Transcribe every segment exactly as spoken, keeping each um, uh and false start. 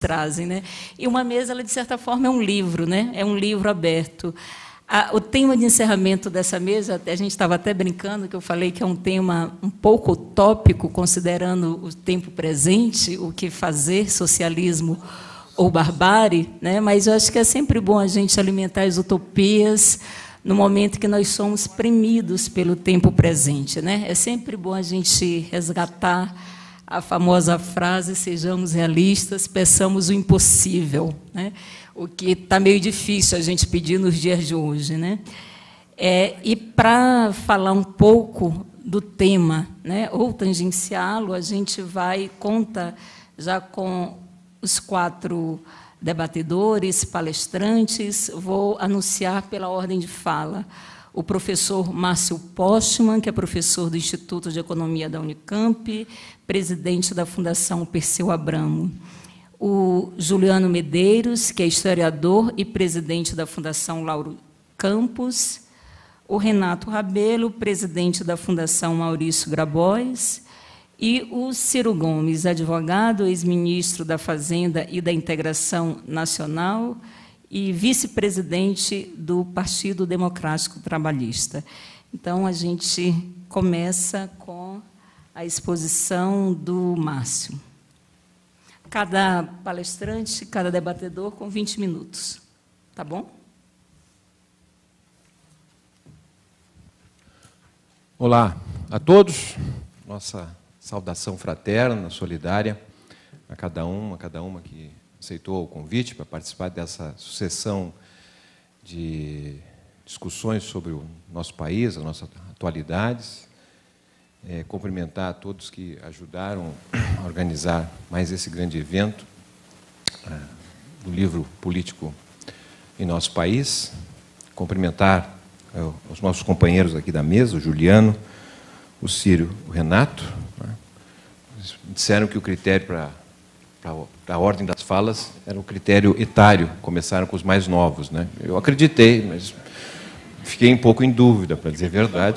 trazem, né? E uma mesa, ela, de certa forma, é um livro, né? É um livro aberto. A, o tema de encerramento dessa mesa, a gente estava até brincando, que eu falei que é um tema um pouco utópico, considerando o tempo presente, o que fazer, socialismo ou barbárie, né? Mas eu acho que é sempre bom a gente alimentar as utopias no momento que nós somos premidos pelo tempo presente, né? É sempre bom a gente resgatar a famosa frase: sejamos realistas, peçamos o impossível, né? O que está meio difícil a gente pedir nos dias de hoje, né? É, e para falar um pouco do tema, né, ou tangenciá-lo, a gente vai conta já com os quatro debatedores, palestrantes. Vou anunciar pela ordem de fala o professor Márcio Postman, que é professor do Instituto de Economia da Unicamp, presidente da Fundação Perseu Abramo. O Juliano Medeiros, que é historiador e presidente da Fundação Lauro Campos. O Renato Rabelo, presidente da Fundação Maurício Grabois. E o Ciro Gomes, advogado, ex-ministro da Fazenda e da Integração Nacional e vice-presidente do Partido Democrático Trabalhista. Então, a gente começa com a exposição do Márcio. Cada palestrante, cada debatedor, com vinte minutos. Tá bom? Olá a todos. Nossa saudação fraterna, solidária, a cada um, a cada uma que aceitou o convite para participar dessa sucessão de discussões sobre o nosso país, as nossas atualidades. É, cumprimentar a todos que ajudaram a organizar mais esse grande evento é, do livro político em nosso país. Cumprimentar é, os nossos companheiros aqui da mesa, o Juliano, o Ciro, o Renato. Né? Eles disseram que o critério para a ordem das falas era o critério etário, começaram com os mais novos, né? Eu acreditei, mas fiquei um pouco em dúvida, para dizer a verdade.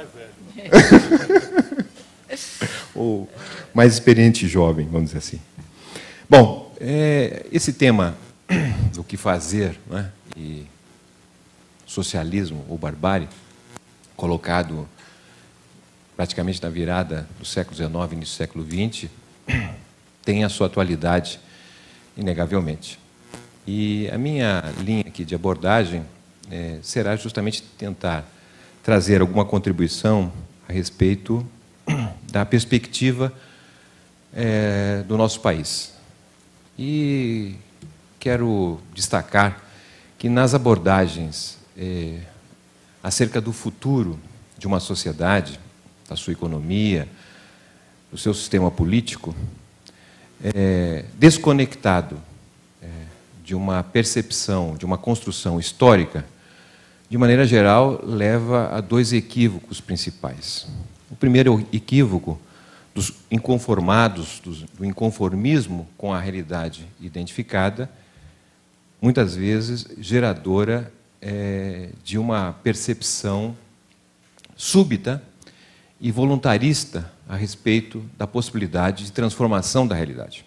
Ou mais experiente jovem, vamos dizer assim. Bom, é, esse tema do que fazer, né, e socialismo ou barbárie, colocado praticamente na virada do século dezenove, início do século vinte, tem a sua atualidade, inegavelmente. E a minha linha aqui de abordagem é, será justamente tentar trazer alguma contribuição a respeito da perspectiva é, do nosso país. E quero destacar que nas abordagens é, acerca do futuro de uma sociedade, da sua economia, do seu sistema político, é, desconectado é, de uma percepção, de uma construção histórica, de maneira geral, leva a dois equívocos principais. O primeiro equívoco dos inconformados, do inconformismo com a realidade identificada, muitas vezes geradora é, de uma percepção súbita e voluntarista a respeito da possibilidade de transformação da realidade.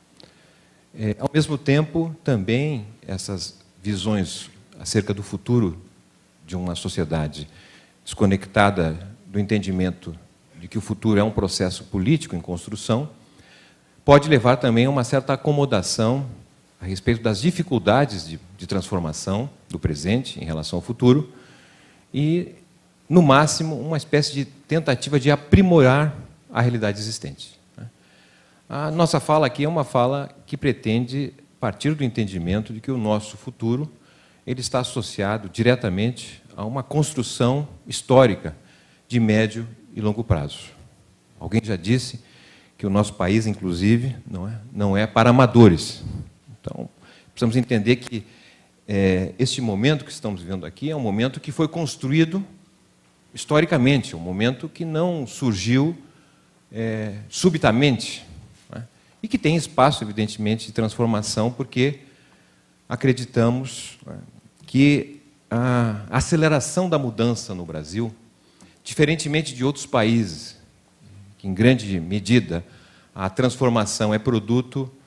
É, ao mesmo tempo, também, essas visões acerca do futuro de uma sociedade desconectada do entendimento de que o futuro é um processo político em construção, pode levar também a uma certa acomodação a respeito das dificuldades de, de transformação do presente em relação ao futuro e, no máximo, uma espécie de tentativa de aprimorar a realidade existente. A nossa fala aqui é uma fala que pretende partir do entendimento de que o nosso futuro ele está associado diretamente a uma construção histórica de médio e longo prazo. Alguém já disse que o nosso país, inclusive, não é, não é para amadores. Então, precisamos entender que é, este momento que estamos vivendo aqui é um momento que foi construído historicamente, um momento que não surgiu é, subitamente, né? E que tem espaço, evidentemente, de transformação, porque acreditamos, né, que a aceleração da mudança no Brasil, diferentemente de outros países, que em grande medida a transformação é produto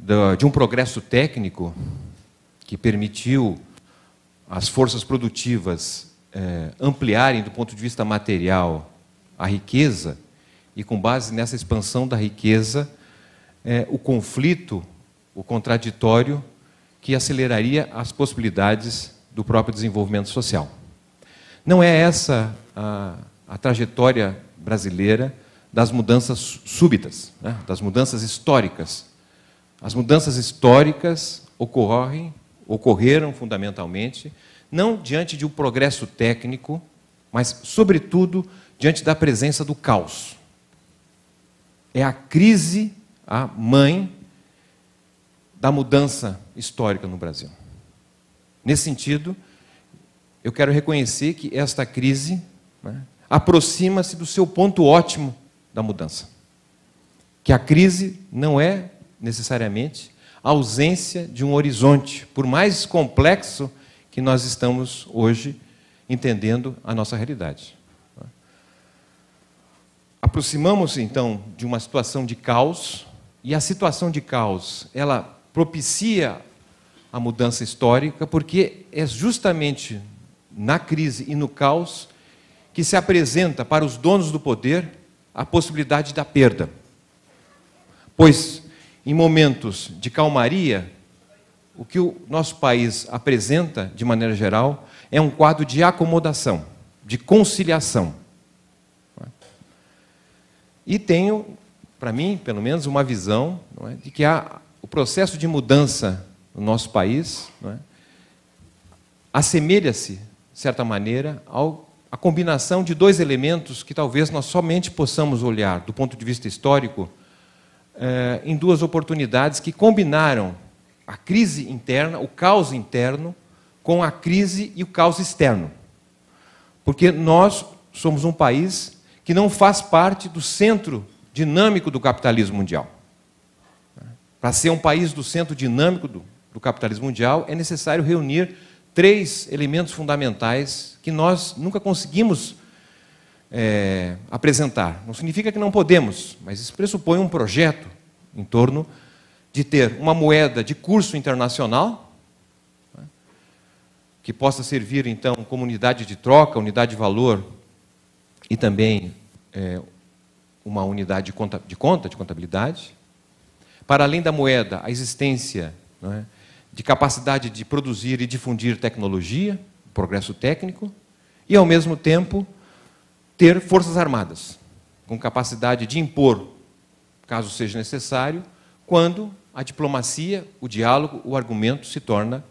de um progresso técnico que permitiu as forças produtivas eh, ampliarem, do ponto de vista material, a riqueza, e com base nessa expansão da riqueza, eh, o conflito, o contraditório, que aceleraria as possibilidades do próprio desenvolvimento social. Não é essa a, a trajetória brasileira das mudanças súbitas, né? Das mudanças históricas. As mudanças históricas ocorrem, ocorreram fundamentalmente, não diante de um progresso técnico, mas, sobretudo, diante da presença do caos. É a crise a mãe da mudança histórica no Brasil. Nesse sentido, eu quero reconhecer que esta crise, né, aproxima-se do seu ponto ótimo da mudança. Que a crise não é, necessariamente, a ausência de um horizonte, por mais complexo que nós estamos hoje entendendo a nossa realidade. Aproximamos, então, de uma situação de caos, e a situação de caos, ela propicia a mudança histórica, porque é justamente na crise e no caos que se apresenta para os donos do poder a possibilidade da perda. Pois, em momentos de calmaria, o que o nosso país apresenta, de maneira geral, é um quadro de acomodação, de conciliação. E tenho, para mim, pelo menos, uma visão, não é, de que há o processo de mudança no nosso país, não é, assemelha-se, de certa maneira, ao, à combinação de dois elementos que talvez nós somente possamos olhar, do ponto de vista histórico, eh, em duas oportunidades que combinaram a crise interna, o caos interno, com a crise e o caos externo. Porque nós somos um país que não faz parte do centro dinâmico do capitalismo mundial. Para ser um país do centro dinâmico do, do capitalismo mundial, é necessário reunir três elementos fundamentais que nós nunca conseguimos é, apresentar. Não significa que não podemos, mas isso pressupõe um projeto em torno de ter uma moeda de curso internacional, né, que possa servir, então, como unidade de troca, unidade de valor, e também é, uma unidade de conta, de conta, de contabilidade. Para além da moeda, a existência, né, de capacidade de produzir e difundir tecnologia, progresso técnico, e, ao mesmo tempo, ter forças armadas, com capacidade de impor, caso seja necessário, quando a diplomacia, o diálogo, o argumento se torna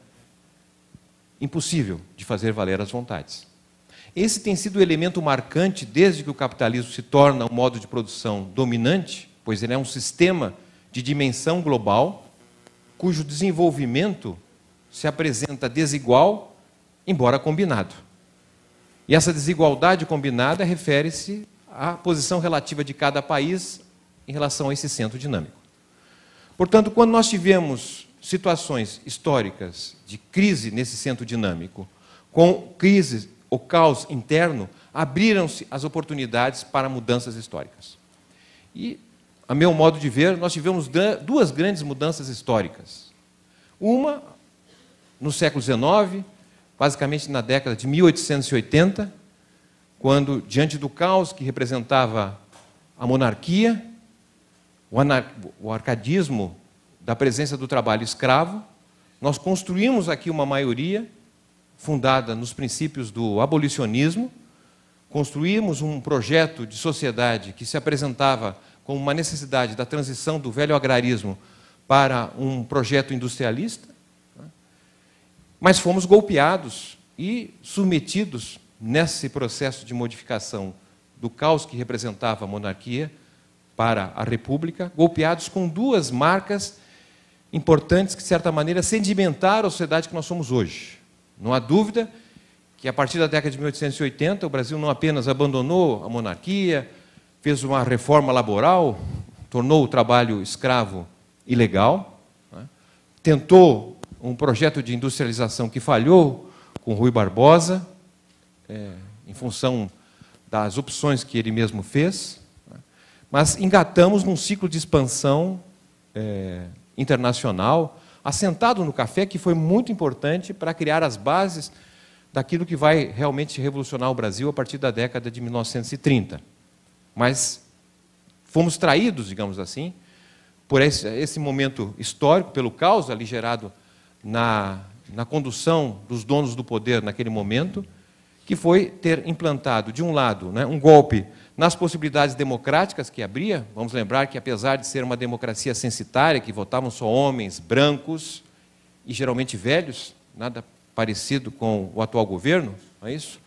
impossível de fazer valer as vontades. Esse tem sido o elemento marcante desde que o capitalismo se torna um modo de produção dominante, pois ele é um sistema de dimensão global, cujo desenvolvimento se apresenta desigual, embora combinado. E essa desigualdade combinada refere-se à posição relativa de cada país em relação a esse centro dinâmico. Portanto, quando nós tivemos situações históricas de crise nesse centro dinâmico, com crise ou caos interno, abriram-se as oportunidades para mudanças históricas. E, a meu modo de ver, nós tivemos duas grandes mudanças históricas. Uma, no século dezenove, basicamente na década de mil oitocentos e oitenta, quando, diante do caos que representava a monarquia, o, anar o arcadismo da presença do trabalho escravo, nós construímos aqui uma maioria fundada nos princípios do abolicionismo, construímos um projeto de sociedade que se apresentava como uma necessidade da transição do velho agrarismo para um projeto industrialista, mas fomos golpeados e submetidos nesse processo de modificação do caos que representava a monarquia para a república, golpeados com duas marcas importantes que, de certa maneira, sedimentaram a sociedade que nós somos hoje. Não há dúvida que, a partir da década de mil oitocentos e oitenta, o Brasil não apenas abandonou a monarquia, fez uma reforma laboral, tornou o trabalho escravo ilegal, né? Tentou um projeto de industrialização que falhou com Rui Barbosa, é, em função das opções que ele mesmo fez, né? Mas engatamos num ciclo de expansão é, internacional, assentado no café, que foi muito importante para criar as bases daquilo que vai realmente revolucionar o Brasil a partir da década de mil novecentos e trinta. Mas fomos traídos, digamos assim, por esse, esse momento histórico, pelo caos ali gerado na, na condução dos donos do poder naquele momento, que foi ter implantado, de um lado, né, um golpe nas possibilidades democráticas que abria. Vamos lembrar que, apesar de ser uma democracia censitária, que votavam só homens brancos e geralmente velhos, nada parecido com o atual governo, não é isso?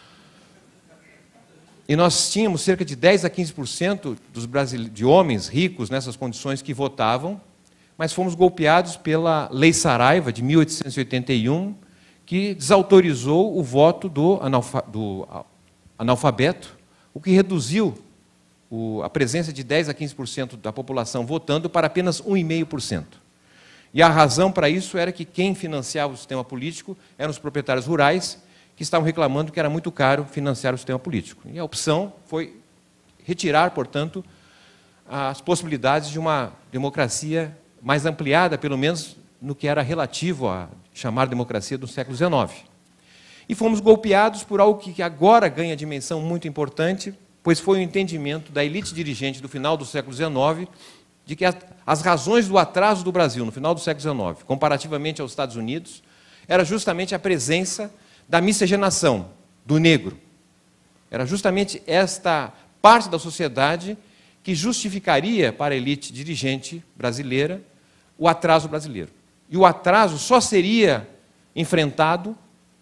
E nós tínhamos cerca de dez a quinze por cento dos brasile... de homens ricos nessas condições que votavam, mas fomos golpeados pela Lei Saraiva, de mil oitocentos e oitenta e um, que desautorizou o voto do, analfa... do analfabeto, o que reduziu o... a presença de dez a quinze por cento da população votando para apenas um vírgula cinco por cento. E a razão para isso era que quem financiava o sistema político eram os proprietários rurais, que estavam reclamando que era muito caro financiar o sistema político. E a opção foi retirar, portanto, as possibilidades de uma democracia mais ampliada, pelo menos no que era relativo a chamar democracia do século dezenove. E fomos golpeados por algo que agora ganha dimensão muito importante, pois foi o entendimento da elite dirigente do final do século dezenove de que as razões do atraso do Brasil no final do século dezenove, comparativamente aos Estados Unidos, era justamente a presença da miscigenação, do negro. Era justamente esta parte da sociedade que justificaria para a elite dirigente brasileira o atraso brasileiro. E o atraso só seria enfrentado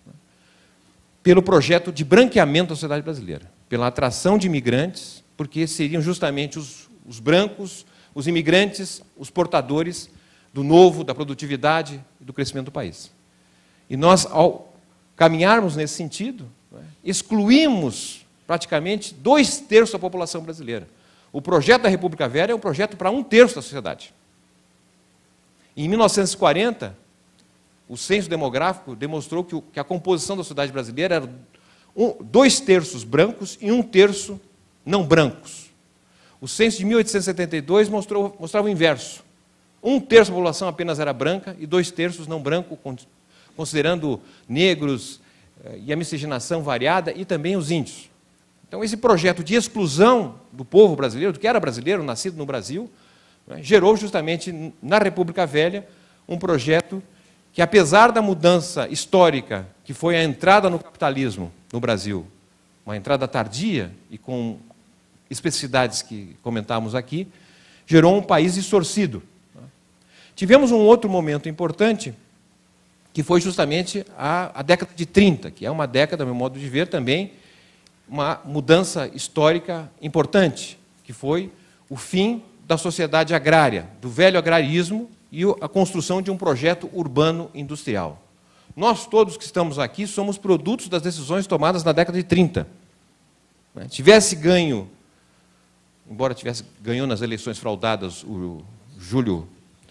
pelo projeto de branqueamento da sociedade brasileira, pela atração de imigrantes, porque seriam justamente os, os brancos, os imigrantes, os portadores do novo, da produtividade e do crescimento do país. E nós, ao caminharmos nesse sentido, excluímos praticamente dois terços da população brasileira. O projeto da República Velha é um projeto para um terço da sociedade. Em mil novecentos e quarenta, o censo demográfico demonstrou que, o, que a composição da sociedade brasileira era um, dois terços brancos e um terço não brancos. O censo de mil oitocentos e setenta e dois mostrou, mostrava o inverso. Um terço da população apenas era branca e dois terços não branco, considerando negros e a miscigenação variada, e também os índios. Então, esse projeto de exclusão do povo brasileiro, do que era brasileiro, nascido no Brasil, né, gerou justamente na República Velha um projeto que, apesar da mudança histórica, que foi a entrada no capitalismo no Brasil, uma entrada tardia e com especificidades que comentamos aqui, gerou um país distorcido. Tivemos um outro momento importante, que foi justamente a, a década de trinta, que é uma década, a meu modo de ver, também uma mudança histórica importante, que foi o fim da sociedade agrária, do velho agrarismo e a construção de um projeto urbano industrial. Nós todos que estamos aqui somos produtos das decisões tomadas na década de trinta. Tivesse ganho, embora tivesse ganhou nas eleições fraudadas o Júlio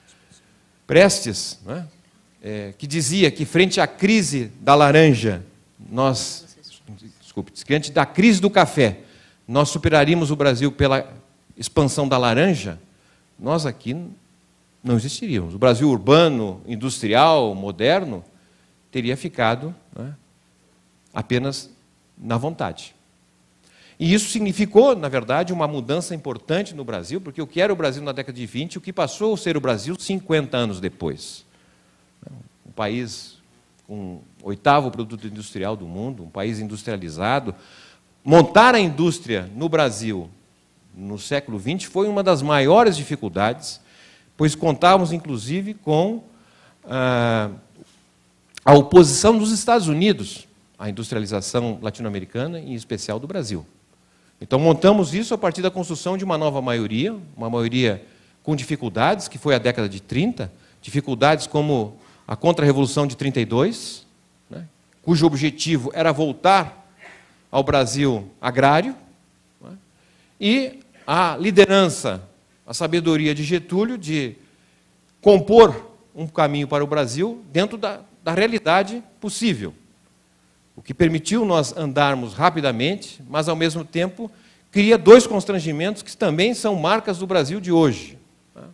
Prestes, né? É, que dizia que, frente à crise da laranja, nós, desculpe, diante da crise do café, nós superaríamos o Brasil pela expansão da laranja, nós aqui não existiríamos. O Brasil urbano, industrial, moderno, teria ficado, né, apenas na vontade. E isso significou, na verdade, uma mudança importante no Brasil, porque o que era o Brasil na década de vinte, o que passou a ser o Brasil cinquenta anos depois. Um país com o oitavo produto industrial do mundo, um país industrializado. Montar a indústria no Brasil no século vinte foi uma das maiores dificuldades, pois contávamos, inclusive, com ah, a oposição dos Estados Unidos à industrialização latino-americana, em especial do Brasil. Então, montamos isso a partir da construção de uma nova maioria, uma maioria com dificuldades, que foi a década de trinta, dificuldades como a Contra-Revolução de trinta e dois, né, cujo objetivo era voltar ao Brasil agrário, né, e a liderança, a sabedoria de Getúlio de compor um caminho para o Brasil dentro da, da realidade possível, o que permitiu nós andarmos rapidamente, mas, ao mesmo tempo, cria dois constrangimentos que também são marcas do Brasil de hoje.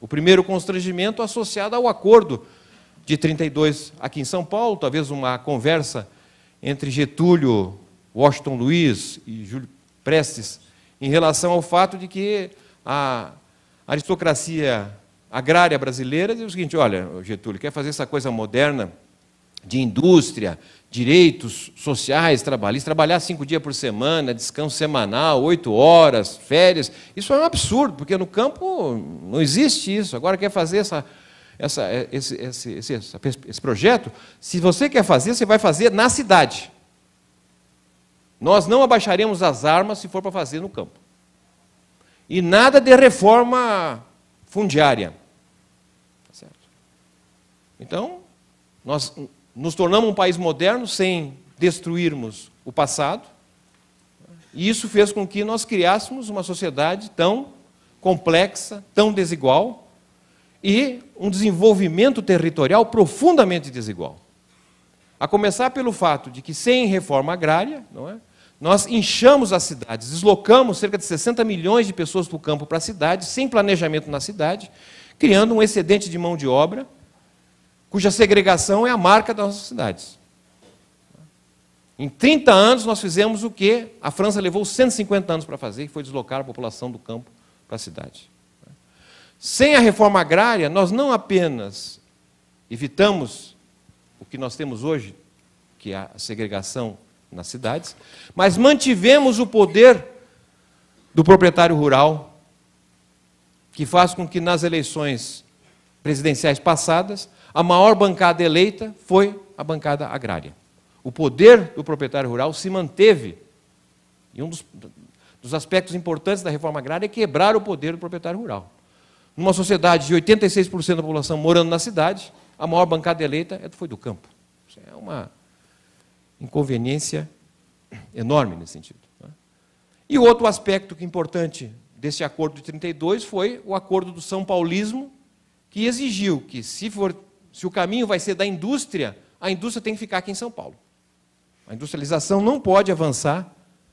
O primeiro constrangimento associado ao acordo de trinta e dois aqui em São Paulo, talvez uma conversa entre Getúlio, Washington Luiz e Júlio Prestes, em relação ao fato de que a aristocracia agrária brasileira diz o seguinte: olha, Getúlio, quer fazer essa coisa moderna de indústria, direitos sociais, trabalhistas, trabalhar cinco dias por semana, descanso semanal, oito horas, férias, isso é um absurdo, porque no campo não existe isso. Agora quer fazer essa, essa, esse, esse, esse, esse projeto, se você quer fazer, você vai fazer na cidade. Nós não abaixaremos as armas se for para fazer no campo. E nada de reforma fundiária. Tá certo? Então, nós nos tornamos um país moderno sem destruirmos o passado, e isso fez com que nós criássemos uma sociedade tão complexa, tão desigual, e um desenvolvimento territorial profundamente desigual. A começar pelo fato de que, sem reforma agrária, não é, nós inchamos as cidades, deslocamos cerca de sessenta milhões de pessoas do campo para a cidade, sem planejamento na cidade, criando um excedente de mão de obra, cuja segregação é a marca das nossas cidades. Em trinta anos, nós fizemos o que a França levou cento e cinquenta anos para fazer, que foi deslocar a população do campo para a cidade. Sem a reforma agrária, nós não apenas evitamos o que nós temos hoje, que é a segregação nas cidades, mas mantivemos o poder do proprietário rural, que faz com que nas eleições presidenciais passadas, a maior bancada eleita foi a bancada agrária. O poder do proprietário rural se manteve, e um dos, dos aspectos importantes da reforma agrária é quebrar o poder do proprietário rural. Numa sociedade de oitenta e seis por cento da população morando na cidade, a maior bancada eleita foi do campo. Isso é uma inconveniência enorme nesse sentido. E o outro aspecto que é importante desse acordo de trinta e dois foi o acordo do São Paulismo, que exigiu que, se, for, se o caminho vai ser da indústria, a indústria tem que ficar aqui em São Paulo. A industrialização não pode avançar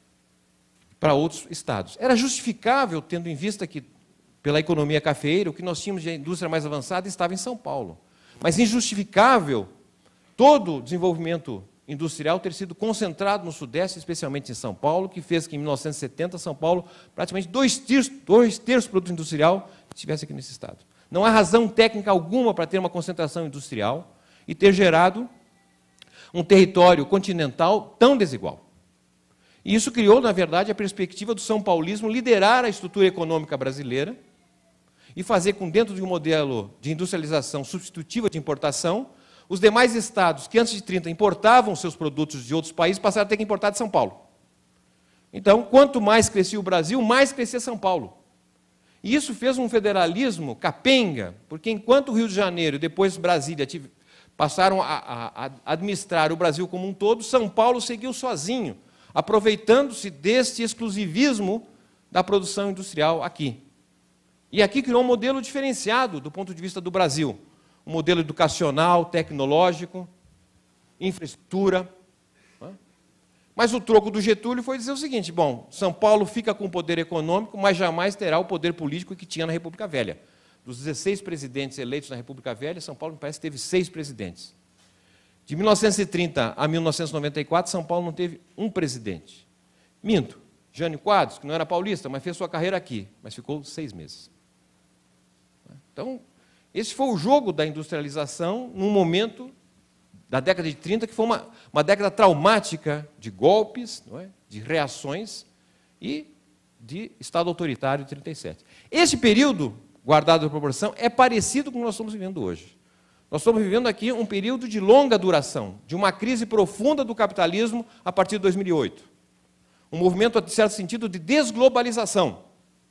para outros estados. Era justificável, tendo em vista que, pela economia cafeeira, o que nós tínhamos de indústria mais avançada estava em São Paulo. Mas injustificável todo o desenvolvimento industrial ter sido concentrado no Sudeste, especialmente em São Paulo, que fez que, em mil novecentos e setenta, São Paulo, praticamente dois terços, dois terços do produto industrial estivesse aqui nesse estado. Não há razão técnica alguma para ter uma concentração industrial e ter gerado um território continental tão desigual. E isso criou, na verdade, a perspectiva do São Paulismo liderar a estrutura econômica brasileira e fazer com, dentro de um modelo de industrialização substitutiva de importação, os demais estados que antes de trinta importavam seus produtos de outros países passaram a ter que importar de São Paulo. Então, quanto mais crescia o Brasil, mais crescia São Paulo. E isso fez um federalismo capenga, porque enquanto o Rio de Janeiro e depois Brasília passaram a, a, a administrar o Brasil como um todo, São Paulo seguiu sozinho, aproveitando-se deste exclusivismo da produção industrial aqui. E aqui criou um modelo diferenciado do ponto de vista do Brasil. Um modelo educacional, tecnológico, infraestrutura. Mas o troco do Getúlio foi dizer o seguinte: bom, São Paulo fica com o poder econômico, mas jamais terá o poder político que tinha na República Velha. Dos dezesseis presidentes eleitos na República Velha, São Paulo, me parece, teve seis presidentes. De mil novecentos e trinta a mil novecentos e noventa e quatro, São Paulo não teve um presidente. Minto, Jânio Quadros, que não era paulista, mas fez sua carreira aqui, mas ficou seis meses. Então, esse foi o jogo da industrialização num momento da década de trinta, que foi uma, uma década traumática de golpes, não é? De reações e de Estado autoritário de trinta e sete. Esse período, guardado a proporção, é parecido com o que nós estamos vivendo hoje. Nós estamos vivendo aqui um período de longa duração, de uma crise profunda do capitalismo a partir de dois mil e oito. Um movimento, de certo sentido, de desglobalização.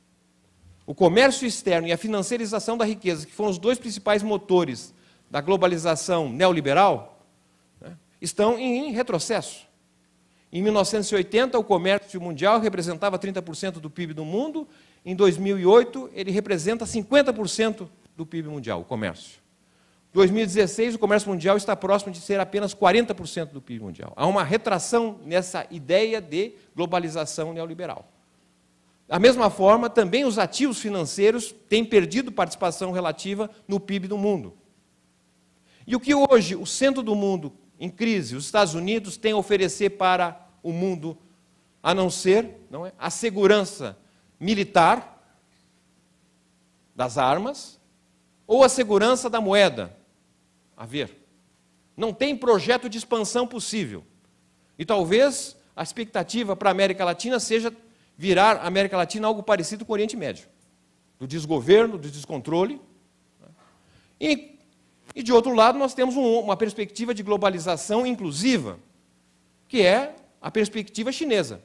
O comércio externo e a financiarização da riqueza, que foram os dois principais motores da globalização neoliberal, né, estão em retrocesso. Em mil novecentos e oitenta, o comércio mundial representava trinta por cento do P I B do mundo. Em dois mil e oito, ele representa cinquenta por cento do P I B mundial, o comércio. Em dois mil e dezesseis, o comércio mundial está próximo de ser apenas quarenta por cento do P I B mundial. Há uma retração nessa ideia de globalização neoliberal. Da mesma forma, também os ativos financeiros têm perdido participação relativa no P I B do mundo. E o que hoje o centro do mundo em crise, os Estados Unidos, tem a oferecer para o mundo, a não ser não é, a segurança militar das armas ou a segurança da moeda? A ver, não tem projeto de expansão possível. E talvez a expectativa para a América Latina seja virar a América Latina algo parecido com o Oriente Médio, do desgoverno, do descontrole. E, e de outro lado, nós temos um, uma perspectiva de globalização inclusiva, que é a perspectiva chinesa.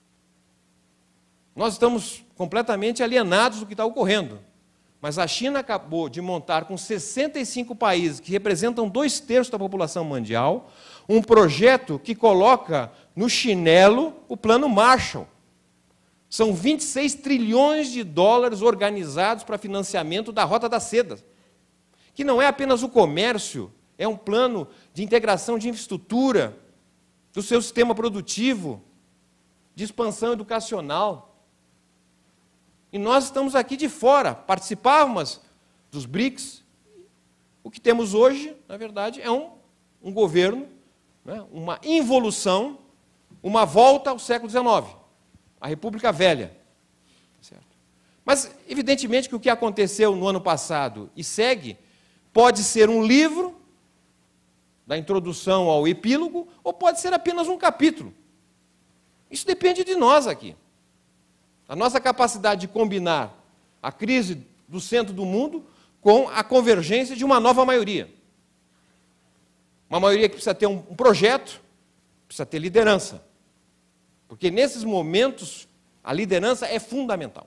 Nós estamos completamente alienados do que está ocorrendo. Mas a China acabou de montar, com sessenta e cinco países, que representam dois terços da população mundial, um projeto que coloca no chinelo o Plano Marshall. São vinte e seis trilhões de dólares organizados para financiamento da Rota da Seda, que não é apenas o comércio, é um plano de integração de infraestrutura, do seu sistema produtivo, de expansão educacional. E nós estamos aqui de fora, participávamos dos BRICS. O que temos hoje, na verdade, é um, um governo, né, uma involução, uma volta ao século dezenove, a República Velha. Certo? Mas, evidentemente, que o que aconteceu no ano passado e segue pode ser um livro, da introdução ao epílogo, ou pode ser apenas um capítulo. Isso depende de nós aqui. A nossa capacidade de combinar a crise do centro do mundo com a convergência de uma nova maioria. Uma maioria que precisa ter um projeto, precisa ter liderança. Porque nesses momentos a liderança é fundamental.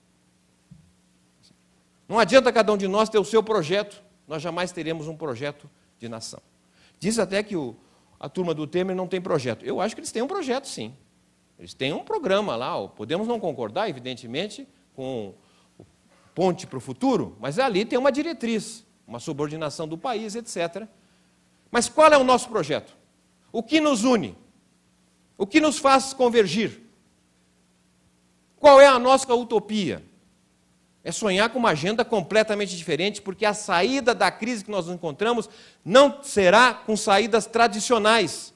Não adianta cada um de nós ter o seu projeto, nós jamais teremos um projeto de nação. Diz até que o, a turma do Temer não tem projeto. Eu acho que eles têm um projeto, sim. Eles têm um programa lá, podemos não concordar, evidentemente, com o Ponte para o Futuro, mas ali tem uma diretriz, uma subordinação do país, etcétera. Mas qual é o nosso projeto? O que nos une? O que nos faz convergir? Qual é a nossa utopia? É sonhar com uma agenda completamente diferente, porque a saída da crise que nós nos encontramos não será com saídas tradicionais.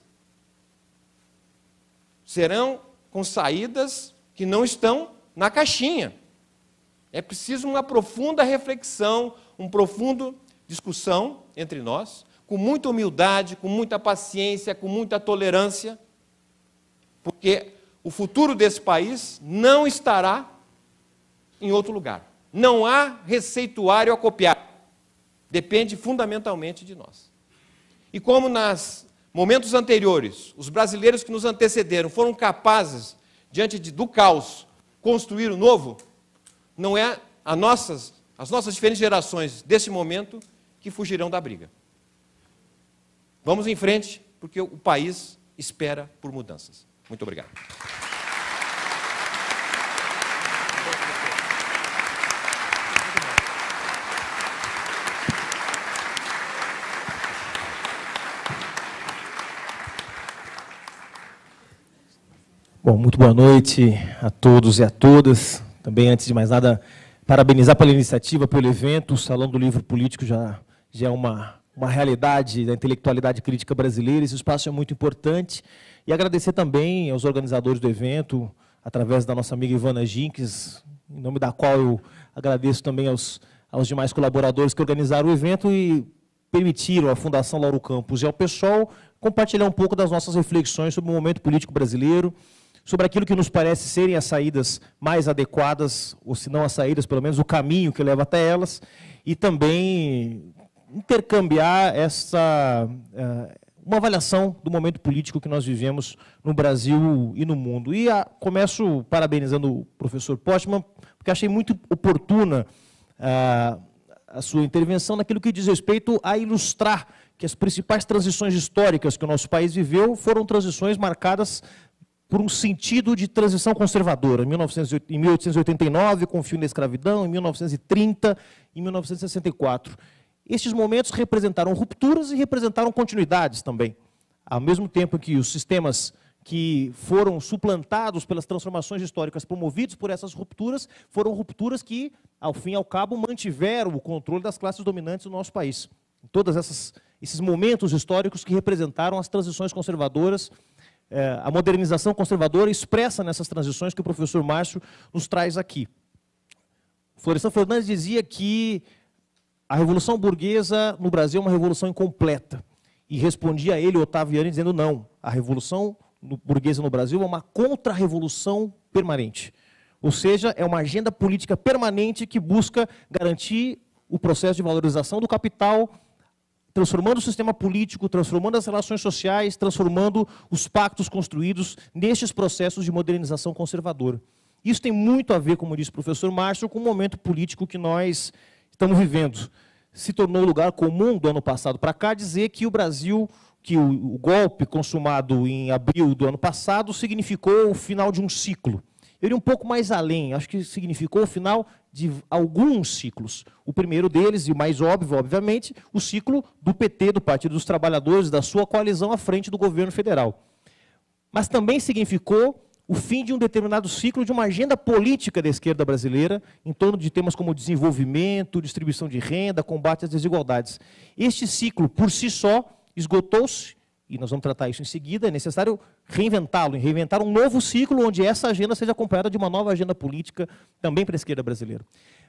Serão com saídas que não estão na caixinha. É preciso uma profunda reflexão, uma profunda discussão entre nós, com muita humildade, com muita paciência, com muita tolerância, porque o futuro desse país não estará em outro lugar. Não há receituário a copiar. Depende fundamentalmente de nós. E como nas momentos anteriores, os brasileiros que nos antecederam foram capazes, diante de, do caos, construir o novo, não é a nossas, as nossas diferentes gerações desse momento que fugirão da briga. Vamos em frente, porque o país espera por mudanças. Muito obrigado. Bom, muito boa noite a todos e a todas. Também, antes de mais nada, parabenizar pela iniciativa, pelo evento. O Salão do Livro Político já, já é uma, uma realidade da intelectualidade crítica brasileira. Esse espaço é muito importante. E agradecer também aos organizadores do evento, através da nossa amiga Ivana Jinques, em nome da qual eu agradeço também aos, aos demais colaboradores que organizaram o evento e permitiram à Fundação Lauro Campos e ao PSOL compartilhar um pouco das nossas reflexões sobre o momento político brasileiro, sobre aquilo que nos parece serem as saídas mais adequadas, ou se não as saídas, pelo menos o caminho que leva até elas, e também intercambiar essa, uma avaliação do momento político que nós vivemos no Brasil e no mundo. E a, começo parabenizando o professor Postman, porque achei muito oportuna a, a sua intervenção naquilo que diz respeito a ilustrar que as principais transições históricas que o nosso país viveu foram transições marcadas por um sentido de transição conservadora. Em mil oitocentos e oitenta e nove, com o fim da escravidão, em mil novecentos e trinta, em mil novecentos e sessenta e quatro. Estes momentos representaram rupturas e representaram continuidades também. Ao mesmo tempo que os sistemas que foram suplantados pelas transformações históricas promovidas por essas rupturas, foram rupturas que, ao fim e ao cabo, mantiveram o controle das classes dominantes do nosso país. Em todos esses momentos históricos que representaram as transições conservadoras, eh, a modernização conservadora expressa nessas transições que o professor Márcio nos traz aqui. Florestan Fernandes dizia que a Revolução Burguesa no Brasil é uma revolução incompleta. E respondia a ele, Ottaviani, dizendo não, a Revolução Burguesa no Brasil é uma contra-revolução permanente. Ou seja, é uma agenda política permanente que busca garantir o processo de valorização do capital, transformando o sistema político, transformando as relações sociais, transformando os pactos construídos nestes processos de modernização conservadora. Isso tem muito a ver, como disse o professor Márcio, com o momento político que nós estamos vivendo. Se tornou lugar comum do ano passado para cá dizer que o Brasil, que o, o golpe consumado em abril do ano passado significou o final de um ciclo. Eu iria um pouco mais além, acho que significou o final de alguns ciclos. O primeiro deles, e o mais óbvio, obviamente, o ciclo do P T, do Partido dos Trabalhadores, da sua coalizão à frente do governo federal. Mas também significou o fim de um determinado ciclo de uma agenda política da esquerda brasileira em torno de temas como desenvolvimento, distribuição de renda, combate às desigualdades. Este ciclo, por si só, esgotou-se, e nós vamos tratar isso em seguida, é necessário reinventá-lo, reinventar um novo ciclo onde essa agenda seja acompanhada de uma nova agenda política também para a esquerda brasileira.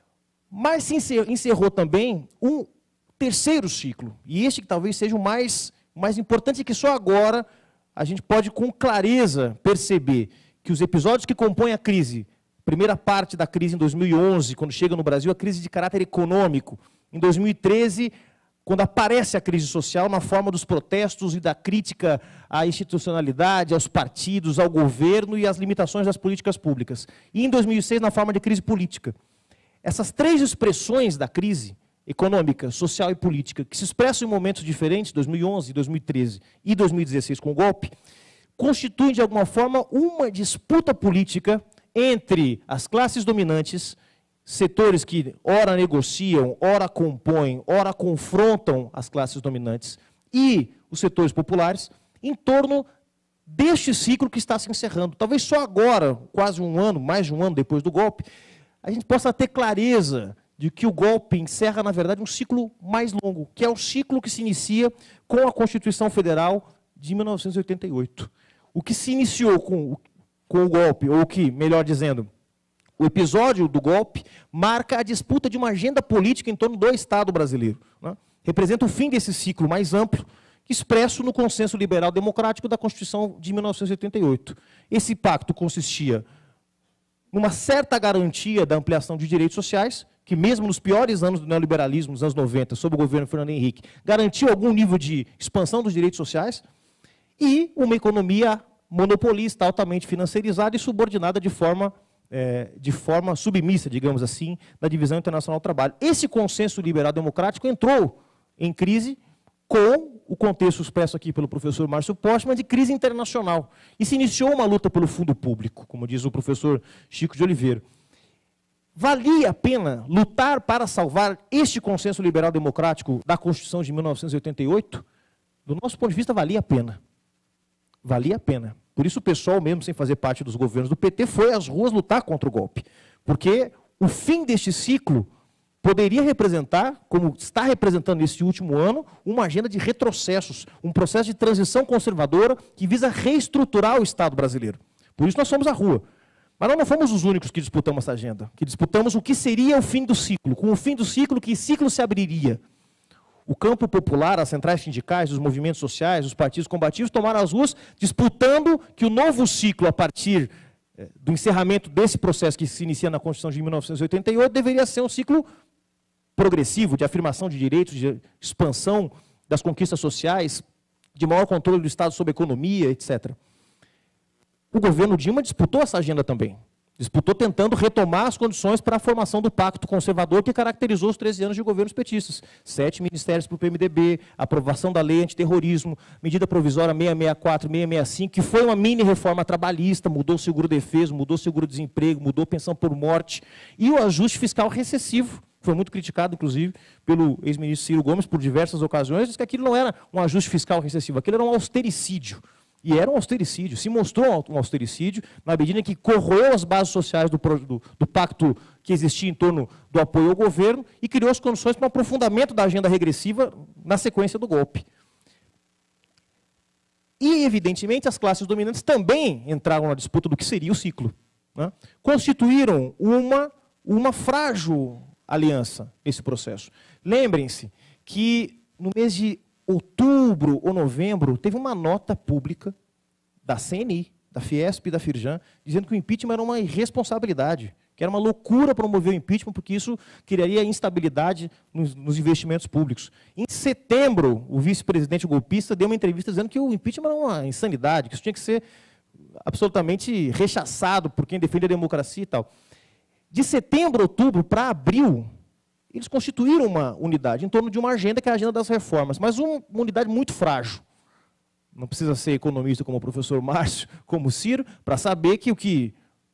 Mas se encerrou também um terceiro ciclo, e este que talvez seja o mais, mais importante, que só agora a gente pode com clareza perceber que os episódios que compõem a crise, primeira parte da crise em dois mil e onze, quando chega no Brasil a crise de caráter econômico, em dois mil e treze, quando aparece a crise social na forma dos protestos e da crítica à institucionalidade, aos partidos, ao governo e às limitações das políticas públicas. E em dois mil e seis, na forma de crise política. Essas três expressões da crise econômica, social e política, que se expressam em momentos diferentes, dois mil e onze, dois mil e treze e dois mil e dezesseis com o golpe, constituem, de alguma forma, uma disputa política entre as classes dominantes, setores que ora negociam, ora compõem, ora confrontam as classes dominantes, e os setores populares, em torno deste ciclo que está se encerrando. Talvez só agora, quase um ano, mais de um ano depois do golpe, a gente possa ter clareza de que o golpe encerra, na verdade, um ciclo mais longo, que é o ciclo que se inicia com a Constituição Federal de mil novecentos e oitenta e oito. O que se iniciou com, com o golpe, ou que, melhor dizendo, o episódio do golpe marca a disputa de uma agenda política em torno do Estado brasileiro, né? Representa o fim desse ciclo mais amplo, expresso no consenso liberal democrático da Constituição de mil novecentos e oitenta e oito. Esse pacto consistia numa certa garantia da ampliação de direitos sociais, que mesmo nos piores anos do neoliberalismo, nos anos noventa, sob o governo Fernando Henrique, garantiu algum nível de expansão dos direitos sociais, e uma economia monopolista, altamente financiarizada e subordinada de forma, é, de forma submissa, digamos assim, da divisão internacional do trabalho. Esse consenso liberal democrático entrou em crise com o contexto expresso aqui pelo professor Márcio Postman de crise internacional. E se iniciou uma luta pelo fundo público, como diz o professor Chico de Oliveira. Valia a pena lutar para salvar este consenso liberal democrático da Constituição de mil novecentos e oitenta e oito? Do nosso ponto de vista, valia a pena. Valia a pena. Por isso o pessoal, mesmo sem fazer parte dos governos do P T, foi às ruas lutar contra o golpe. Porque o fim deste ciclo poderia representar, como está representando nesse último ano, uma agenda de retrocessos, um processo de transição conservadora que visa reestruturar o Estado brasileiro. Por isso nós fomos à rua. Mas nós não fomos os únicos que disputamos essa agenda, que disputamos o que seria o fim do ciclo. Com o fim do ciclo, que ciclo se abriria? O campo popular, as centrais sindicais, os movimentos sociais, os partidos combativos tomaram as ruas disputando que o novo ciclo, a partir do encerramento desse processo que se inicia na Constituição de mil novecentos e oitenta e oito, deveria ser um ciclo progressivo, de afirmação de direitos, de expansão das conquistas sociais, de maior controle do Estado sobre a economia, etcétera. O governo Dilma disputou essa agenda também. Disputou tentando retomar as condições para a formação do pacto conservador que caracterizou os treze anos de governos petistas. Sete ministérios para o P M D B, aprovação da lei antiterrorismo, medida provisória seiscentos e sessenta e quatro, seiscentos e sessenta e cinco, que foi uma mini reforma trabalhista, mudou o seguro-defeso, mudou o seguro-desemprego, mudou pensão por morte, e o ajuste fiscal recessivo, foi muito criticado, inclusive, pelo ex-ministro Ciro Gomes por diversas ocasiões, disse que aquilo não era um ajuste fiscal recessivo, aquilo era um austericídio. E era um austericídio, se mostrou um austericídio, na medida em que corroeu as bases sociais do, do, do pacto que existia em torno do apoio ao governo e criou as condições para um aprofundamento da agenda regressiva na sequência do golpe. E, evidentemente, as classes dominantes também entraram na disputa do que seria o ciclo, né? Constituíram uma, uma frágil aliança nesse processo. Lembrem-se que no mês de outubro ou novembro, teve uma nota pública da C N I, da Fiesp e da Firjan, dizendo que o impeachment era uma irresponsabilidade, que era uma loucura promover o impeachment, porque isso criaria instabilidade nos, nos investimentos públicos. Em setembro, o vice-presidente golpista deu uma entrevista dizendo que o impeachment era uma insanidade, que isso tinha que ser absolutamente rechaçado por quem defende a democracia e tal. De setembro a outubro para abril, eles constituíram uma unidade em torno de uma agenda, que é a agenda das reformas, mas uma, uma unidade muito frágil. Não precisa ser economista como o professor Márcio, como o Ciro, para saber que o que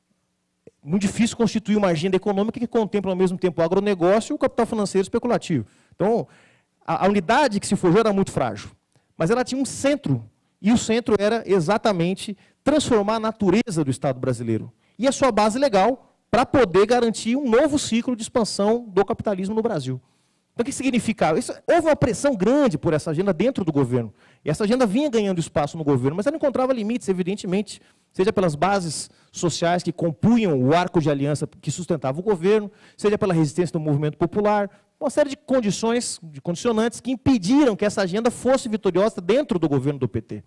é muito difícil constituir uma agenda econômica que contempla ao mesmo tempo o agronegócio e o capital financeiro especulativo. Então, a, a unidade que se forjou era muito frágil, mas ela tinha um centro, e o centro era exatamente transformar a natureza do Estado brasileiro e a sua base legal, para poder garantir um novo ciclo de expansão do capitalismo no Brasil. Então, o que significava? Isso, houve uma pressão grande por essa agenda dentro do governo. E essa agenda vinha ganhando espaço no governo, mas ela encontrava limites, evidentemente, seja pelas bases sociais que compunham o arco de aliança que sustentava o governo, seja pela resistência do movimento popular, uma série de condições, de condicionantes, que impediram que essa agenda fosse vitoriosa dentro do governo do P T.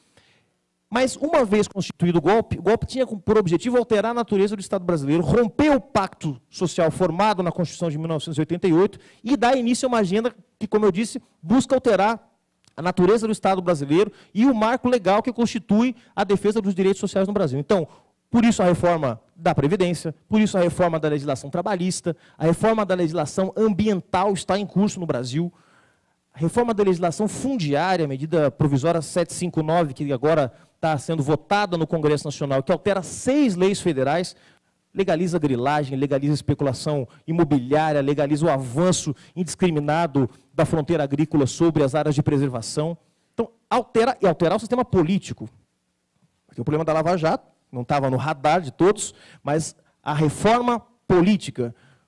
Mas, uma vez constituído o golpe, o golpe tinha por objetivo alterar a natureza do Estado brasileiro, romper o pacto social formado na Constituição de mil novecentos e oitenta e oito e dar início a uma agenda que, como eu disse, busca alterar a natureza do Estado brasileiro e o marco legal que constitui a defesa dos direitos sociais no Brasil. Então, por isso a reforma da Previdência, por isso a reforma da legislação trabalhista, a reforma da legislação ambiental está em curso no Brasil, a reforma da legislação fundiária, a medida provisória setecentos e cinquenta e nove, que agora está sendo votada no Congresso Nacional, que altera seis leis federais, legaliza a grilagem, legaliza a especulação imobiliária, legaliza o avanço indiscriminado da fronteira agrícola sobre as áreas de preservação. Então, altera, e alterar o sistema político. Porque o problema da Lava Jato não estava no radar de todos, mas a reforma política,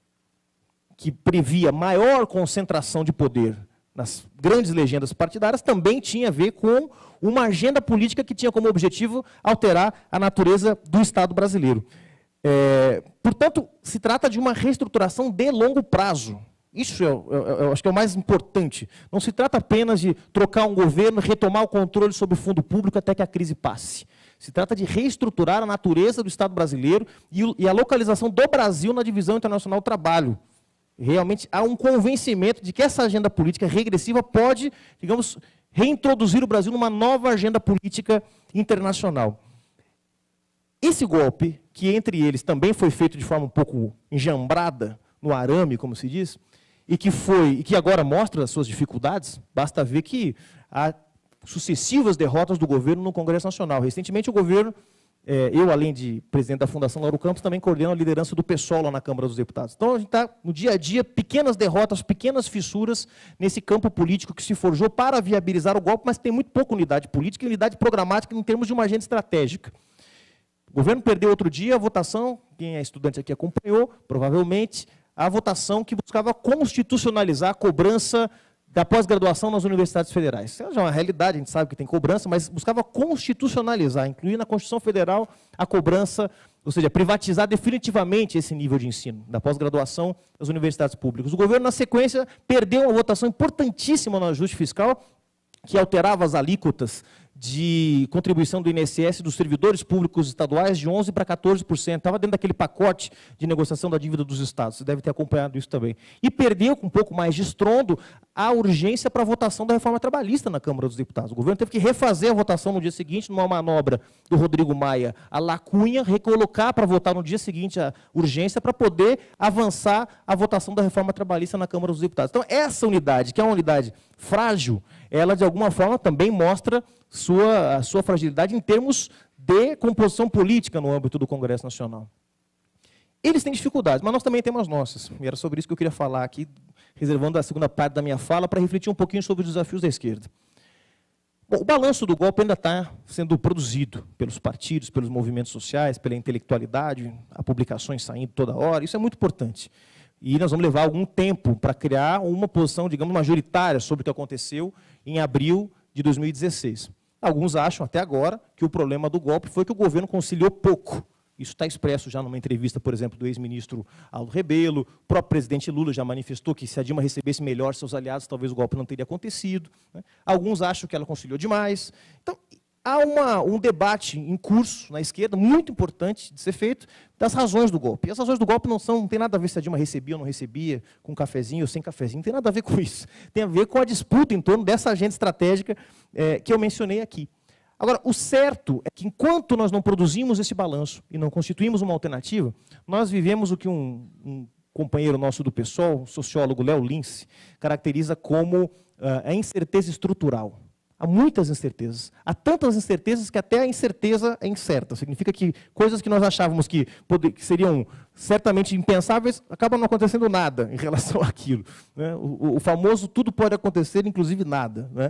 que previa maior concentração de poder nas grandes legendas partidárias, também tinha a ver com uma agenda política que tinha como objetivo alterar a natureza do Estado brasileiro. É, portanto, se trata de uma reestruturação de longo prazo. Isso eu, eu, eu acho que é o mais importante. Não se trata apenas de trocar um governo, retomar o controle sobre o fundo público até que a crise passe. Se trata de reestruturar a natureza do Estado brasileiro e, e a localização do Brasil na divisão internacional do trabalho. Realmente há um convencimento de que essa agenda política regressiva pode, digamos, reintroduzir o Brasil numa nova agenda política internacional. Esse golpe, que entre eles também foi feito de forma um pouco enjambrada, no arame, como se diz, e que, foi, e que agora mostra as suas dificuldades, basta ver que há sucessivas derrotas do governo no Congresso Nacional. Recentemente o governo, é, eu além de presidente da Fundação Lauro Campos, também coordeno a liderança do PSOL lá na Câmara dos Deputados. Então a gente está no dia a dia, pequenas derrotas, pequenas fissuras nesse campo político que se forjou para viabilizar o golpe, mas tem muito pouca unidade política e unidade programática em termos de uma agenda estratégica. O governo perdeu outro dia a votação, quem é estudante aqui acompanhou, provavelmente, a votação que buscava constitucionalizar a cobrança da pós-graduação nas universidades federais. Isso já é uma realidade, a gente sabe que tem cobrança, mas buscava constitucionalizar, incluir na Constituição Federal a cobrança, ou seja, privatizar definitivamente esse nível de ensino, da pós-graduação nas universidades públicas. O governo, na sequência, perdeu uma votação importantíssima no ajuste fiscal, que alterava as alíquotas de contribuição do I N S S dos servidores públicos estaduais de onze por cento para quatorze por cento. Estava dentro daquele pacote de negociação da dívida dos estados. Você deve ter acompanhado isso também. E perdeu, com um pouco mais de estrondo, a urgência para a votação da reforma trabalhista na Câmara dos Deputados. O governo teve que refazer a votação no dia seguinte, numa manobra do Rodrigo Maia, a lacunha, recolocar para votar no dia seguinte a urgência para poder avançar a votação da reforma trabalhista na Câmara dos Deputados. Então, essa unidade, que é uma unidade frágil, ela, de alguma forma, também mostra sua, a sua fragilidade em termos de composição política no âmbito do Congresso Nacional. Eles têm dificuldades, mas nós também temos as nossas. E era sobre isso que eu queria falar aqui, reservando a segunda parte da minha fala para refletir um pouquinho sobre os desafios da esquerda. Bom, o balanço do golpe ainda está sendo produzido pelos partidos, pelos movimentos sociais, pela intelectualidade, há publicações saindo toda hora, isso é muito importante. E nós vamos levar algum tempo para criar uma posição, digamos, majoritária sobre o que aconteceu em abril de dois mil e dezesseis. Alguns acham, até agora, que o problema do golpe foi que o governo conciliou pouco. Isso está expresso já numa entrevista, por exemplo, do ex-ministro Aldo Rebelo. O próprio presidente Lula já manifestou que, se a Dilma recebesse melhor seus aliados, talvez o golpe não teria acontecido, né? Alguns acham que ela conciliou demais. Então, há uma, um debate em curso na esquerda, muito importante de ser feito, das razões do golpe. E as razões do golpe não, são, não tem nada a ver se a Dilma recebia ou não recebia, com cafezinho ou sem cafezinho, não tem nada a ver com isso. Tem a ver com a disputa em torno dessa agenda estratégica é, que eu mencionei aqui. Agora, o certo é que, enquanto nós não produzimos esse balanço e não constituímos uma alternativa, nós vivemos o que um, um companheiro nosso do PSOL, o sociólogo Léo Lince, caracteriza como uh, a incerteza estrutural. Há muitas incertezas. Há tantas incertezas que até a incerteza é incerta. Significa que coisas que nós achávamos que, poder, que seriam certamente impensáveis, acabam não acontecendo nada em relação àquilo, né? O, o famoso tudo pode acontecer, inclusive nada, né?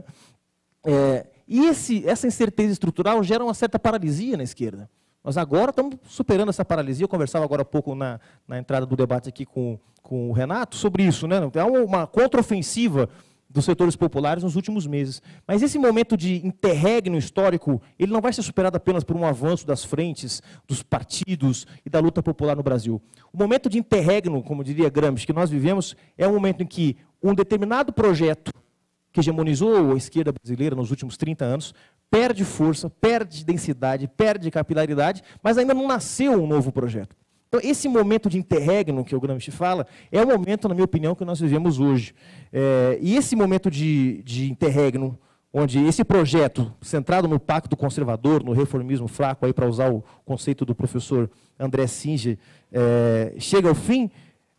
É, e esse, essa incerteza estrutural gera uma certa paralisia na esquerda. Nós agora estamos superando essa paralisia. Eu conversava agora há pouco na, na entrada do debate aqui com, com o Renato sobre isso, né? Há uma contraofensiva dos setores populares nos últimos meses. Mas esse momento de interregno histórico, ele não vai ser superado apenas por um avanço das frentes, dos partidos e da luta popular no Brasil. O momento de interregno, como diria Gramsci, que nós vivemos, é um momento em que um determinado projeto que hegemonizou a esquerda brasileira nos últimos trinta anos, perde força, perde densidade, perde capilaridade, mas ainda não nasceu um novo projeto. Então, esse momento de interregno que o Gramsci fala, é o momento, na minha opinião, que nós vivemos hoje. É, e esse momento de, de interregno, onde esse projeto, centrado no pacto conservador, no reformismo fraco, para usar o conceito do professor André Singer, é, chega ao fim,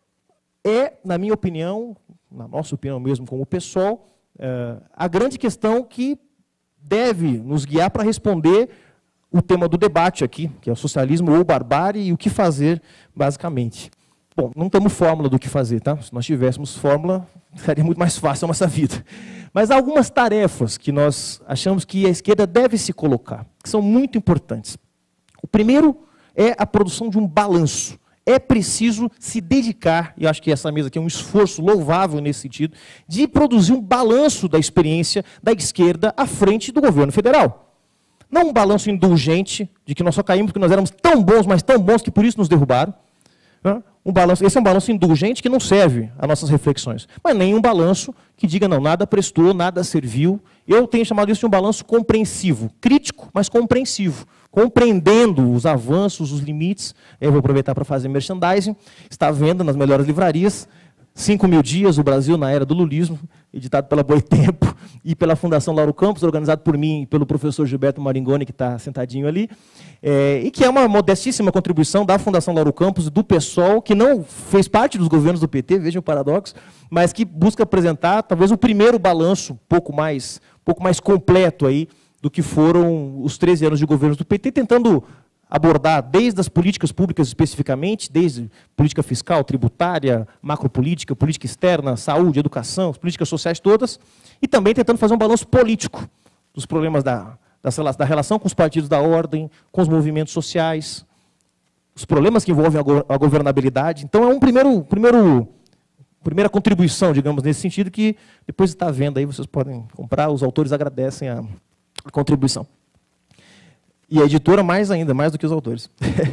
é, na minha opinião, na nossa opinião mesmo como PSOL, é, a grande questão que deve nos guiar para responder o tema do debate aqui, que é o socialismo ou barbárie e o que fazer, basicamente. Bom, não temos fórmula do que fazer, tá? Se nós tivéssemos fórmula, seria muito mais fácil a nossa vida. Mas há algumas tarefas que nós achamos que a esquerda deve se colocar, que são muito importantes. O primeiro é a produção de um balanço. É preciso se dedicar, e acho que essa mesa aqui é um esforço louvável nesse sentido, de produzir um balanço da experiência da esquerda à frente do governo federal. Não um balanço indulgente, de que nós só caímos porque nós éramos tão bons, mas tão bons que por isso nos derrubaram. Um balanço, esse é um balanço indulgente que não serve às nossas reflexões. Mas nem um balanço que diga, não, nada prestou, nada serviu. Eu tenho chamado isso de um balanço compreensivo. Crítico, mas compreensivo. Compreendendo os avanços, os limites. Eu vou aproveitar para fazer merchandising. Está à venda nas melhores livrarias. Cinco mil dias, o Brasil na era do lulismo, editado pela Boitempo e pela Fundação Lauro Campos, organizado por mim e pelo professor Gilberto Maringoni, que está sentadinho ali, é, e que é uma modestíssima contribuição da Fundação Lauro Campos, do PSOL, que não fez parte dos governos do P T, vejam o paradoxo, mas que busca apresentar talvez o primeiro balanço um pouco mais, um pouco mais completo aí, do que foram os treze anos de governos do P T, tentando abordar desde as políticas públicas especificamente, desde política fiscal, tributária, macropolítica, política externa, saúde, educação, as políticas sociais todas, e também tentando fazer um balanço político dos problemas da, da, da relação com os partidos da ordem, com os movimentos sociais, os problemas que envolvem a, go, a governabilidade. Então, é um primeiro, primeiro, primeira contribuição, digamos, nesse sentido, que depois está à venda aí, vocês podem comprar, os autores agradecem a, a contribuição. E a editora mais ainda, mais do que os autores.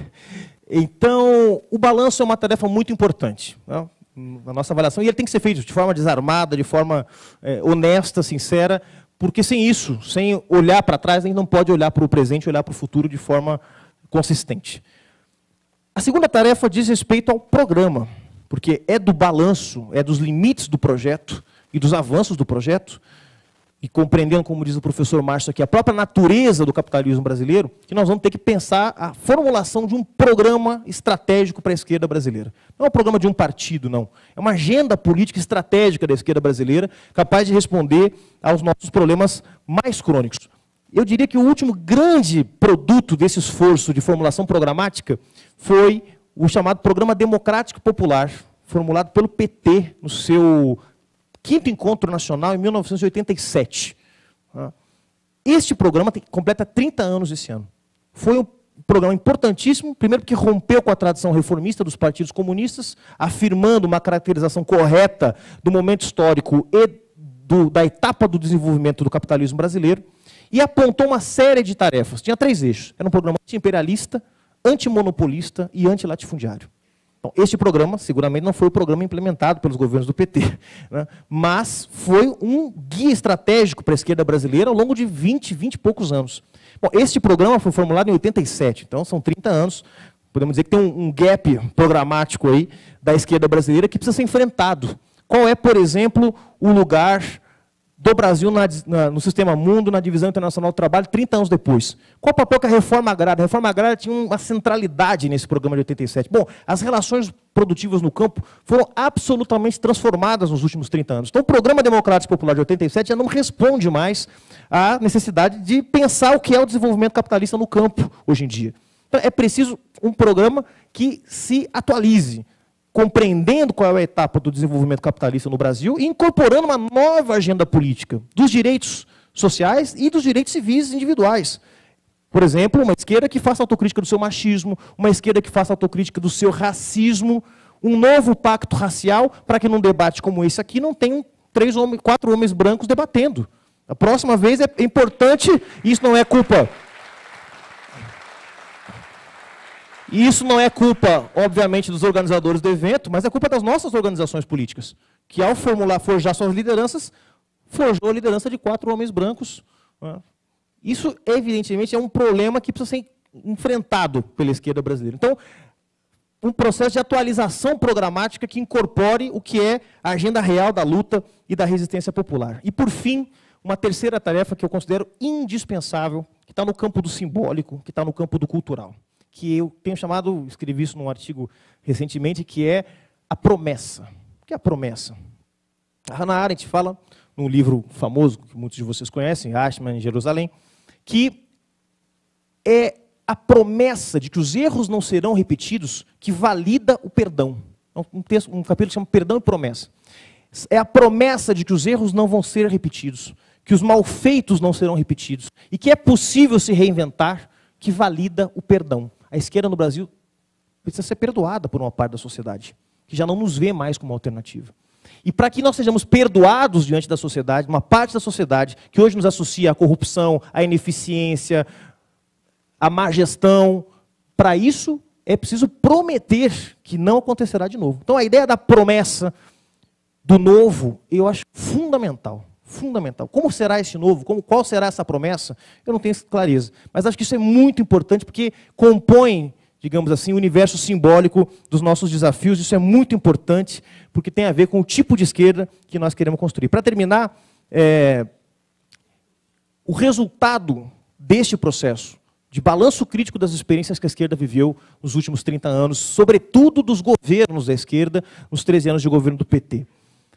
Então, o balanço é uma tarefa muito importante, né, na nossa avaliação, e ele tem que ser feito de forma desarmada, de forma é, honesta, sincera, porque sem isso, sem olhar para trás, a gente não pode olhar para o presente, olhar para o futuro de forma consistente. A segunda tarefa diz respeito ao programa, porque é do balanço, é dos limites do projeto e dos avanços do projeto, e compreendendo, como diz o professor Márcio aqui, a própria natureza do capitalismo brasileiro, que nós vamos ter que pensar a formulação de um programa estratégico para a esquerda brasileira. Não é um programa de um partido, não. É uma agenda política estratégica da esquerda brasileira, capaz de responder aos nossos problemas mais crônicos. Eu diria que o último grande produto desse esforço de formulação programática foi o chamado Programa Democrático Popular, formulado pelo P T no seu quinto encontro nacional em mil novecentos e oitenta e sete. Este programa tem, completa trinta anos esse ano. Foi um programa importantíssimo, primeiro porque rompeu com a tradição reformista dos partidos comunistas, afirmando uma caracterização correta do momento histórico e do, da etapa do desenvolvimento do capitalismo brasileiro, e apontou uma série de tarefas. Tinha três eixos. Era um programa anti-imperialista, antimonopolista e antilatifundiário. Então, este programa, seguramente, não foi o programa implementado pelos governos do P T, né? Mas foi um guia estratégico para a esquerda brasileira ao longo de vinte, vinte e poucos anos. Bom, este programa foi formulado em oitenta e sete, então são trinta anos. Podemos dizer que tem um, um gap programático aí da esquerda brasileira que precisa ser enfrentado. Qual é, por exemplo, o lugar do Brasil na, na, no sistema mundo, na divisão internacional do trabalho, trinta anos depois? Qual o papel que a reforma agrária? A reforma agrária tinha uma centralidade nesse programa de oitenta e sete. Bom, as relações produtivas no campo foram absolutamente transformadas nos últimos trinta anos. Então, o Programa Democrático Popular de oitenta e sete já não responde mais à necessidade de pensar o que é o desenvolvimento capitalista no campo hoje em dia. Então, é preciso um programa que se atualize, compreendendo qual é a etapa do desenvolvimento capitalista no Brasil e incorporando uma nova agenda política dos direitos sociais e dos direitos civis individuais. Por exemplo, uma esquerda que faça autocrítica do seu machismo, uma esquerda que faça autocrítica do seu racismo, um novo pacto racial para que num debate como esse aqui não tenham três homens, quatro homens brancos debatendo. A próxima vez é importante, isso não é culpa... E isso não é culpa, obviamente, dos organizadores do evento, mas é culpa das nossas organizações políticas, que ao formular, forjar suas lideranças, forjou a liderança de quatro homens brancos. Isso, evidentemente, é um problema que precisa ser enfrentado pela esquerda brasileira. Então, um processo de atualização programática que incorpore o que é a agenda real da luta e da resistência popular. E, por fim, uma terceira tarefa que eu considero indispensável, que está no campo do simbólico, que está no campo do cultural, que eu tenho chamado, escrevi isso num artigo recentemente, que é a promessa. O que é a promessa? A Hannah Arendt fala, num livro famoso, que muitos de vocês conhecem, Ashman em Jerusalém, que é a promessa de que os erros não serão repetidos que valida o perdão. Um, texto, um capítulo que chama Perdão e Promessa. É a promessa de que os erros não vão ser repetidos, que os malfeitos não serão repetidos, e que é possível se reinventar, que valida o perdão. A esquerda no Brasil precisa ser perdoada por uma parte da sociedade, que já não nos vê mais como alternativa. E para que nós sejamos perdoados diante da sociedade, uma parte da sociedade que hoje nos associa à corrupção, à ineficiência, à má gestão, para isso é preciso prometer que não acontecerá de novo. Então a ideia da promessa do novo, eu acho fundamental. Fundamental. Como será esse novo? Como, qual será essa promessa? Eu não tenho clareza. Mas acho que isso é muito importante porque compõe, digamos assim, o universo simbólico dos nossos desafios. Isso é muito importante porque tem a ver com o tipo de esquerda que nós queremos construir. Para terminar, é, o resultado deste processo de balanço crítico das experiências que a esquerda viveu nos últimos trinta anos, sobretudo dos governos da esquerda, nos treze anos de governo do P T.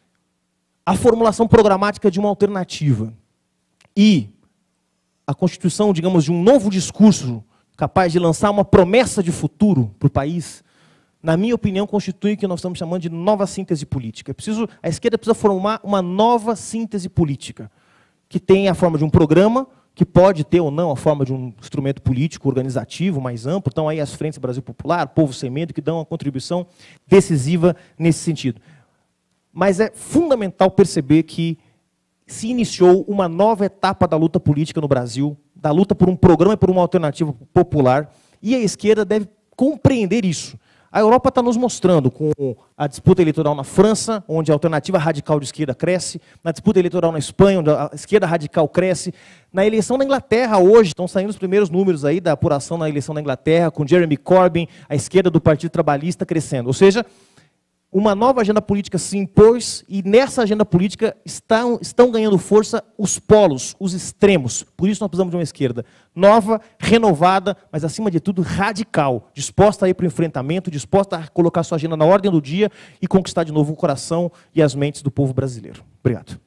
A formulação programática de uma alternativa e a constituição, digamos, de um novo discurso capaz de lançar uma promessa de futuro para o país, na minha opinião, constitui o que nós estamos chamando de nova síntese política. É preciso, a esquerda precisa formar uma nova síntese política, que tem a forma de um programa, que pode ter ou não a forma de um instrumento político organizativo mais amplo. Então, aí as frentes Brasil Popular, Povo Sem Medo, que dão uma contribuição decisiva nesse sentido. Mas é fundamental perceber que se iniciou uma nova etapa da luta política no Brasil, da luta por um programa e por uma alternativa popular, e a esquerda deve compreender isso. A Europa está nos mostrando, com a disputa eleitoral na França, onde a alternativa radical de esquerda cresce, na disputa eleitoral na Espanha, onde a esquerda radical cresce, na eleição na Inglaterra hoje, estão saindo os primeiros números aí da apuração na eleição na Inglaterra, com Jeremy Corbyn, a esquerda do Partido Trabalhista crescendo. Ou seja, uma nova agenda política se impôs e nessa agenda política estão, estão ganhando força os polos, os extremos. Por isso nós precisamos de uma esquerda nova, renovada, mas acima de tudo radical, disposta a ir para o enfrentamento, disposta a colocar sua agenda na ordem do dia e conquistar de novo o coração e as mentes do povo brasileiro. Obrigado.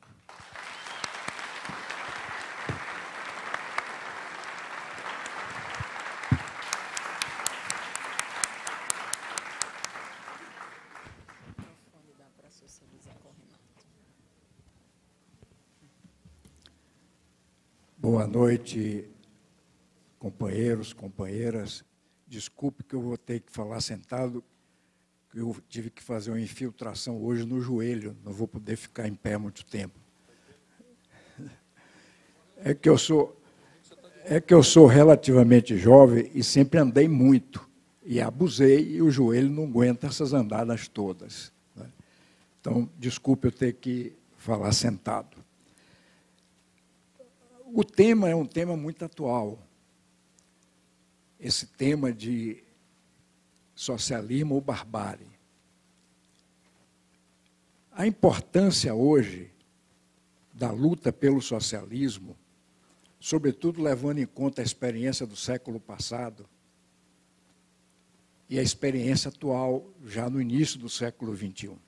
Boa noite, companheiros, companheiras. Desculpe que eu vou ter que falar sentado, que eu tive que fazer uma infiltração hoje no joelho, não vou poder ficar em pé muito tempo. É que eu sou, é que eu sou relativamente jovem e sempre andei muito, e abusei, e o joelho não aguenta essas andadas todas, né? Então, desculpe eu ter que falar sentado. O tema é um tema muito atual. Esse tema de socialismo ou barbárie. A importância hoje da luta pelo socialismo, sobretudo levando em conta a experiência do século passado e a experiência atual, já no início do século vinte e um.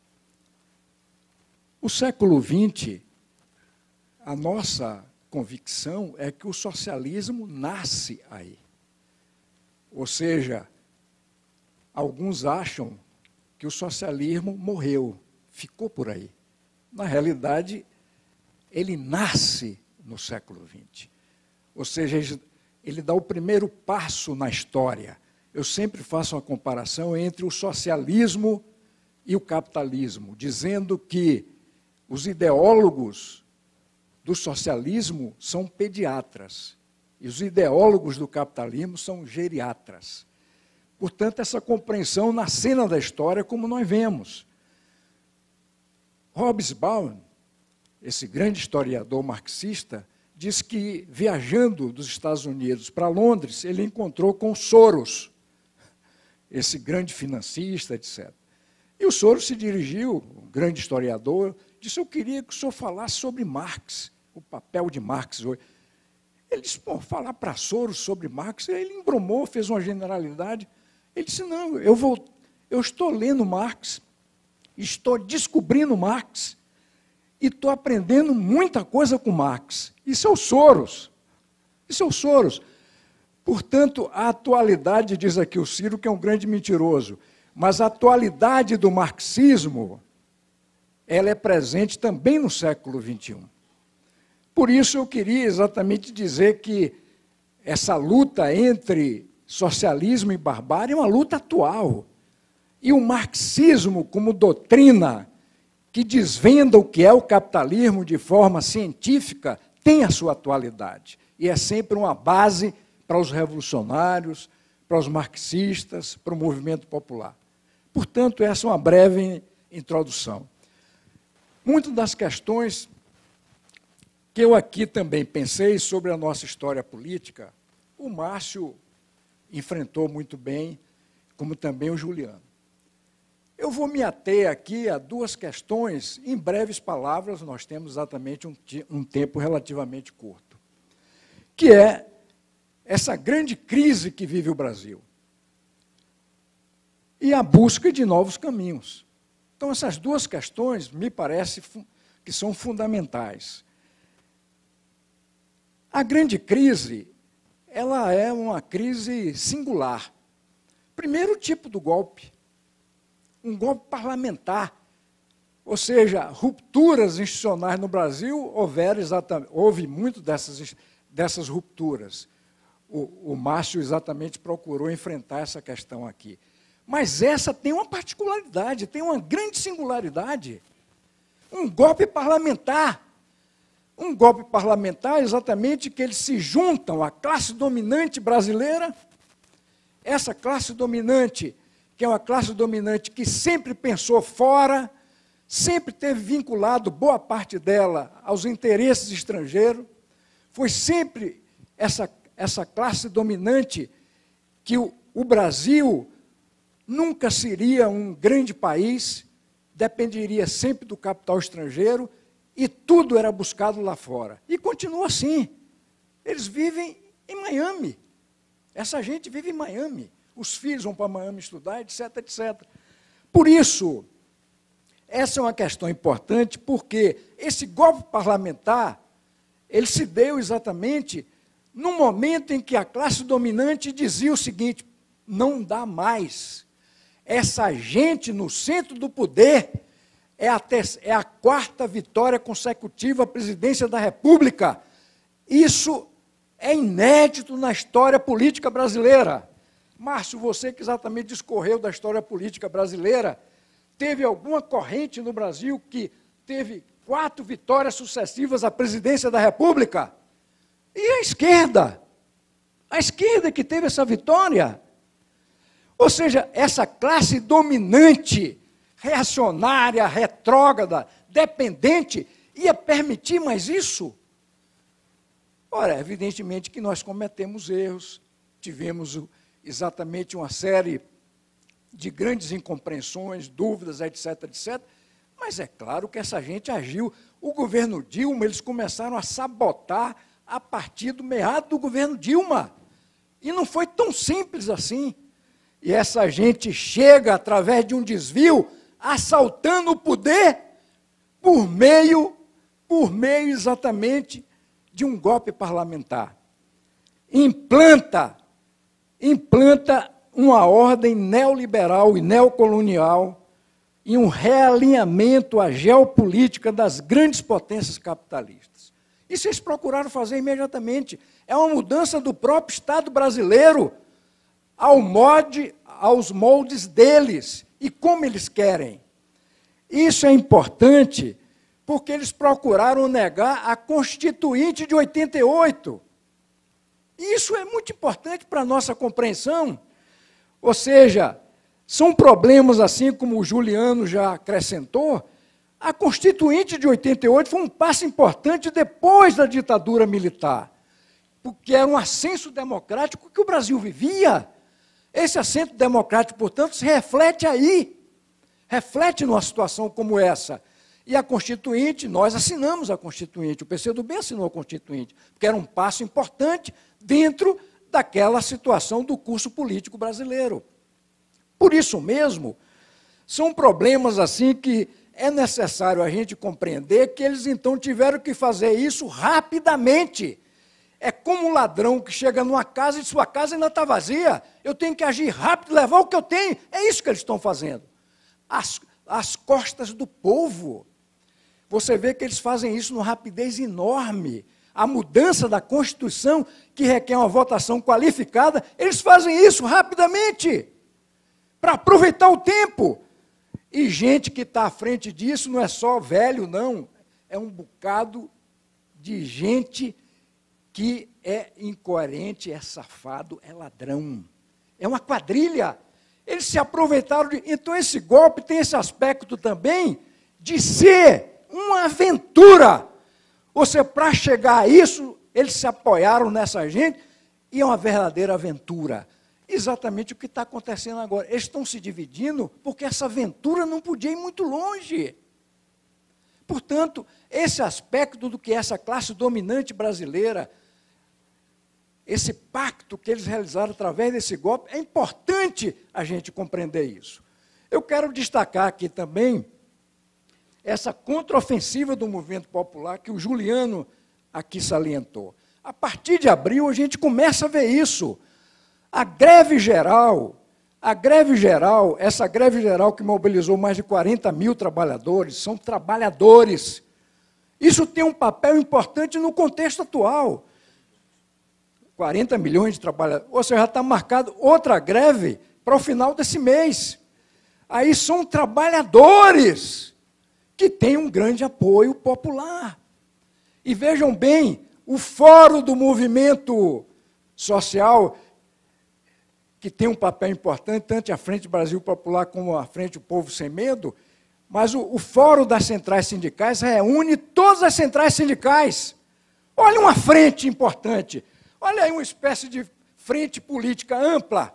O século vinte, a nossa convicção é que o socialismo nasce aí. Ou seja, alguns acham que o socialismo morreu, ficou por aí. Na realidade, ele nasce no século vinte. Ou seja, ele dá o primeiro passo na história. Eu sempre faço uma comparação entre o socialismo e o capitalismo, dizendo que os ideólogos do socialismo são pediatras e os ideólogos do capitalismo são geriatras. Portanto, essa compreensão na cena da história, como nós vemos. Hobsbawm, esse grande historiador marxista, diz que, viajando dos Estados Unidos para Londres, ele encontrou com Soros, esse grande financista, etcétera. E o Soros se dirigiu, um grande historiador, disse: eu queria que o senhor falasse sobre Marx, o papel de Marx hoje. Ele disse: pô, falar para Soros sobre Marx, ele embromou, fez uma generalidade. Ele disse: não, eu, vou, eu estou lendo Marx, estou descobrindo Marx, e estou aprendendo muita coisa com Marx. Isso é o Soros. Isso é o Soros. Portanto, a atualidade, diz aqui o Ciro, que é um grande mentiroso, mas a atualidade do marxismo, ela é presente também no século vinte e um. Por isso, eu queria exatamente dizer que essa luta entre socialismo e barbárie é uma luta atual. E o marxismo, como doutrina que desvenda o que é o capitalismo de forma científica, tem a sua atualidade. E é sempre uma base para os revolucionários, para os marxistas, para o movimento popular. Portanto, essa é uma breve introdução. Muitas das questões que eu aqui também pensei sobre a nossa história política, o Márcio enfrentou muito bem, como também o Juliano. Eu vou me ater aqui a duas questões, em breves palavras, nós temos exatamente um, um tempo relativamente curto, que é essa grande crise que vive o Brasil e a busca de novos caminhos. Então, essas duas questões me parece que são fundamentais. A grande crise, ela é uma crise singular. Primeiro, o tipo do golpe. Um golpe parlamentar. Ou seja, rupturas institucionais no Brasil, houveram exatamente, houve muito dessas, dessas rupturas. O, o Márcio exatamente procurou enfrentar essa questão aqui. Mas essa tem uma particularidade, tem uma grande singularidade. Um golpe parlamentar. Um golpe parlamentar, exatamente, que eles se juntam à classe dominante brasileira, essa classe dominante, que é uma classe dominante que sempre pensou fora, sempre teve vinculado boa parte dela aos interesses estrangeiros, foi sempre essa, essa classe dominante que o, o Brasil nunca seria um grande país, dependeria sempre do capital estrangeiro, e tudo era buscado lá fora. E continua assim. Eles vivem em Miami. Essa gente vive em Miami. Os filhos vão para Miami estudar, etc, etcétera. Por isso, essa é uma questão importante, porque esse golpe parlamentar, ele se deu exatamente no momento em que a classe dominante dizia o seguinte: não dá mais. Essa gente no centro do poder é a, ter- é a quarta vitória consecutiva à presidência da República Isso é inédito na história política brasileira. Márcio, você que exatamente discorreu da história política brasileira, teve alguma corrente no Brasil que teve quatro vitórias sucessivas à presidência da República? E a esquerda? A esquerda que teve essa vitória? Ou seja, essa classe dominante, reacionária, retrógrada, dependente, ia permitir mais isso? Ora, evidentemente que nós cometemos erros, tivemos exatamente uma série de grandes incompreensões, dúvidas, etc, etcétera. Mas é claro que essa gente agiu. O governo Dilma, eles começaram a sabotar a partir do meado do governo Dilma. E não foi tão simples assim. E essa gente chega, através de um desvio, assaltando o poder por meio, por meio exatamente de um golpe parlamentar. Implanta, implanta uma ordem neoliberal e neocolonial e um realinhamento à geopolítica das grandes potências capitalistas. Isso eles procuraram fazer imediatamente. É uma mudança do próprio Estado brasileiro ao molde, aos moldes deles e como eles querem. Isso é importante porque eles procuraram negar a Constituinte de oitenta e oito. Isso é muito importante para a nossa compreensão. Ou seja, são problemas assim como o Juliano já acrescentou. A Constituinte de oitenta e oito foi um passo importante depois da ditadura militar, porque era um ascenso democrático que o Brasil vivia. Esse ascenso democrático, portanto, se reflete aí, reflete numa situação como essa. E a Constituinte, nós assinamos a Constituinte, o P C do B assinou a Constituinte, porque era um passo importante dentro daquela situação do curso político brasileiro. Por isso mesmo, são problemas assim que é necessário a gente compreender que eles então tiveram que fazer isso rapidamente. É como um ladrão que chega numa casa e sua casa ainda está vazia. Eu tenho que agir rápido, levar o que eu tenho. É isso que eles estão fazendo. Às, às costas do povo. Você vê que eles fazem isso numa rapidez enorme. A mudança da Constituição, que requer uma votação qualificada, eles fazem isso rapidamente, para aproveitar o tempo. E gente que está à frente disso não é só velho, não. É um bocado de gente que é incoerente, é safado, é ladrão. É uma quadrilha. Eles se aproveitaram de... Então, esse golpe tem esse aspecto também de ser uma aventura. Ou seja, para chegar a isso, eles se apoiaram nessa gente e é uma verdadeira aventura. Exatamente o que está acontecendo agora. Eles estão se dividindo porque essa aventura não podia ir muito longe. Portanto, esse aspecto do que é essa classe dominante brasileira, esse pacto que eles realizaram através desse golpe, é importante a gente compreender isso. Eu quero destacar aqui também essa contraofensiva do movimento popular que o Juliano aqui salientou. A partir de abril, a gente começa a ver isso. A greve geral, a greve geral, essa greve geral que mobilizou mais de quarenta mil trabalhadores, são trabalhadores. Isso tem um papel importante no contexto atual. quarenta milhões de trabalhadores, ou seja, já está marcado outra greve para o final desse mês. Aí são trabalhadores que têm um grande apoio popular. E vejam bem, o fórum do movimento social, que tem um papel importante, tanto a Frente Brasil Popular como a Frente O Povo Sem Medo, mas o, o fórum das centrais sindicais reúne todas as centrais sindicais. Olha uma frente importante, olha aí uma espécie de frente política ampla.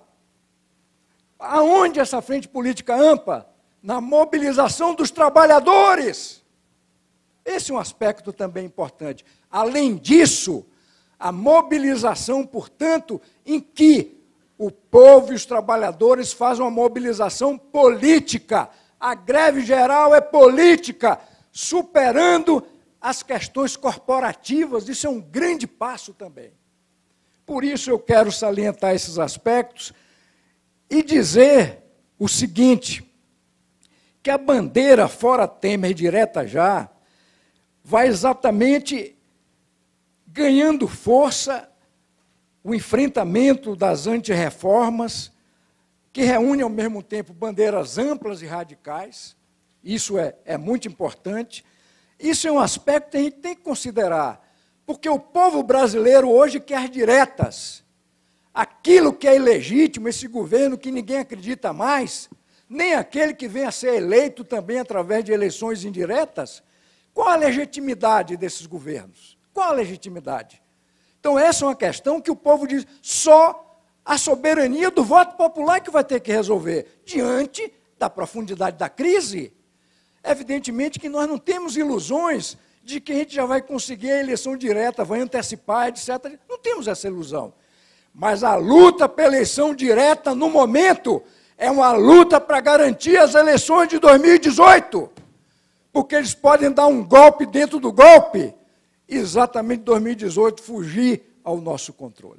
Aonde essa frente política ampla? Na mobilização dos trabalhadores. Esse é um aspecto também importante. Além disso, a mobilização, portanto, em que o povo e os trabalhadores fazem uma mobilização política. A greve geral é política, superando as questões corporativas. Isso é um grande passo também. Por isso eu quero salientar esses aspectos e dizer o seguinte, que a bandeira fora Temer direta já vai exatamente ganhando força o enfrentamento das antirreformas, que reúne ao mesmo tempo bandeiras amplas e radicais. Isso é, é muito importante. Isso é um aspecto que a gente tem que considerar, porque o povo brasileiro hoje quer diretas. Aquilo que é ilegítimo, esse governo que ninguém acredita mais, nem aquele que vem a ser eleito também através de eleições indiretas, qual a legitimidade desses governos? Qual a legitimidade? Então, essa é uma questão que o povo diz, só a soberania do voto popular que vai ter que resolver, diante da profundidade da crise. Evidentemente que nós não temos ilusões de que a gente já vai conseguir a eleição direta, vai antecipar, etcétera. Não temos essa ilusão. Mas a luta pela eleição direta, no momento, é uma luta para garantir as eleições de dois mil e dezoito, porque eles podem dar um golpe dentro do golpe, exatamente em dois mil e dezoito, fugir ao nosso controle.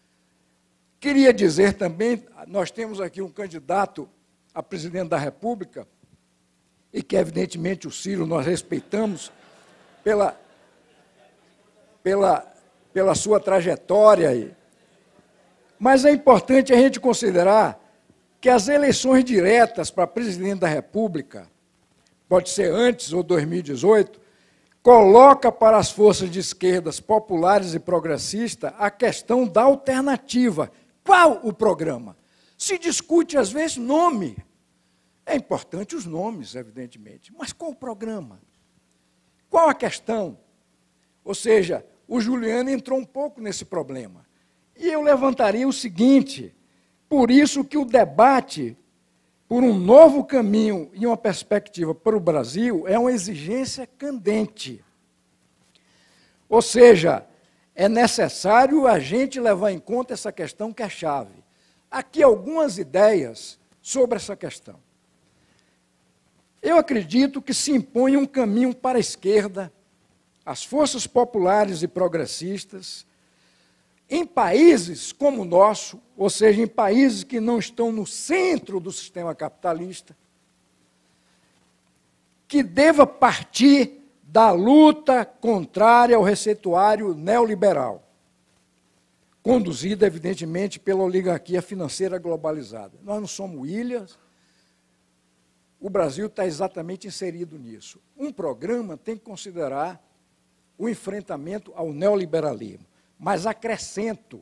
Queria dizer também, nós temos aqui um candidato a presidente da República, e que, evidentemente, o Ciro nós respeitamos pela, pela, pela sua trajetória. Mas é importante a gente considerar que as eleições diretas para presidente da República, pode ser antes ou dois mil e dezoito, coloca para as forças de esquerdas populares e progressistas a questão da alternativa. Qual o programa? Se discute, às vezes, nome. É importante os nomes, evidentemente, mas qual o programa? Qual a questão? Ou seja, o Juliano entrou um pouco nesse problema. E eu levantaria o seguinte, por isso que o debate por um novo caminho e uma perspectiva para o Brasil é uma exigência candente. Ou seja, é necessário a gente levar em conta essa questão que é chave. Aqui algumas ideias sobre essa questão. Eu acredito que se impõe um caminho para a esquerda, as forças populares e progressistas, em países como o nosso, ou seja, em países que não estão no centro do sistema capitalista, que deva partir da luta contrária ao receituário neoliberal, conduzida, evidentemente, pela oligarquia financeira globalizada. Nós não somos ilhas, o Brasil está exatamente inserido nisso. Um programa tem que considerar o enfrentamento ao neoliberalismo, mas acrescento,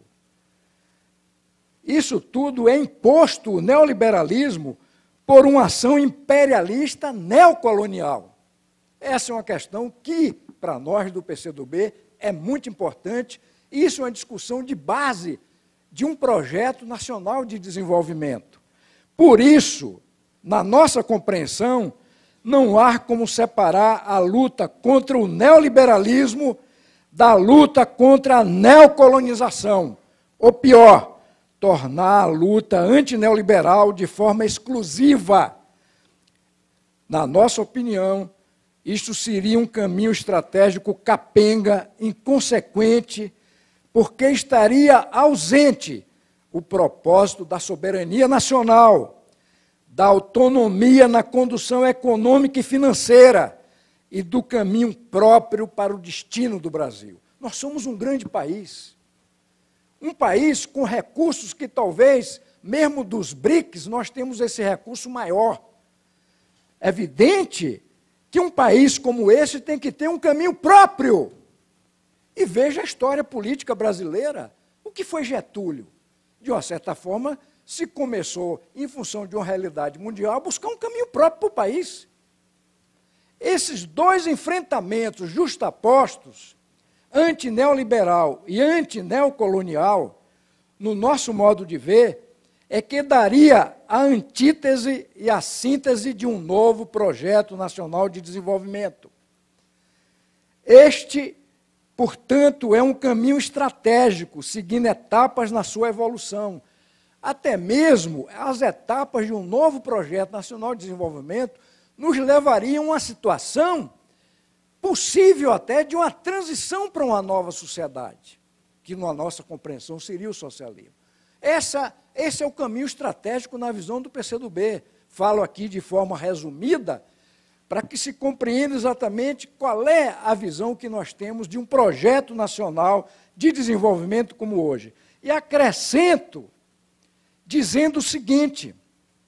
isso tudo é imposto, o neoliberalismo, por uma ação imperialista neocolonial. Essa é uma questão que, para nós do P C do B, é muito importante. Isso é uma discussão de base de um projeto nacional de desenvolvimento. Por isso, na nossa compreensão, não há como separar a luta contra o neoliberalismo da luta contra a neocolonização. Ou pior, tornar a luta antineoliberal de forma exclusiva. Na nossa opinião, isto seria um caminho estratégico capenga, inconsequente, porque estaria ausente o propósito da soberania nacional, da autonomia na condução econômica e financeira e do caminho próprio para o destino do Brasil. Nós somos um grande país, um país com recursos que talvez, mesmo dos BRICS, nós temos esse recurso maior. É evidente que um país como esse tem que ter um caminho próprio. E veja a história política brasileira. O que foi Getúlio? De uma certa forma, se começou, em função de uma realidade mundial, a buscar um caminho próprio para o país. Esses dois enfrentamentos justapostos, antineoliberal e antineocolonial, no nosso modo de ver, é que daria a antítese e a síntese de um novo projeto nacional de desenvolvimento. Este, portanto, é um caminho estratégico, seguindo etapas na sua evolução. Até mesmo as etapas de um novo projeto nacional de desenvolvimento nos levariam a uma situação possível até de uma transição para uma nova sociedade, que na nossa compreensão seria o socialismo. Essa, esse é o caminho estratégico na visão do P C do B. Falo aqui de forma resumida, para que se compreenda exatamente qual é a visão que nós temos de um projeto nacional de desenvolvimento como hoje. E acrescento dizendo o seguinte: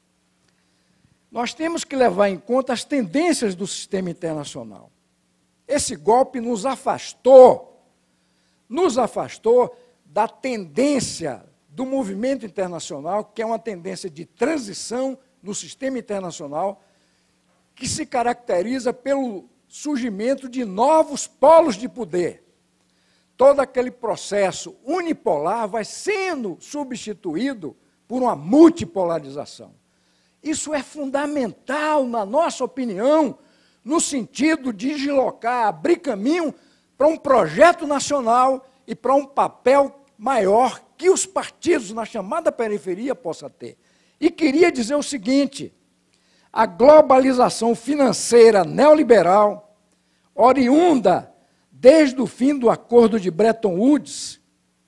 nós temos que levar em conta as tendências do sistema internacional. Esse golpe nos afastou, nos afastou da tendência do movimento internacional, que é uma tendência de transição no sistema internacional, que se caracteriza pelo surgimento de novos polos de poder. Todo aquele processo unipolar vai sendo substituído por uma multipolarização. Isso é fundamental, na nossa opinião, no sentido de deslocar, abrir caminho para um projeto nacional e para um papel maior que os partidos na chamada periferia possam ter. E queria dizer o seguinte: a globalização financeira neoliberal, oriunda desde o fim do acordo de Bretton Woods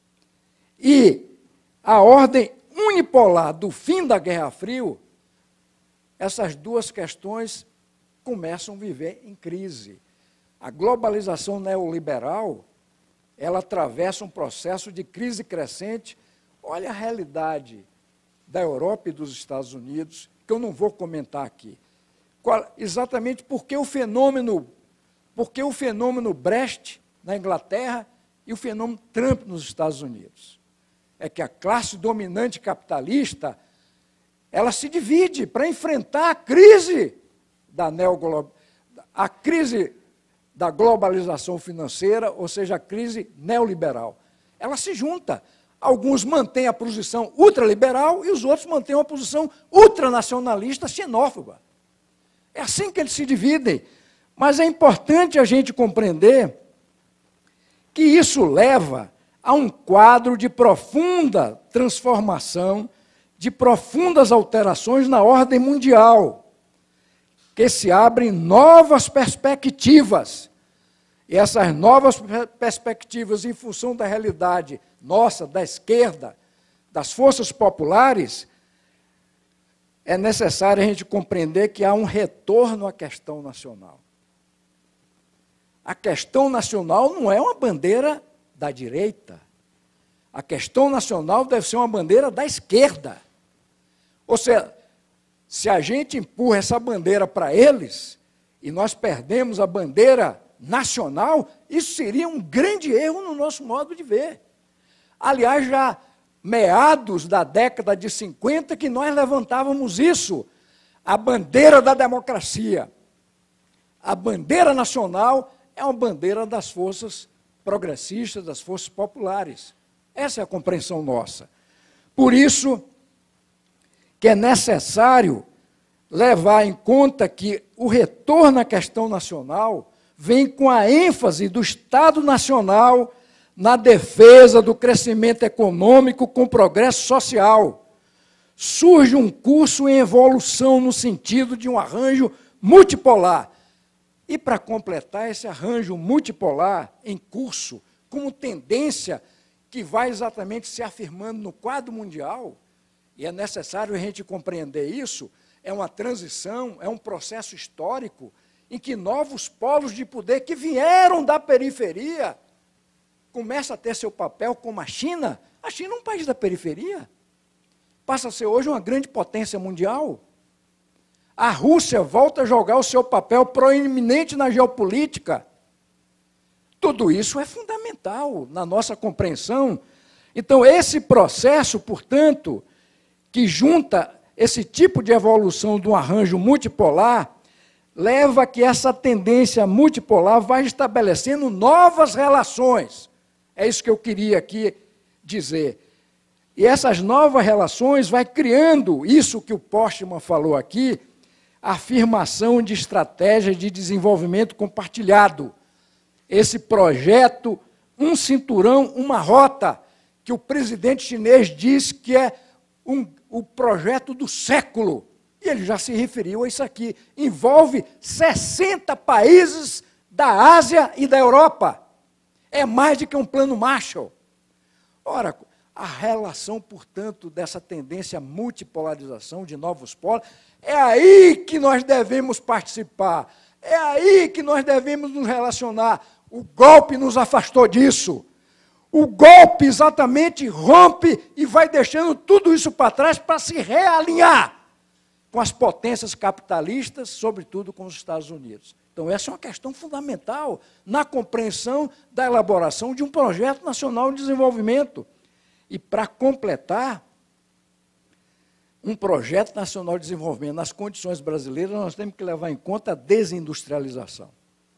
e a ordem unipolar do fim da Guerra Fria, essas duas questões começam a viver em crise. A globalização neoliberal, ela atravessa um processo de crise crescente. Olha a realidade da Europa e dos Estados Unidos, que eu não vou comentar aqui. Qual, exatamente porque o fenômeno, porque o fenômeno Brexit na Inglaterra e o fenômeno Trump nos Estados Unidos. É que a classe dominante capitalista, ela se divide para enfrentar a crise da neoglo... a crise da globalização financeira, ou seja, a crise neoliberal. Ela se junta. Alguns mantêm a posição ultraliberal e os outros mantêm uma posição ultranacionalista xenófoba. É assim que eles se dividem. Mas é importante a gente compreender que isso leva a um quadro de profunda transformação, de profundas alterações na ordem mundial, que se abrem novas perspectivas. E essas novas perspectivas, em função da realidade nossa, da esquerda, das forças populares, é necessário a gente compreender que há um retorno à questão nacional. A questão nacional não é uma bandeira da direita. A questão nacional deve ser uma bandeira da esquerda. Ou seja, se a gente empurra essa bandeira para eles, e nós perdemos a bandeira nacional, isso seria um grande erro no nosso modo de ver. Aliás, já meados da década de cinquenta que nós levantávamos isso, a bandeira da democracia. A bandeira nacional é uma bandeira das forças progressistas, das forças populares. Essa é a compreensão nossa. Por isso que é necessário levar em conta que o retorno à questão nacional vem com a ênfase do Estado Nacional na defesa do crescimento econômico com progresso social. Surge um curso em evolução no sentido de um arranjo multipolar. E para completar esse arranjo multipolar em curso, como tendência que vai exatamente se afirmando no quadro mundial, e é necessário a gente compreender isso, é uma transição, é um processo histórico em que novos polos de poder que vieram da periferia começam a ter seu papel, como a China. A China é um país da periferia, passa a ser hoje uma grande potência mundial. A Rússia volta a jogar o seu papel proeminente na geopolítica. Tudo isso é fundamental na nossa compreensão. Então, esse processo, portanto, que junta esse tipo de evolução de um arranjo multipolar, leva a que essa tendência multipolar vai estabelecendo novas relações. É isso que eu queria aqui dizer. E essas novas relações vai criando, isso que o Postman falou aqui, a afirmação de estratégias de desenvolvimento compartilhado. Esse projeto, um cinturão, uma rota, que o presidente chinês diz que é um, o projeto do século. E ele já se referiu a isso aqui. Envolve sessenta países da Ásia e da Europa. É mais do que um plano Marshall. Ora, a relação, portanto, dessa tendência à multipolarização de novos polos. É aí que nós devemos participar, é aí que nós devemos nos relacionar. O golpe nos afastou disso. O golpe exatamente rompe e vai deixando tudo isso para trás para se realinhar com as potências capitalistas, sobretudo com os Estados Unidos. Então, essa é uma questão fundamental na compreensão da elaboração de um projeto nacional de desenvolvimento. E, para completar, um projeto nacional de desenvolvimento nas condições brasileiras, nós temos que levar em conta a desindustrialização.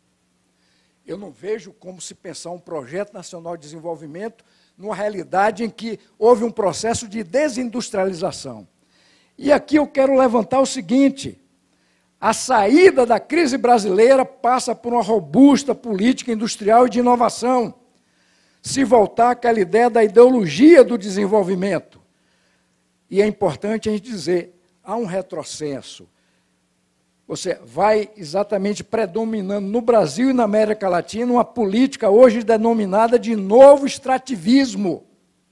Eu não vejo como se pensar um projeto nacional de desenvolvimento numa realidade em que houve um processo de desindustrialização. E aqui eu quero levantar o seguinte: a saída da crise brasileira passa por uma robusta política industrial e de inovação. Se voltar àquela ideia da ideologia do desenvolvimento. E é importante a gente dizer, há um retrocesso. Você vai exatamente predominando no Brasil e na América Latina uma política hoje denominada de novo extrativismo.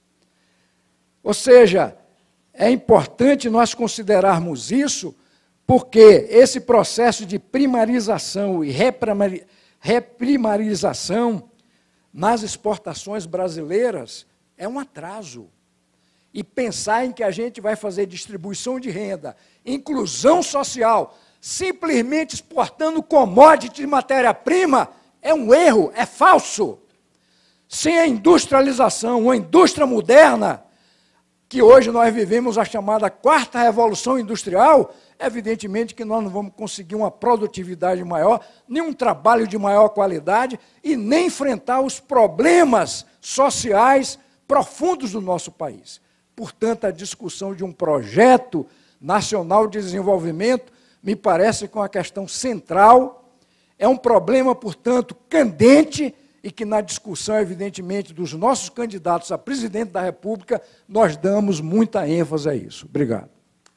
Ou seja, é importante nós considerarmos isso, porque esse processo de primarização e reprimarização nas exportações brasileiras é um atraso. E pensar em que a gente vai fazer distribuição de renda, inclusão social, simplesmente exportando commodity de matéria-prima, é um erro, é falso. Sem a industrialização, uma indústria moderna, que hoje nós vivemos a chamada quarta revolução industrial, evidentemente que nós não vamos conseguir uma produtividade maior, nem um trabalho de maior qualidade e nem enfrentar os problemas sociais profundos do nosso país. Portanto, a discussão de um projeto nacional de desenvolvimento me parece que é uma questão central, é um problema, portanto, candente e que na discussão, evidentemente, dos nossos candidatos a presidente da República, nós damos muita ênfase a isso. Obrigado.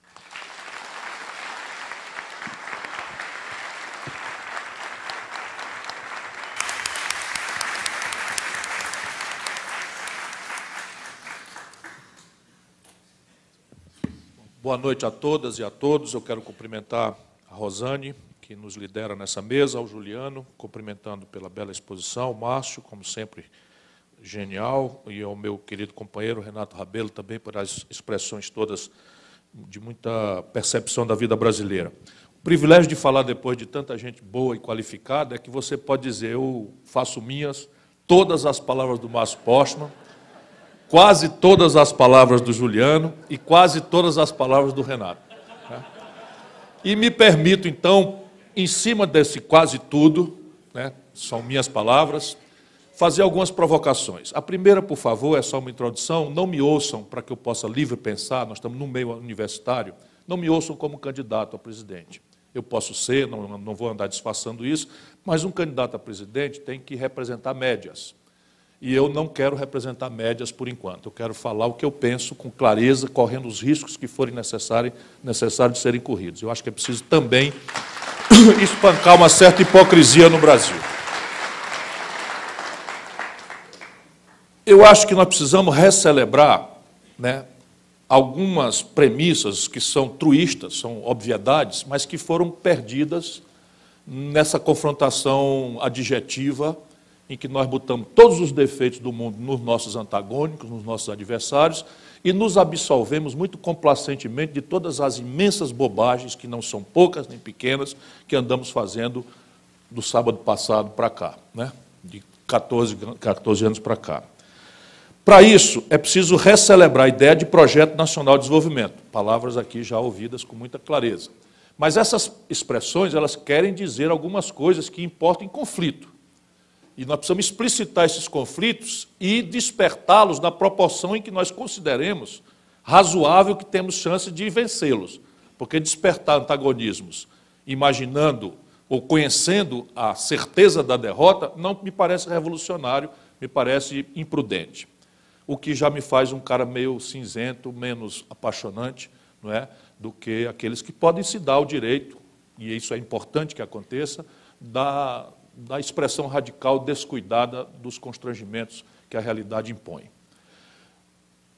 Boa noite a todas e a todos. Eu quero cumprimentar a Rosane, que nos lidera nessa mesa, ao Juliano, cumprimentando pela bela exposição, o Márcio, como sempre, genial, e ao meu querido companheiro Renato Rabelo, também por as expressões todas de muita percepção da vida brasileira. O privilégio de falar depois de tanta gente boa e qualificada é que você pode dizer, eu faço minhas todas as palavras do Márcio Postman, quase todas as palavras do Juliano e quase todas as palavras do Renato. E me permito, então, em cima desse quase tudo, né, são minhas palavras, fazer algumas provocações. A primeira, por favor, é só uma introdução, não me ouçam para que eu possa livre pensar, nós estamos no meio universitário, não me ouçam como candidato a presidente. Eu posso ser, não, não vou andar disfarçando isso, mas um candidato a presidente tem que representar médias. E eu não quero representar médias por enquanto. Eu quero falar o que eu penso com clareza, correndo os riscos que forem necessários necessário de serem corridos. Eu acho que é preciso também espancar uma certa hipocrisia no Brasil. Eu acho que nós precisamos recelebrar, né, algumas premissas que são truístas, são obviedades, mas que foram perdidas nessa confrontação adjetiva em que nós botamos todos os defeitos do mundo nos nossos antagônicos, nos nossos adversários, e nos absolvemos muito complacentemente de todas as imensas bobagens, que não são poucas nem pequenas, que andamos fazendo do sábado passado para cá, né? De catorze, catorze anos para cá. Para isso, é preciso recelebrar a ideia de projeto nacional de desenvolvimento, palavras aqui já ouvidas com muita clareza. Mas essas expressões, elas querem dizer algumas coisas que importam em conflito. E nós precisamos explicitar esses conflitos e despertá-los na proporção em que nós consideremos razoável que temos chance de vencê-los. Porque despertar antagonismos, imaginando ou conhecendo a certeza da derrota, não me parece revolucionário, me parece imprudente. O que já me faz um cara meio cinzento, menos apaixonante, não é, do que aqueles que podem se dar o direito, e isso é importante que aconteça, da... da expressão radical descuidada dos constrangimentos que a realidade impõe.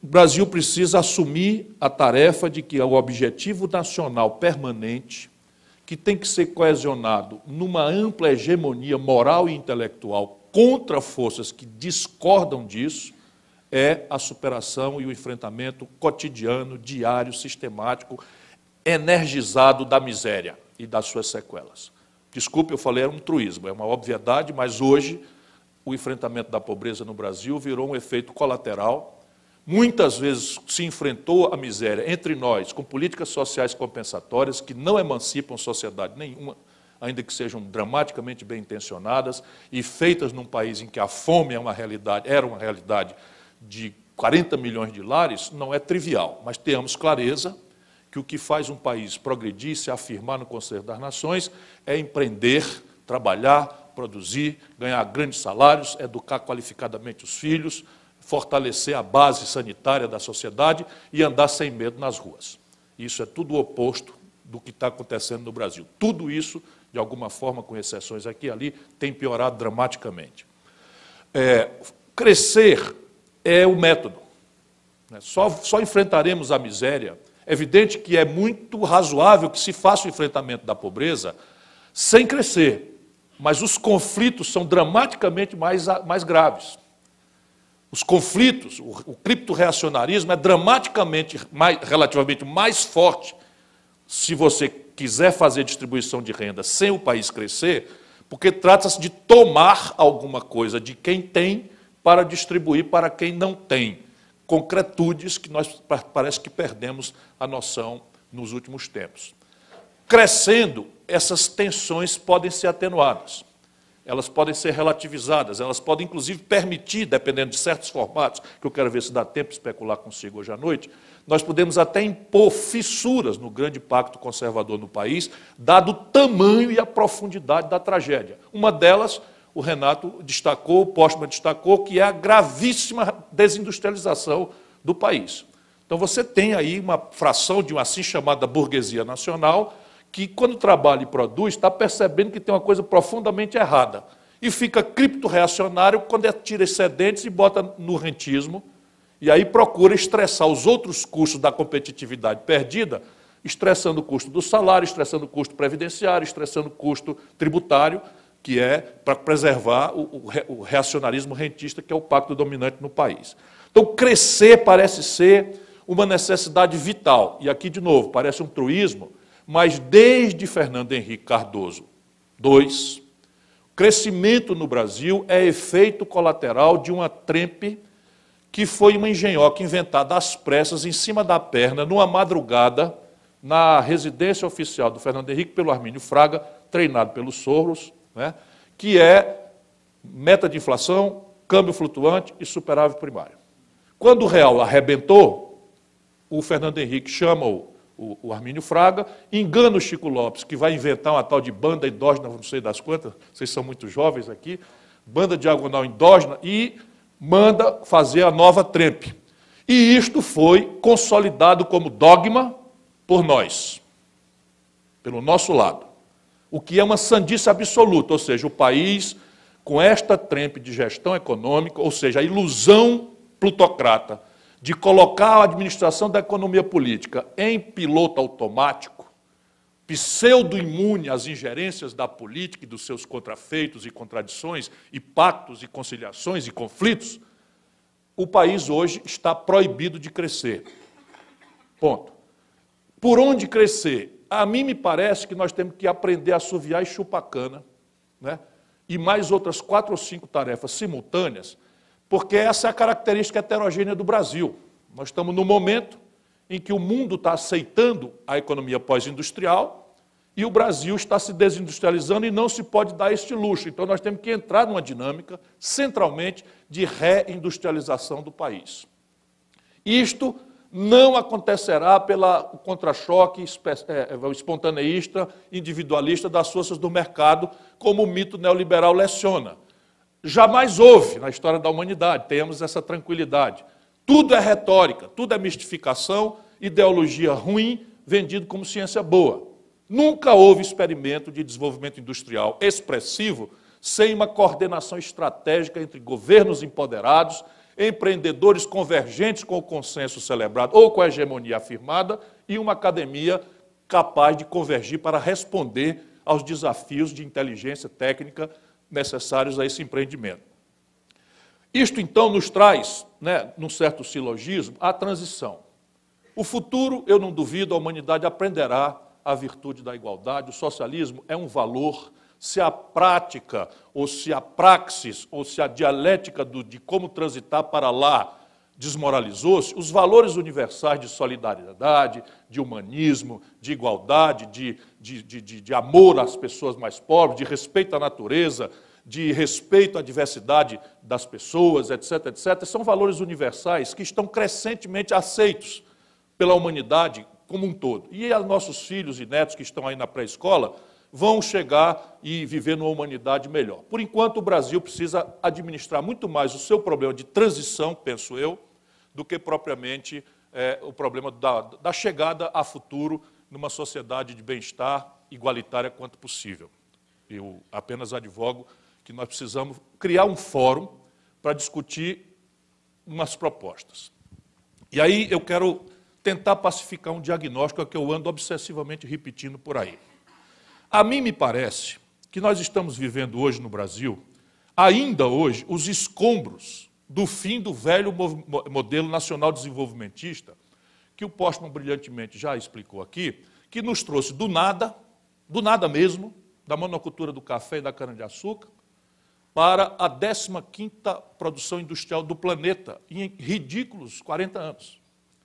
o Brasil precisa assumir a tarefa de que o objetivo nacional permanente, que tem que ser coesionado numa ampla hegemonia moral e intelectual contra forças que discordam disso, é a superação e o enfrentamento cotidiano, diário, sistemático, energizado da miséria e das suas sequelas. Desculpe, eu falei, é um truísmo, é uma obviedade, mas hoje o enfrentamento da pobreza no Brasil virou um efeito colateral. Muitas vezes se enfrentou a miséria entre nós com políticas sociais compensatórias que não emancipam sociedade nenhuma, ainda que sejam dramaticamente bem intencionadas e feitas num país em que a fome é uma realidade, era uma realidade de quarenta milhões de lares, não é trivial, mas tenhamos clareza que o que faz um país progredir, se afirmar no Conselho das Nações, é empreender, trabalhar, produzir, ganhar grandes salários, educar qualificadamente os filhos, fortalecer a base sanitária da sociedade e andar sem medo nas ruas. Isso é tudo o oposto do que está acontecendo no Brasil. Tudo isso, de alguma forma, com exceções aqui e ali, tem piorado dramaticamente. É, crescer é o método. Só, só enfrentaremos a miséria. É evidente que é muito razoável que se faça o enfrentamento da pobreza sem crescer, mas os conflitos são dramaticamente mais, mais graves. Os conflitos, o, o criptorreacionarismo é dramaticamente, mais, relativamente mais forte se você quiser fazer distribuição de renda sem o país crescer, porque trata-se de tomar alguma coisa de quem tem para distribuir para quem não tem. Concretudes que nós parece que perdemos a noção nos últimos tempos. Crescendo, essas tensões podem ser atenuadas, elas podem ser relativizadas, elas podem, inclusive, permitir, dependendo de certos formatos, que eu quero ver se dá tempo de especular consigo hoje à noite, nós podemos até impor fissuras no grande pacto conservador no país, dado o tamanho e a profundidade da tragédia. Uma delas, o Renato destacou, o Postman destacou, que é a gravíssima desindustrialização do país. Então, você tem aí uma fração de uma assim chamada burguesia nacional, que, quando trabalha e produz, está percebendo que tem uma coisa profundamente errada. E fica criptorreacionário quando tira excedentes e bota no rentismo, e aí procura estressar os outros custos da competitividade perdida, estressando o custo do salário, estressando o custo previdenciário, estressando o custo tributário, que é para preservar o, o reacionarismo rentista, que é o pacto dominante no país. Então, crescer parece ser uma necessidade vital. E aqui, de novo, parece um truísmo, mas desde Fernando Henrique Cardoso segundo, o crescimento no Brasil é efeito colateral de uma trempe que foi uma engenhoca inventada às pressas, em cima da perna, numa madrugada, na residência oficial do Fernando Henrique, pelo Armínio Fraga, treinado pelos Soros, né, que é meta de inflação, câmbio flutuante e superávit primário. Quando o real arrebentou, o Fernando Henrique chama o, o, o Armínio Fraga, engana o Chico Lopes, que vai inventar uma tal de banda endógena, não sei das quantas, vocês são muito jovens aqui, banda diagonal endógena, e manda fazer a nova trempe. E isto foi consolidado como dogma por nós, pelo nosso lado. O que é uma sandice absoluta, ou seja, o país, com esta trempe de gestão econômica, ou seja, a ilusão plutocrata de colocar a administração da economia política em piloto automático, pseudo-imune às ingerências da política e dos seus contrafeitos e contradições, e pactos e conciliações e conflitos, o país hoje está proibido de crescer. Ponto. Por onde crescer? A mim me parece que nós temos que aprender a assoviar e chupar cana, né? E mais outras quatro ou cinco tarefas simultâneas, porque essa é a característica heterogênea do Brasil. Nós estamos no momento em que o mundo está aceitando a economia pós-industrial e o Brasil está se desindustrializando e não se pode dar este luxo. Então, nós temos que entrar numa dinâmica, centralmente, de reindustrialização do país. Isto não acontecerá pelo contra-choque espontaneísta, individualista das forças do mercado, como o mito neoliberal leciona. Jamais houve na história da humanidade, tenhamos essa tranquilidade. Tudo é retórica, tudo é mistificação, ideologia ruim, vendido como ciência boa. Nunca houve experimento de desenvolvimento industrial expressivo sem uma coordenação estratégica entre governos empoderados, empreendedores convergentes com o consenso celebrado ou com a hegemonia afirmada e uma academia capaz de convergir para responder aos desafios de inteligência técnica necessários a esse empreendimento. Isto, então, nos traz, né, num certo silogismo, a transição. O futuro, eu não duvido, a humanidade aprenderá a virtude da igualdade. O socialismo é um valor. Se a prática, ou se a praxis, ou se a dialética do, de como transitar para lá desmoralizou-se, os valores universais de solidariedade, de humanismo, de igualdade, de, de, de, de amor às pessoas mais pobres, de respeito à natureza, de respeito à diversidade das pessoas, etc, etcétera, são valores universais que estão crescentemente aceitos pela humanidade como um todo. E os nossos filhos e netos que estão aí na pré-escola vão chegar e viver numa humanidade melhor. Por enquanto, o Brasil precisa administrar muito mais o seu problema de transição, penso eu, do que propriamente é, o problema da, da chegada a futuro numa sociedade de bem-estar igualitária quanto possível. Eu apenas advogo que nós precisamos criar um fórum para discutir umas propostas. E aí eu quero tentar pacificar um diagnóstico que eu ando obsessivamente repetindo por aí. A mim me parece que nós estamos vivendo hoje no Brasil, ainda hoje, os escombros do fim do velho modelo nacional desenvolvimentista, que o Postman brilhantemente já explicou aqui, que nos trouxe do nada, do nada mesmo, da monocultura do café e da cana-de-açúcar, para a décima quinta produção industrial do planeta, em ridículos quarenta anos.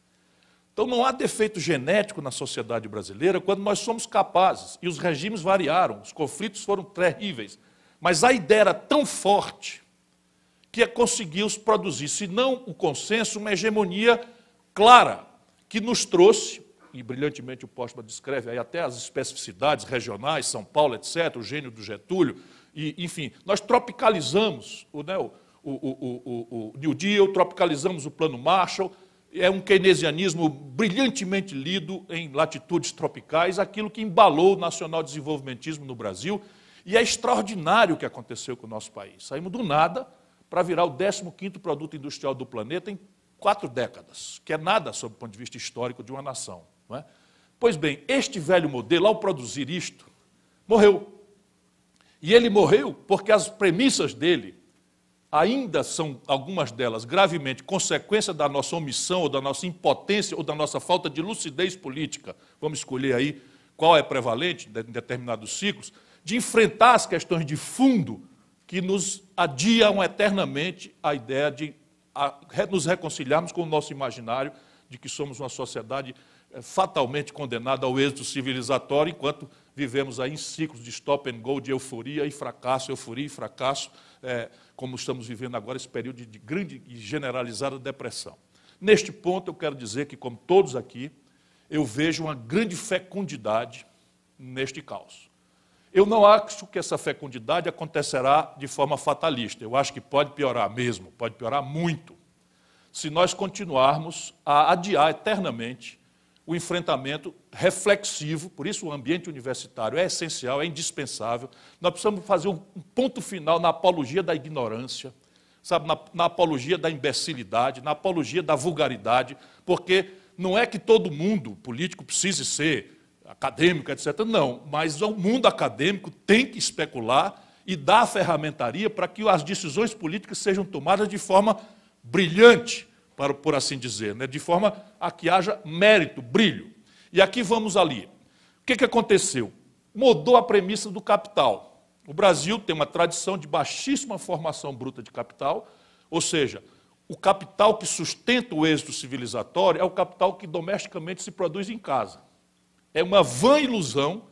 Então, não há defeito genético na sociedade brasileira quando nós somos capazes, e os regimes variaram, os conflitos foram terríveis, mas a ideia era tão forte que conseguiu produzir, se não o consenso, uma hegemonia clara, que nos trouxe, e brilhantemente o Postman descreve aí até as especificidades regionais, São Paulo, etcétera, o gênio do Getúlio, e, enfim, nós tropicalizamos o, né, o, o, o, o, o New Deal, tropicalizamos o Plano Marshall, é um keynesianismo brilhantemente lido em latitudes tropicais, aquilo que embalou o nacional-desenvolvimentismo no Brasil, e é extraordinário o que aconteceu com o nosso país. Saímos do nada para virar o décimo quinto produto industrial do planeta em quatro décadas, que é nada sob o ponto de vista histórico de uma nação. Não é? Pois bem, este velho modelo, ao produzir isto, morreu. E ele morreu porque as premissas dele ainda são, algumas delas, gravemente consequência da nossa omissão, ou da nossa impotência, ou da nossa falta de lucidez política, vamos escolher aí qual é prevalente em determinados ciclos, de enfrentar as questões de fundo que nos adiam eternamente a ideia de a, nos reconciliarmos com o nosso imaginário de que somos uma sociedade é, fatalmente condenada ao êxito civilizatório, enquanto vivemos aí em ciclos de stop and go, de euforia e fracasso, euforia e fracasso, é, como estamos vivendo agora esse período de, de grande e generalizada depressão. Neste ponto, eu quero dizer que, como todos aqui, eu vejo uma grande fecundidade neste caos. Eu não acho que essa fecundidade acontecerá de forma fatalista. Eu acho que pode piorar mesmo, pode piorar muito, se nós continuarmos a adiar eternamente o enfrentamento reflexivo, por isso o ambiente universitário é essencial, é indispensável. Nós precisamos fazer um ponto final na apologia da ignorância, sabe, na, na apologia da imbecilidade, na apologia da vulgaridade, porque não é que todo mundo político precise ser acadêmico, etcétera. Não, mas o mundo acadêmico tem que especular e dar a ferramentaria para que as decisões políticas sejam tomadas de forma brilhante, para, por assim dizer, né? De forma a que haja mérito, brilho. E aqui vamos ali. O que, que aconteceu? Mudou a premissa do capital. O Brasil tem uma tradição de baixíssima formação bruta de capital, ou seja, o capital que sustenta o êxito civilizatório é o capital que domesticamente se produz em casa. É uma vã ilusão,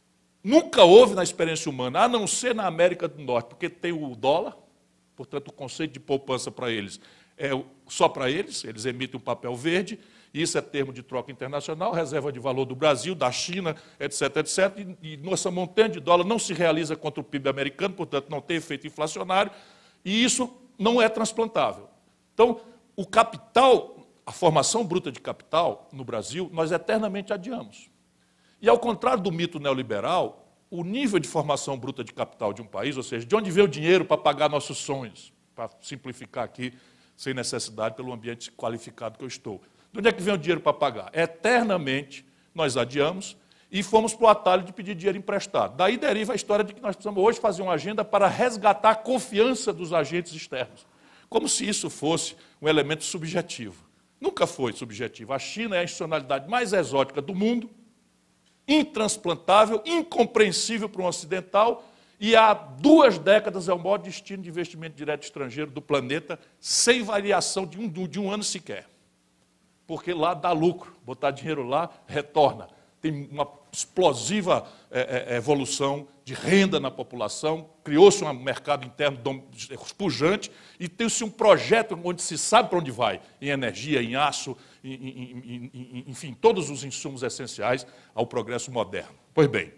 nunca houve na experiência humana, a não ser na América do Norte, porque tem o dólar, portanto, o conceito de poupança para eles é só para eles, eles emitem um papel verde, e isso é termo de troca internacional, reserva de valor do Brasil, da China, etcétera, etcétera, e, e nossa montanha de dólar não se realiza contra o P I B americano, portanto, não tem efeito inflacionário, e isso não é transplantável. Então, o capital, a formação bruta de capital no Brasil, nós eternamente adiamos. E, ao contrário do mito neoliberal, o nível de formação bruta de capital de um país, ou seja, de onde vem o dinheiro para pagar nossos sonhos, para simplificar aqui sem necessidade, pelo ambiente qualificado que eu estou. De onde é que vem o dinheiro para pagar? Eternamente nós adiamos e fomos para o atalho de pedir dinheiro emprestado. Daí deriva a história de que nós precisamos hoje fazer uma agenda para resgatar a confiança dos agentes externos, como se isso fosse um elemento subjetivo. Nunca foi subjetivo. A China é a institucionalidade mais exótica do mundo, intransplantável, incompreensível para um ocidental, e há duas décadas é o maior destino de investimento direto estrangeiro do planeta, sem variação de um, de um ano sequer. Porque lá dá lucro, botar dinheiro lá retorna. Tem uma explosiva é, é, evolução de renda na população, criou-se um mercado interno pujante e tem-se um projeto onde se sabe para onde vai, em energia, em aço, em, em, em, enfim, todos os insumos essenciais ao progresso moderno. Pois bem,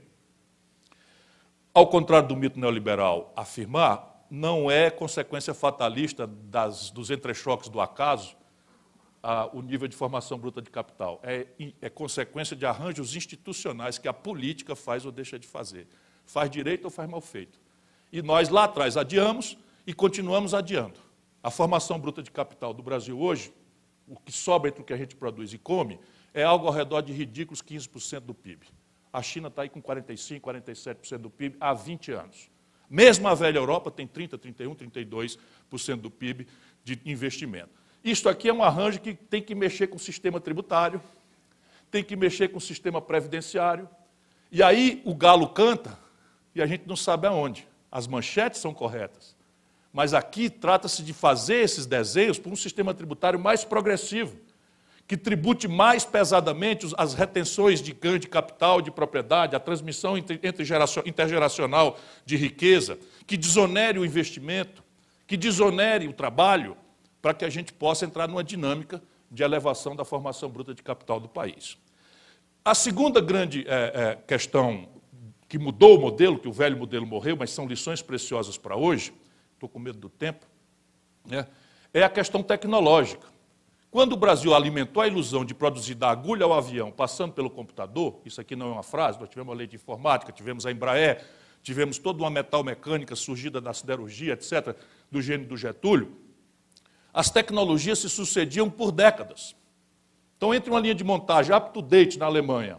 ao contrário do mito neoliberal afirmar, não é consequência fatalista das, dos entrechoques do acaso a, o nível de formação bruta de capital. É, é consequência de arranjos institucionais que a política faz ou deixa de fazer. Faz direito ou faz mal feito. E nós lá atrás adiamos e continuamos adiando. A formação bruta de capital do Brasil hoje, o que sobra entre o que a gente produz e come, é algo ao redor de ridículos quinze por cento do P I B. A China está aí com quarenta e cinco, quarenta e sete por cento do P I B há vinte anos. Mesmo a velha Europa tem trinta, trinta e um, trinta e dois por cento do P I B de investimento. Isso aqui é um arranjo que tem que mexer com o sistema tributário, tem que mexer com o sistema previdenciário, e aí o galo canta e a gente não sabe aonde. As manchetes são corretas, mas aqui trata-se de fazer esses desenhos por um sistema tributário mais progressivo, que tribute mais pesadamente as retenções de ganho de capital, de propriedade, a transmissão intergeracional de riqueza, que desonere o investimento, que desonere o trabalho, para que a gente possa entrar numa dinâmica de elevação da formação bruta de capital do país. A segunda grande é, é, questão que mudou o modelo, que o velho modelo morreu, mas são lições preciosas para hoje, estou com medo do tempo, né, é a questão tecnológica. Quando o Brasil alimentou a ilusão de produzir da agulha ao avião, passando pelo computador, isso aqui não é uma frase, nós tivemos a lei de informática, tivemos a Embraer, tivemos toda uma metalmecânica surgida da siderurgia, etcétera, do gênio do Getúlio, as tecnologias se sucediam por décadas. Então, entre uma linha de montagem up-to-date na Alemanha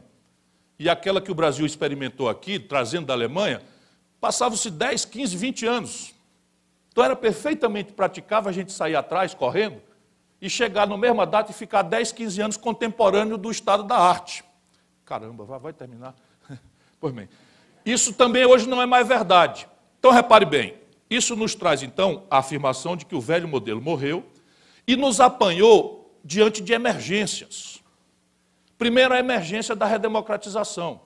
e aquela que o Brasil experimentou aqui, trazendo da Alemanha, passavam-se dez, quinze, vinte anos. Então, era perfeitamente praticável a gente sair atrás, correndo, e chegar na mesma data e ficar dez, quinze anos contemporâneo do estado da arte. Caramba, vai, vai terminar? Pois bem, isso também hoje não é mais verdade. Então, repare bem, isso nos traz, então, a afirmação de que o velho modelo morreu e nos apanhou diante de emergências. Primeiro, a emergência da redemocratização,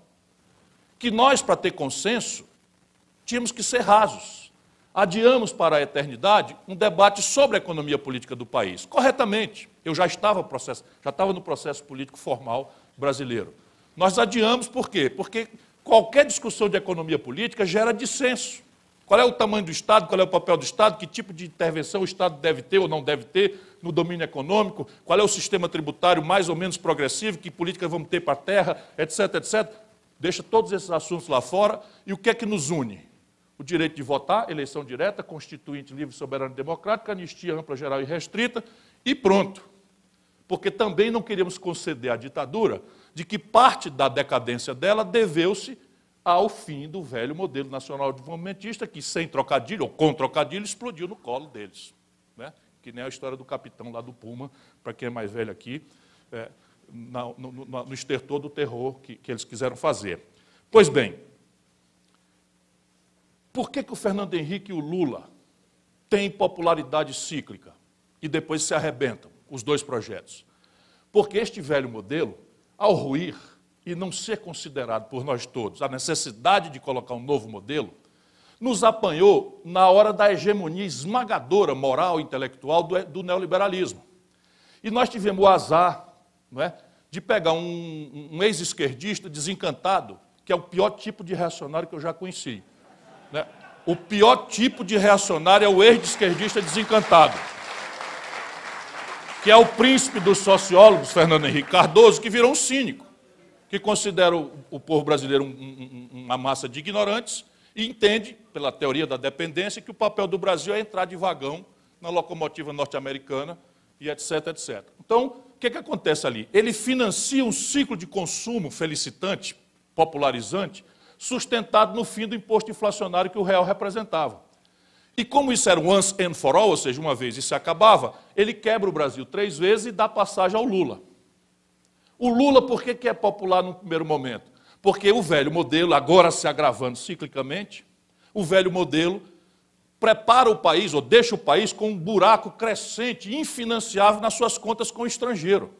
que nós, para ter consenso, tínhamos que ser rasos. Adiamos para a eternidade um debate sobre a economia política do país. Corretamente, eu já estava, processo, já estava no processo político formal brasileiro. Nós adiamos por quê? Porque qualquer discussão de economia política gera dissenso. Qual é o tamanho do Estado, qual é o papel do Estado, que tipo de intervenção o Estado deve ter ou não deve ter no domínio econômico, qual é o sistema tributário mais ou menos progressivo, que política vamos ter para a terra, etc, etcétera. Deixa todos esses assuntos lá fora. E o que é que nos une? O direito de votar, eleição direta, constituinte livre, soberana e democrática, anistia ampla, geral e restrita, e pronto. Porque também não queríamos conceder à ditadura de que parte da decadência dela deveu-se ao fim do velho modelo nacional desenvolvimentista, que sem trocadilho, ou com trocadilho, explodiu no colo deles. Né? Que nem a história do capitão lá do Puma, para quem é mais velho aqui, é, no, no, no estertor do terror que, que eles quiseram fazer. Pois bem, por que, que o Fernando Henrique e o Lula têm popularidade cíclica e depois se arrebentam, os dois projetos? Porque este velho modelo, ao ruir, e não ser considerado por nós todos a necessidade de colocar um novo modelo, nos apanhou na hora da hegemonia esmagadora, moral e intelectual do, do neoliberalismo. E nós tivemos o azar, não é, de pegar um, um ex-esquerdista desencantado, que é o pior tipo de reacionário que eu já conheci. Né? O pior tipo de reacionário é o ex-esquerdista desencantado, que é o príncipe dos sociólogos, Fernando Henrique Cardoso, que virou um cínico, que considera o, o povo brasileiro um, um, uma massa de ignorantes e entende, pela teoria da dependência, que o papel do Brasil é entrar de vagão na locomotiva norte-americana, e etc, etcétera. Então, o que, que acontece ali? Ele financia um ciclo de consumo felicitante, popularizante, sustentado no fim do imposto inflacionário que o real representava. E como isso era um once and for all, ou seja, uma vez e se acabava, ele quebra o Brasil três vezes e dá passagem ao Lula. O Lula, por que, que é popular no primeiro momento? Porque o velho modelo, agora se agravando ciclicamente, o velho modelo prepara o país, ou deixa o país com um buraco crescente, infinanciável nas suas contas com o estrangeiro.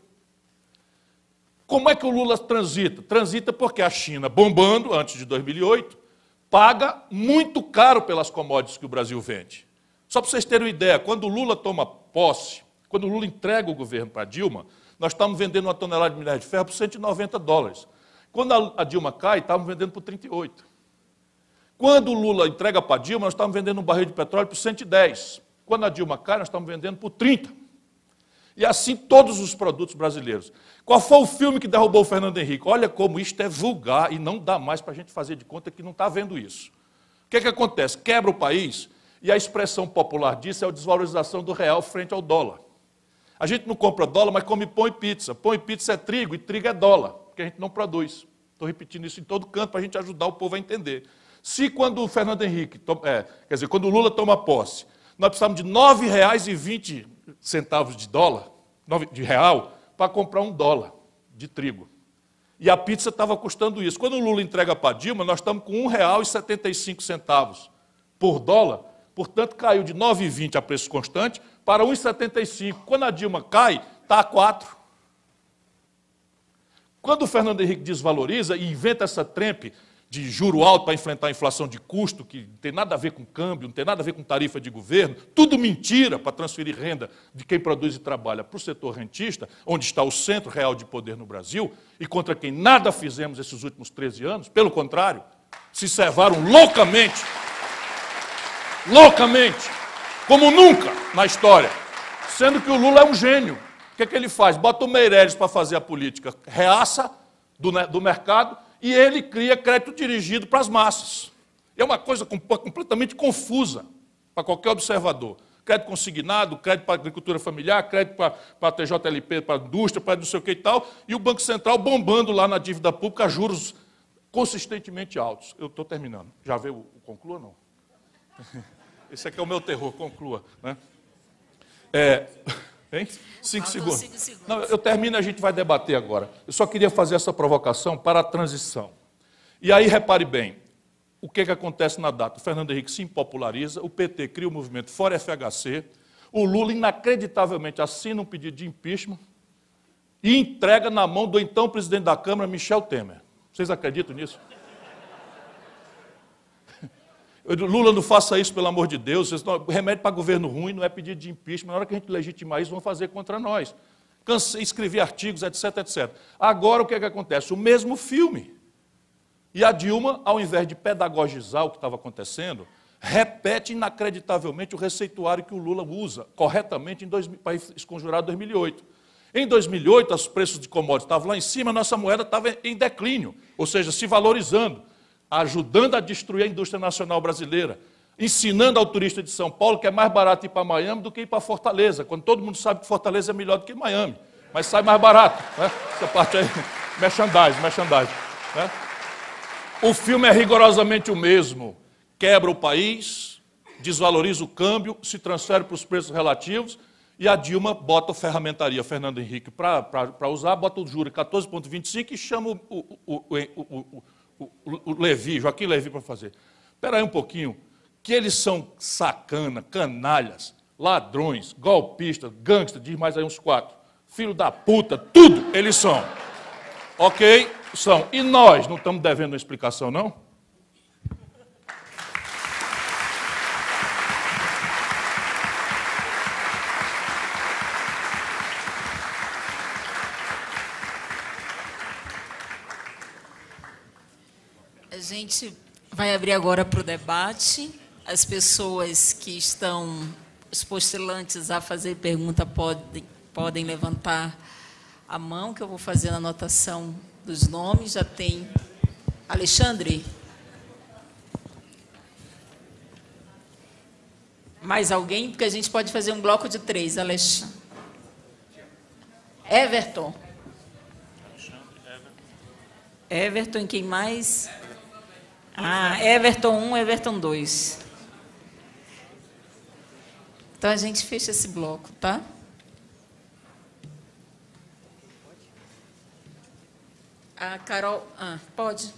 Como é que o Lula transita? Transita porque a China, bombando antes de dois mil e oito, paga muito caro pelas commodities que o Brasil vende. Só para vocês terem uma ideia, quando o Lula toma posse, quando o Lula entrega o governo para a Dilma, nós estávamos vendendo uma tonelada de minério de ferro por cento e noventa dólares. Quando a Dilma cai, estávamos vendendo por trinta e oito. Quando o Lula entrega para a Dilma, nós estávamos vendendo um barril de petróleo por cento e dez. Quando a Dilma cai, nós estamos vendendo por trinta. E assim todos os produtos brasileiros. Qual foi o filme que derrubou o Fernando Henrique? Olha como isto é vulgar e não dá mais para a gente fazer de conta que não está vendo isso. O que, que acontece? Quebra o país e a expressão popular disso é a desvalorização do real frente ao dólar. A gente não compra dólar, mas come pão e pizza. Pão e pizza é trigo e trigo é dólar, porque a gente não produz. Estou repetindo isso em todo canto para a gente ajudar o povo a entender. Se quando o Fernando Henrique, é, quer dizer, quando o Lula toma posse, nós precisamos de nove reais e vinte centavos de dólar, de real, para comprar um dólar de trigo. E a pizza estava custando isso. Quando o Lula entrega para a Dilma, nós estamos com um real e setenta e cinco centavos por dólar, portanto, caiu de nove reais e vinte centavos a preço constante para um real e setenta e cinco centavos. Quando a Dilma cai, está a quatro. Quando o Fernando Henrique desvaloriza e inventa essa trempe de juro alto para enfrentar a inflação de custo, que não tem nada a ver com câmbio, não tem nada a ver com tarifa de governo, tudo mentira para transferir renda de quem produz e trabalha para o setor rentista, onde está o centro real de poder no Brasil, e contra quem nada fizemos esses últimos treze anos, pelo contrário, se servaram loucamente, loucamente, como nunca na história, sendo que o Lula é um gênio. O que é que ele faz? Bota o Meirelles para fazer a política reaça do, do mercado, e ele cria crédito dirigido para as massas. É uma coisa completamente confusa para qualquer observador. Crédito consignado, crédito para a agricultura familiar, crédito para, para a T J L P, para a indústria, para não sei o que e tal, e o Banco Central bombando lá na dívida pública juros consistentemente altos. Eu estou terminando. Já veio o conclua, não? Esse aqui é o meu terror, conclua. Né? É... Hein? Cinco segundos. cinco segundos. Não, eu termino e a gente vai debater agora. Eu só queria fazer essa provocação para a transição. E aí, repare bem, o que, que acontece na data? O Fernando Henrique se impopulariza, o P T cria o movimento Fora F H C, o Lula, inacreditavelmente, assina um pedido de impeachment e entrega na mão do então presidente da Câmara, Michel Temer. Vocês acreditam nisso? Lula, não faça isso, pelo amor de Deus. O remédio para governo ruim não é pedido de impeachment. Na hora que a gente legitimar isso, vão fazer contra nós. Cansei, escrevi artigos, etc, etcétera. Agora, o que é que acontece? O mesmo filme. E a Dilma, ao invés de pedagogizar o que estava acontecendo, repete inacreditavelmente o receituário que o Lula usa corretamente em dois, para esconjurar dois mil e oito. Em dois mil e oito, os preços de commodities estavam lá em cima, a nossa moeda estava em declínio, ou seja, se valorizando, ajudando a destruir a indústria nacional brasileira, ensinando ao turista de São Paulo que é mais barato ir para Miami do que ir para Fortaleza, quando todo mundo sabe que Fortaleza é melhor do que Miami, mas sai mais barato. Né? Essa parte aí, merchandising, merchandising. Né? O filme é rigorosamente o mesmo. Quebra o país, desvaloriza o câmbio, se transfere para os preços relativos, e a Dilma bota a ferramentaria Fernando Henrique para usar, bota o juro quatorze vírgula vinte e cinco e chama o, o, o, o, o O, o, o Levi, Joaquim Levi, para fazer. Espera aí um pouquinho, que eles são sacana, canalhas, ladrões, golpistas, gangsters, diz mais aí uns quatro, filho da puta, tudo eles são. Ok? São. E nós não estamos devendo uma explicação, não? A gente vai abrir agora para o debate. As pessoas que estão, os postulantes a fazer pergunta, podem, podem levantar a mão, que eu vou fazer a anotação dos nomes. Já tem Alexandre. Mais alguém? Porque a gente pode fazer um bloco de três. Alexandre. Everton. Everton, quem mais? Ah, Everton um, Everton dois. Então, a gente fecha esse bloco, tá? A Carol... Ah, pode.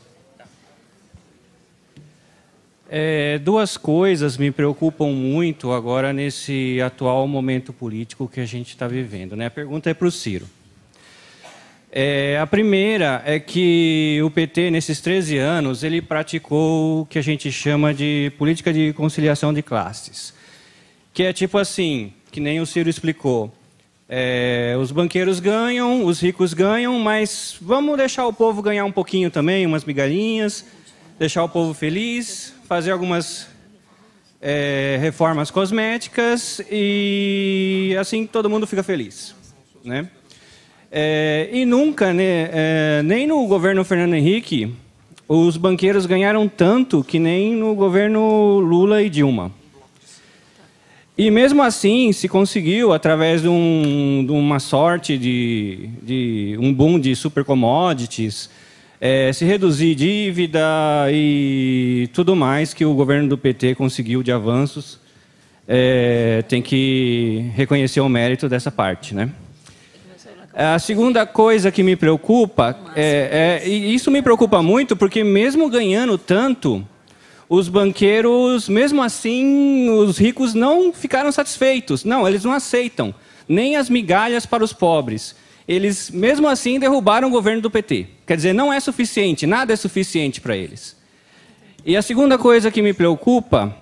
É, duas coisas me preocupam muito agora nesse atual momento político que a gente está vivendo, né? A pergunta é para o Ciro. É, a primeira é que o P T, nesses treze anos, ele praticou o que a gente chama de política de conciliação de classes. Que é tipo assim, que nem o Ciro explicou. É, os banqueiros ganham, os ricos ganham, mas vamos deixar o povo ganhar um pouquinho também, umas migalhinhas, deixar o povo feliz, fazer algumas é, reformas cosméticas e assim todo mundo fica feliz, né? É, e nunca, né, é, nem no governo Fernando Henrique, os banqueiros ganharam tanto que nem no governo Lula e Dilma. E mesmo assim se conseguiu, através de, um, de uma sorte de, de um boom de super commodities, é, se reduzir dívida e tudo mais que o governo do P T conseguiu de avanços. É, tem que reconhecer o mérito dessa parte, né? A segunda coisa que me preocupa, é, é, e isso me preocupa muito, porque mesmo ganhando tanto, os banqueiros, mesmo assim, os ricos não ficaram satisfeitos. Não, eles não aceitam nem as migalhas para os pobres. Eles, mesmo assim, derrubaram o governo do P T. Quer dizer, não é suficiente, nada é suficiente para eles. E a segunda coisa que me preocupa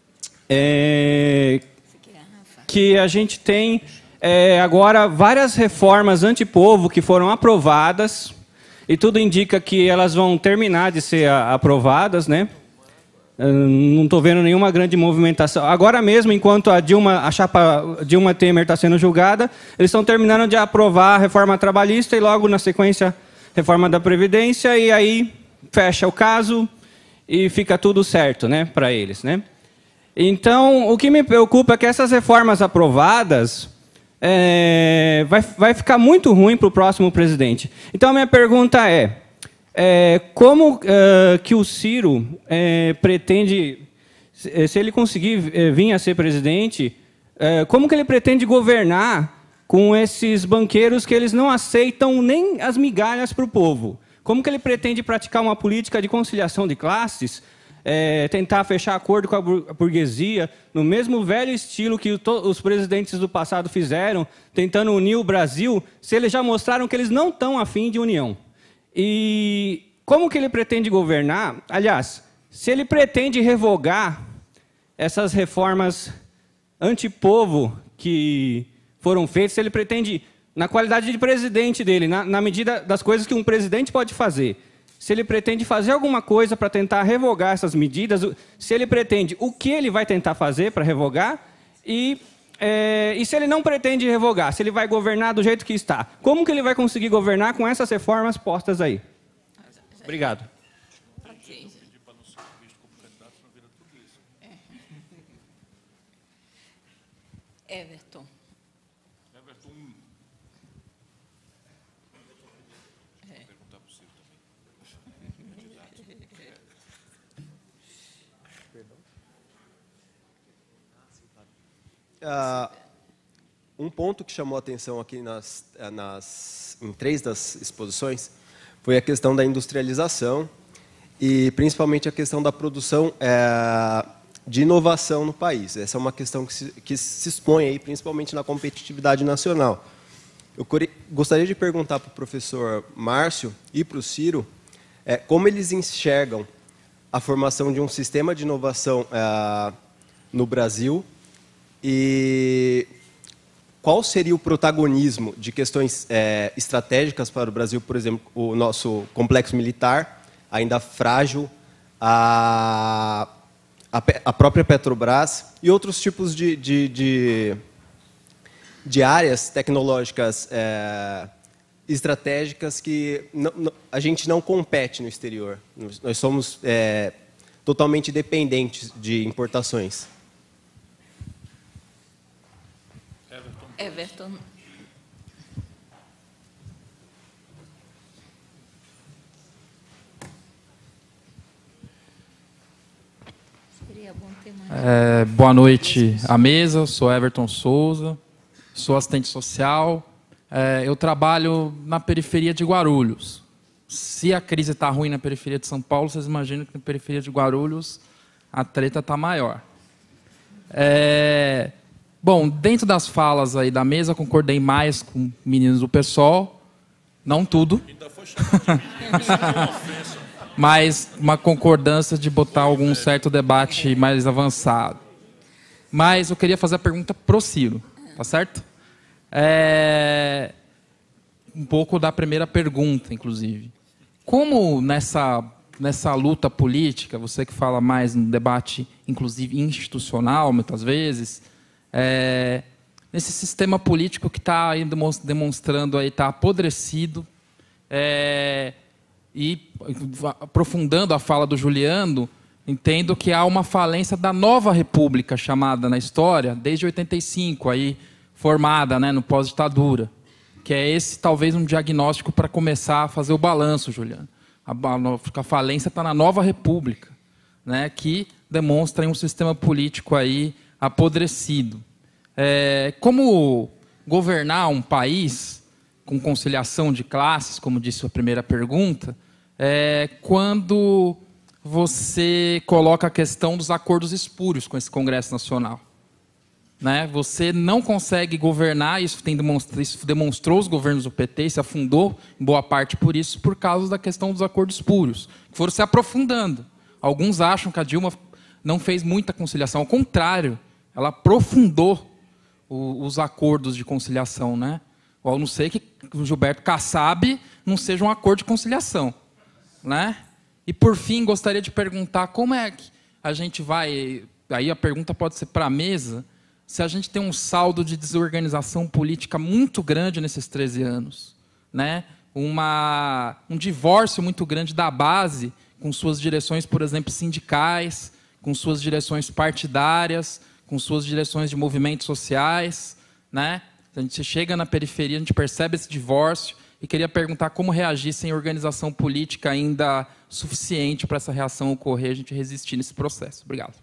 é que a gente tem... É, agora, várias reformas antipovo que foram aprovadas, e tudo indica que elas vão terminar de ser a, aprovadas, né? Não estou vendo nenhuma grande movimentação. Agora mesmo, enquanto a Dilma, a chapa Dilma Temer está sendo julgada, eles estão terminando de aprovar a reforma trabalhista e logo na sequência reforma da Previdência, e aí fecha o caso e fica tudo certo, né, para eles, né? Então, o que me preocupa é que essas reformas aprovadas É, vai, vai ficar muito ruim para o próximo presidente. Então, a minha pergunta é, é como é, que o Ciro é, pretende, se ele conseguir é, vir a ser presidente, é, como que ele pretende governar com esses banqueiros que eles não aceitam nem as migalhas para o povo? Como que ele pretende praticar uma política de conciliação de classes, É, tentar fechar acordo com a burguesia, no mesmo velho estilo que os presidentes do passado fizeram, tentando unir o Brasil, se eles já mostraram que eles não estão a fim de união. E como que ele pretende governar? Aliás, se ele pretende revogar essas reformas antipovo que foram feitas, se ele pretende, na qualidade de presidente dele, na, na medida das coisas que um presidente pode fazer, se ele pretende fazer alguma coisa para tentar revogar essas medidas, se ele pretende, o que ele vai tentar fazer para revogar, e, é, e se ele não pretende revogar, se ele vai governar do jeito que está. Como que ele vai conseguir governar com essas reformas postas aí? Obrigado. Everton. Everton um. Uh, um ponto que chamou a atenção aqui nas, nas, em três das exposições foi a questão da industrialização e, principalmente, a questão da produção é, de inovação no país. Essa é uma questão que se, que se expõe, aí, principalmente, na competitividade nacional. Eu gostaria de perguntar para o professor Márcio e para o Ciro é, como eles enxergam a formação de um sistema de inovação é, no Brasil. E qual seria o protagonismo de questões é, estratégicas para o Brasil, por exemplo, o nosso complexo militar, ainda frágil, a, a, a própria Petrobras e outros tipos de, de, de, de áreas tecnológicas é, estratégicas que não, não, a gente não compete no exterior. Nós somos é, totalmente dependentes de importações. Everton. Seria bom ter mais. É, boa noite à mesa, eu sou Everton Souza, sou assistente social. É, eu trabalho na periferia de Guarulhos. Se a crise está ruim na periferia de São Paulo, vocês imaginam que na periferia de Guarulhos a treta está maior. É, bom, dentro das falas aí da mesa, concordei mais com meninos do PSOL, não tudo, mas uma concordância de botar algum certo debate mais avançado. Mas eu queria fazer a pergunta pro Ciro, tá certo? É, um pouco da primeira pergunta, inclusive. Como nessa, nessa luta política, você que fala mais no debate, inclusive institucional, muitas vezes, é, nesse sistema político que está demonstrando aí, está apodrecido, é, e aprofundando a fala do Juliano, entendo que há uma falência da nova república chamada na história, desde oitenta e cinco, aí, formada, né, no pós-ditadura, que é esse talvez um diagnóstico para começar a fazer o balanço, Juliano. A, a, a falência está na nova república, né, que demonstra um sistema político aí apodrecido. É, como governar um país com conciliação de classes, como disse a primeira pergunta, é, quando você coloca a questão dos acordos espúrios com esse Congresso Nacional? Né? Você não consegue governar, isso, tem demonstrado, isso demonstrou os governos do P T, se afundou em boa parte por isso, por causa da questão dos acordos espúrios, que foram se aprofundando. Alguns acham que a Dilma não fez muita conciliação, ao contrário, ela aprofundou o, os acordos de conciliação. Né? Ou a não ser que o Gilberto Kassab não seja um acordo de conciliação. Né? E, por fim, gostaria de perguntar como é que a gente vai... Aí a pergunta pode ser para a mesa... se a gente tem um saldo de desorganização política muito grande nesses treze anos, né? Uma, um divórcio muito grande da base, com suas direções, por exemplo, sindicais, com suas direções partidárias, com suas direções de movimentos sociais. Né? A gente chega na periferia, a gente percebe esse divórcio, e queria perguntar como reagir sem organização política ainda suficiente para essa reação ocorrer, a gente resistir nesse processo. Obrigado.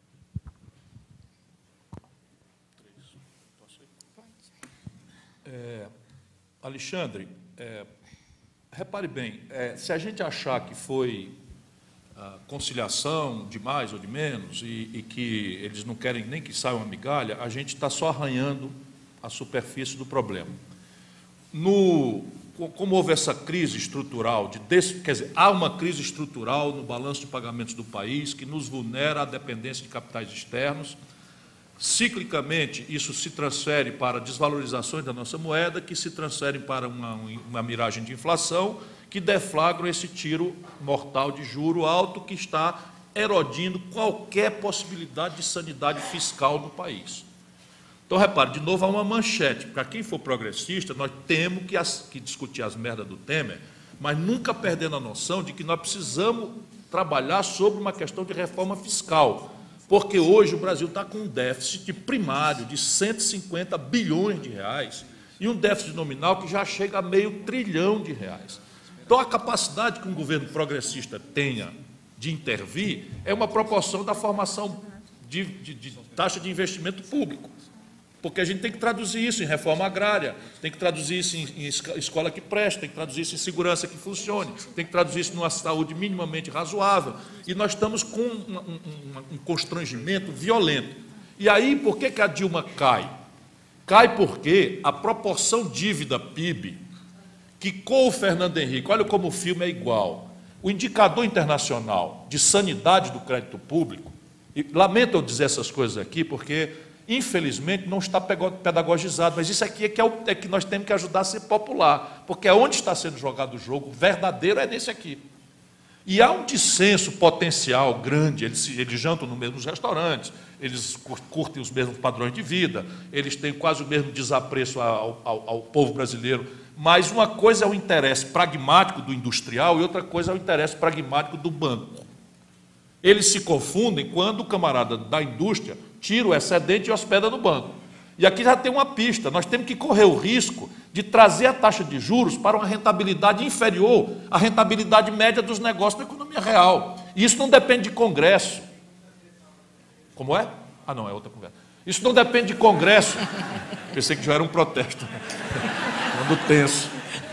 É, Alexandre, é, repare bem, é, se a gente achar que foi a conciliação de mais ou de menos e, e que eles não querem nem que saia uma migalha, a gente está só arranhando a superfície do problema. No, como houve essa crise estrutural, de des, quer dizer, há uma crise estrutural no balanço de pagamentos do país que nos vulnera a dependência de capitais externos. Ciclicamente, isso se transfere para desvalorizações da nossa moeda, que se transferem para uma, uma miragem de inflação, que deflagram esse tiro mortal de juro alto que está erodindo qualquer possibilidade de sanidade fiscal no país. Então, repare, de novo, há uma manchete. Para quem for progressista, nós temos que, as, que discutir as merdas do Temer, mas nunca perdendo a noção de que nós precisamos trabalhar sobre uma questão de reforma fiscal. Porque hoje o Brasil está com um déficit primário de cento e cinquenta bilhões de reais e um déficit nominal que já chega a meio trilhão de reais. Então, a capacidade que um governo progressista tenha de intervir é uma proporção da formação de, de, de taxa de investimento público. Porque a gente tem que traduzir isso em reforma agrária, tem que traduzir isso em, em escola que presta, tem que traduzir isso em segurança que funcione, tem que traduzir isso numa saúde minimamente razoável. E nós estamos com um, um, um constrangimento violento. E aí, por que, que a Dilma cai? Cai porque a proporção dívida-P I B, que com o Fernando Henrique, olha como o filme é igual, o indicador internacional de sanidade do crédito público, e lamento eu dizer essas coisas aqui, porque... infelizmente, não está pedagogizado, mas isso aqui é que, é, o, é que nós temos que ajudar a ser popular, porque é onde está sendo jogado o jogo verdadeiro é nesse aqui. E há um dissenso potencial grande, eles, eles jantam nos mesmos restaurantes, eles curtem os mesmos padrões de vida, eles têm quase o mesmo desapreço ao, ao, ao povo brasileiro, mas uma coisa é o interesse pragmático do industrial e outra coisa é o interesse pragmático do banco. Eles se confundem quando o camarada da indústria tira o excedente e hospeda no banco. E aqui já tem uma pista, nós temos que correr o risco de trazer a taxa de juros para uma rentabilidade inferior à rentabilidade média dos negócios da economia real. E isso não depende de Congresso. Como é? Ah, não, é outra conversa. Isso não depende de Congresso. Pensei que já era um protesto. Ando tenso.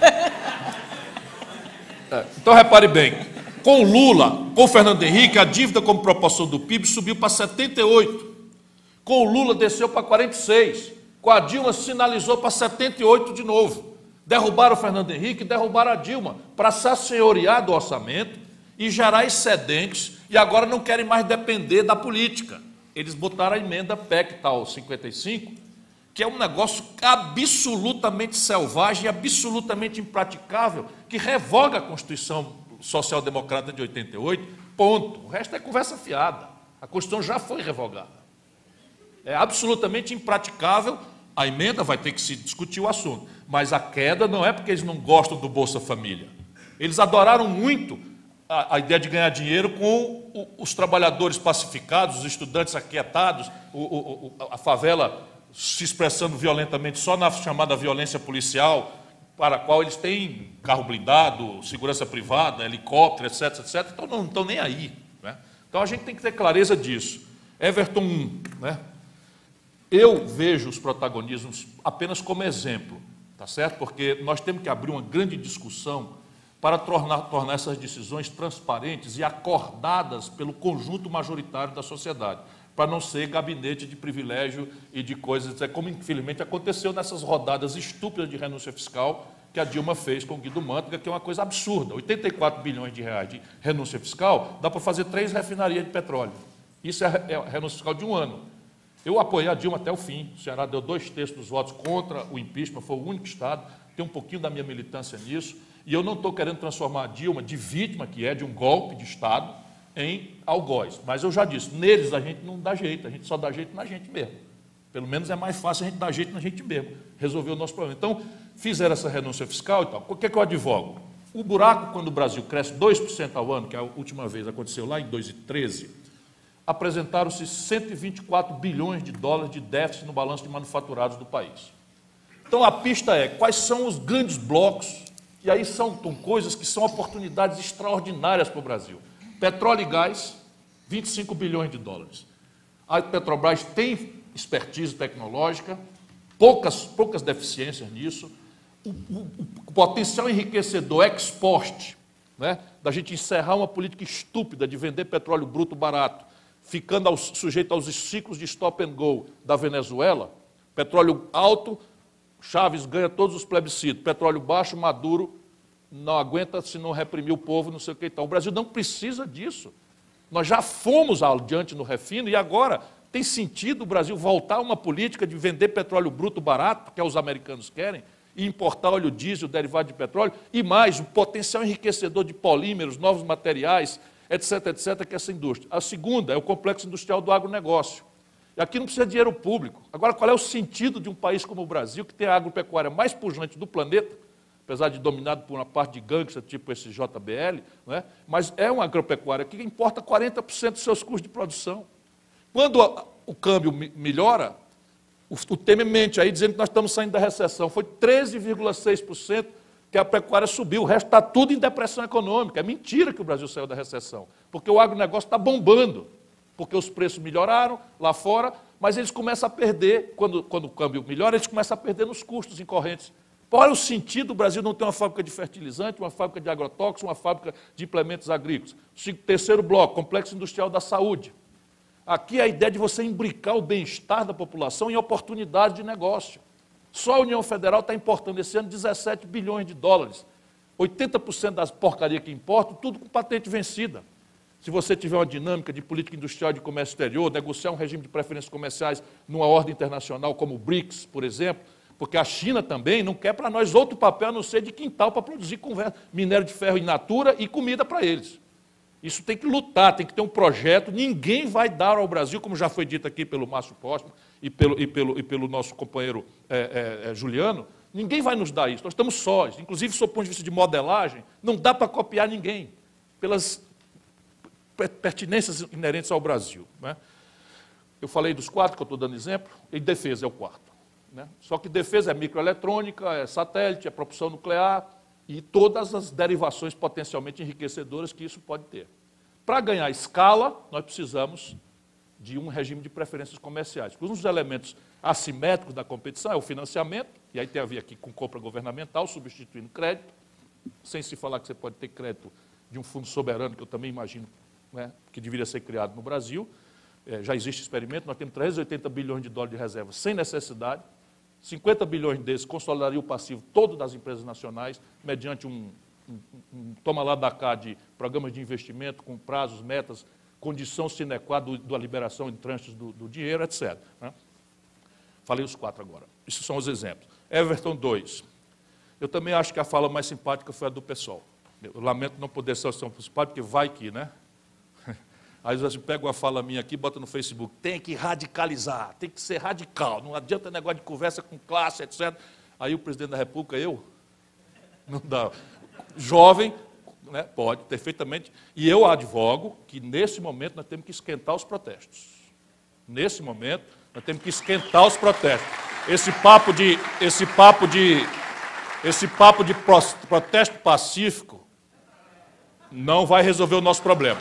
É, então, repare bem, com o Lula, com o Fernando Henrique, a dívida como proporção do P I B subiu para setenta e oito. Com o Lula desceu para quarenta e seis. Com a Dilma sinalizou para setenta e oito de novo. Derrubaram o Fernando Henrique, derrubaram a Dilma, para se assenhorear do orçamento e gerar excedentes, e agora não querem mais depender da política. Eles botaram a emenda P E C tal cinquenta e cinco, que é um negócio absolutamente selvagem, absolutamente impraticável, que revoga a Constituição Social-Democrata de oitenta e oito, ponto. O resto é conversa fiada. A Constituição já foi revogada. É absolutamente impraticável, a emenda vai ter que se discutir o assunto, mas a queda não é porque eles não gostam do Bolsa Família. Eles adoraram muito a, a ideia de ganhar dinheiro com o, os trabalhadores pacificados, os estudantes aquietados, o, o, a favela se expressando violentamente só na chamada violência policial, para a qual eles têm carro blindado, segurança privada, helicóptero, etc, etcétera. Então não estão nem aí, né? Então a gente tem que ter clareza disso. Everton um, né? Eu vejo os protagonismos apenas como exemplo, tá certo? Porque nós temos que abrir uma grande discussão para tornar, tornar essas decisões transparentes e acordadas pelo conjunto majoritário da sociedade, para não ser gabinete de privilégio e de coisas, como infelizmente aconteceu nessas rodadas estúpidas de renúncia fiscal que a Dilma fez com o Guido Mantega, que é uma coisa absurda. oitenta e quatro bilhões de reais de renúncia fiscal, dá para fazer três refinarias de petróleo. Isso é a renúncia fiscal de um ano. Eu apoiei a Dilma até o fim. O Ceará deu dois terços dos votos contra o impeachment, foi o único estado. Tem um pouquinho da minha militância nisso. E eu não estou querendo transformar a Dilma, de vítima que é de um golpe de Estado, em algoz. Mas eu já disse, neles a gente não dá jeito, a gente só dá jeito na gente mesmo. Pelo menos é mais fácil a gente dar jeito na gente mesmo, resolver o nosso problema. Então, fizeram essa renúncia fiscal e tal. O que é que eu advogo? O buraco, quando o Brasil cresce dois por cento ao ano, que a última vez aconteceu lá em dois mil e treze, apresentaram-se cento e vinte e quatro bilhões de dólares de déficit no balanço de manufaturados do país. Então, a pista é, quais são os grandes blocos, e aí são, são coisas que são oportunidades extraordinárias para o Brasil. Petróleo e gás, vinte e cinco bilhões de dólares. A Petrobras tem expertise tecnológica, poucas, poucas deficiências nisso. O, o, o potencial enriquecedor ex-post, né, da gente encerrar uma política estúpida de vender petróleo bruto barato, ficando aos, sujeito aos ciclos de stop and go da Venezuela, petróleo alto, Chaves ganha todos os plebiscitos, petróleo baixo, Maduro não aguenta se não reprimir o povo, não sei o que e tal. O Brasil não precisa disso. Nós já fomos adiante no refino e agora tem sentido o Brasil voltar a uma política de vender petróleo bruto barato, que é os americanos querem, e importar óleo diesel, derivado de petróleo, e mais, o potencial enriquecedor de polímeros, novos materiais, etc, etc, que é essa indústria. A segunda é o complexo industrial do agronegócio. E aqui não precisa de dinheiro público. Agora, qual é o sentido de um país como o Brasil, que tem a agropecuária mais pujante do planeta, apesar de dominado por uma parte de gangsta, tipo esse J B L, não é? Mas é uma agropecuária que importa quarenta por cento dos seus custos de produção. Quando a, o câmbio melhora, o, o Temer mente aí dizendo que nós estamos saindo da recessão. Foi treze vírgula seis por cento que a pecuária subiu, o resto está tudo em depressão econômica. É mentira que o Brasil saiu da recessão, porque o agronegócio está bombando, porque os preços melhoraram lá fora, mas eles começam a perder, quando, quando o câmbio melhora, eles começam a perder nos custos incorrentes. Qual é o sentido do Brasil não ter uma fábrica de fertilizante, uma fábrica de agrotóxicos, uma fábrica de implementos agrícolas? Terceiro bloco, complexo industrial da saúde. Aqui é a ideia de você imbricar o bem-estar da população em oportunidade de negócio. Só a União Federal está importando esse ano dezessete bilhões de dólares. oitenta por cento das porcarias que importam, tudo com patente vencida. Se você tiver uma dinâmica de política industrial de comércio exterior, negociar um regime de preferências comerciais numa ordem internacional como o BRICS, por exemplo, porque a China também não quer para nós outro papel a não ser de quintal para produzir minério de ferro in natura e comida para eles. Isso tem que lutar, tem que ter um projeto. Ninguém vai dar ao Brasil, como já foi dito aqui pelo Márcio Postman e pelo, e pelo, e pelo nosso companheiro é, é, é, Juliano, ninguém vai nos dar isso. Nós estamos sós. Inclusive, do ponto de vista de modelagem, não dá para copiar ninguém, pelas pertinências inerentes ao Brasil, né? Eu falei dos quatro, que eu estou dando exemplo, e defesa é o quarto. né? Só que defesa é microeletrônica, é satélite, é propulsão nuclear e todas as derivações potencialmente enriquecedoras que isso pode ter. Para ganhar escala, nós precisamos de um regime de preferências comerciais. Um dos elementos assimétricos da competição é o financiamento, e aí tem a ver aqui com compra governamental, substituindo crédito, sem se falar que você pode ter crédito de um fundo soberano, que eu também imagino, né, que deveria ser criado no Brasil. É, já existe experimento, nós temos trezentos e oitenta bilhões de dólares de reserva sem necessidade, cinquenta bilhões desses consolidaria o passivo todo das empresas nacionais, mediante um, um, um toma lá da cá de programas de investimento com prazos, metas, condição sine qua do, da liberação em trânsitos do, do dinheiro, etcétera, né? Falei os quatro agora. Isso são os exemplos. Everton dois. Eu também acho que a fala mais simpática foi a do pessoal. Eu lamento não poder ser tão simpático, porque vai que, né? Aí você pega uma fala minha aqui e bota no Facebook. Tem que radicalizar, tem que ser radical. Não adianta negócio de conversa com classe, etcétera. Aí o presidente da República, eu, não dá. Jovem, né, pode, perfeitamente. E eu advogo que, nesse momento, nós temos que esquentar os protestos. Nesse momento, nós temos que esquentar os protestos. Esse papo de, esse papo de, esse papo de protesto pacífico não vai resolver o nosso problema.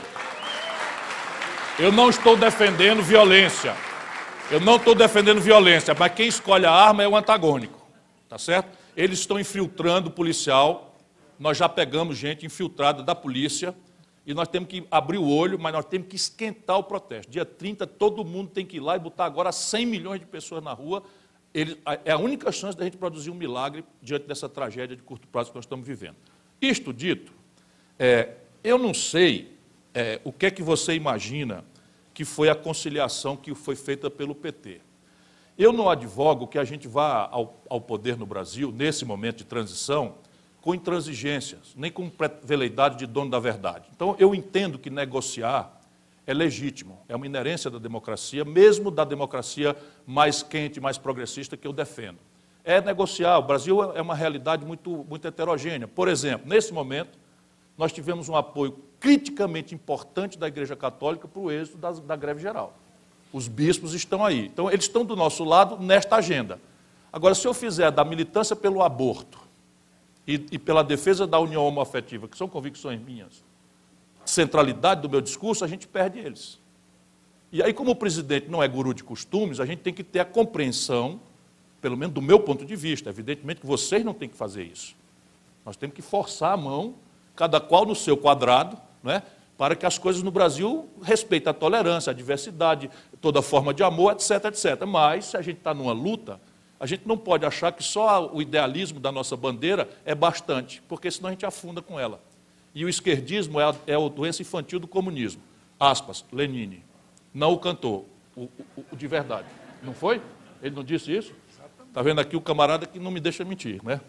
Eu não estou defendendo violência. Eu não estou defendendo violência, mas quem escolhe a arma é o antagônico, tá certo? Eles estão infiltrando o policial. Nós já pegamos gente infiltrada da polícia e nós temos que abrir o olho, mas nós temos que esquentar o protesto. Dia trinta, todo mundo tem que ir lá e botar agora cem milhões de pessoas na rua. Ele, é a única chance da gente produzir um milagre diante dessa tragédia de curto prazo que nós estamos vivendo. Isto dito, é, eu não sei é, o que é que você imagina que foi a conciliação que foi feita pelo P T. Eu não advogo que a gente vá ao, ao poder no Brasil, nesse momento de transição, com intransigências, nem com veleidade de dono da verdade. Então, eu entendo que negociar é legítimo, é uma inerência da democracia, mesmo da democracia mais quente, mais progressista que eu defendo. É negociar, o Brasil é uma realidade muito, muito heterogênea. Por exemplo, nesse momento, nós tivemos um apoio criticamente importante da Igreja Católica para o êxito da, da greve geral. Os bispos estão aí. Então, eles estão do nosso lado nesta agenda. Agora, se eu fizer da militância pelo aborto e, e pela defesa da união homoafetiva, que são convicções minhas, centralidade do meu discurso, a gente perde eles. E aí, como o presidente não é guru de costumes, a gente tem que ter a compreensão, pelo menos do meu ponto de vista, evidentemente que vocês não têm que fazer isso. Nós temos que forçar a mão, cada qual no seu quadrado, né, para que as coisas no Brasil respeitem a tolerância, a diversidade, toda forma de amor, etc, etcétera. Mas, se a gente está numa luta, a gente não pode achar que só o idealismo da nossa bandeira é bastante, porque senão a gente afunda com ela. E o esquerdismo é a, é a doença infantil do comunismo. Aspas, Lenine. Não o cantor, o, o, o de verdade. Não foi? Ele não disse isso? Está vendo aqui o camarada que não me deixa mentir, né?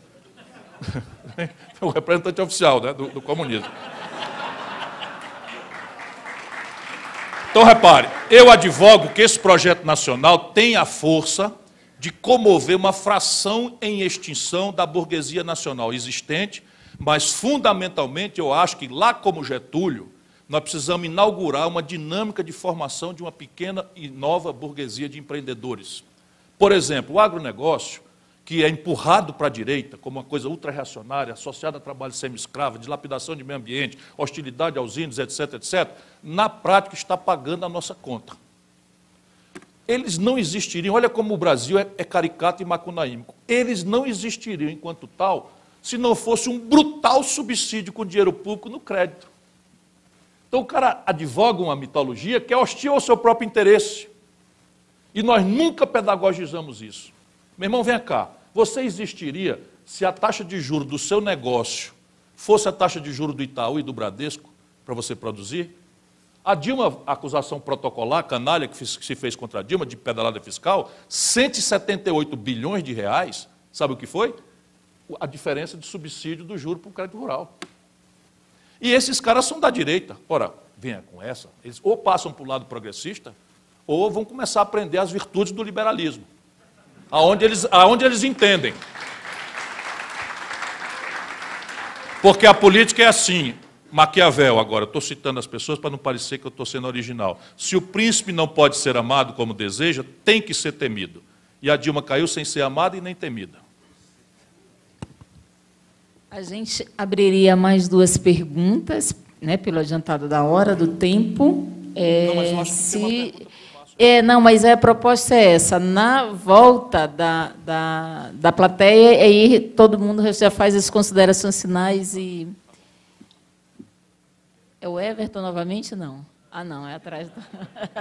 O representante oficial, né, do, do comunismo. Então, repare, eu advogo que esse projeto nacional tem a força de comover uma fração em extinção da burguesia nacional existente, mas, fundamentalmente, eu acho que, lá como Getúlio, nós precisamos inaugurar uma dinâmica de formação de uma pequena e nova burguesia de empreendedores. Por exemplo, o agronegócio, que é empurrado para a direita como uma coisa ultra-reacionária, associada a trabalho semi-escravo, dilapidação de meio ambiente, hostilidade aos índios, etc, etcétera, na prática está pagando a nossa conta. Eles não existiriam, olha como o Brasil é, é caricato e macunaímico, eles não existiriam enquanto tal, se não fosse um brutal subsídio com dinheiro público no crédito. Então o cara advoga uma mitologia que é hostil ao seu próprio interesse. E nós nunca pedagogizamos isso. Meu irmão, vem cá. Você existiria se a taxa de juros do seu negócio fosse a taxa de juros do Itaú e do Bradesco para você produzir? A Dilma, a acusação protocolar, canalha que se fez contra a Dilma, de pedalada fiscal, cento e setenta e oito bilhões de reais, sabe o que foi? A diferença de subsídio do juro para o crédito rural. E esses caras são da direita. Ora, venha com essa, eles ou passam para o lado progressista, ou vão começar a aprender as virtudes do liberalismo, aonde eles, aonde eles entendem. Porque a política é assim, Maquiavel agora, estou citando as pessoas para não parecer que eu estou sendo original. Se o príncipe não pode ser amado como deseja, tem que ser temido. e a Dilma caiu sem ser amada e nem temida. A gente abriria mais duas perguntas, né, pelo adiantado da hora, do tempo. É, Não, mas eu acho que se... tem uma pergunta. É, não, mas a proposta é essa. Na volta da, da, da plateia, aí todo mundo já faz as considerações finais e... É o Everton novamente? Não. Ah, não, é atrás do...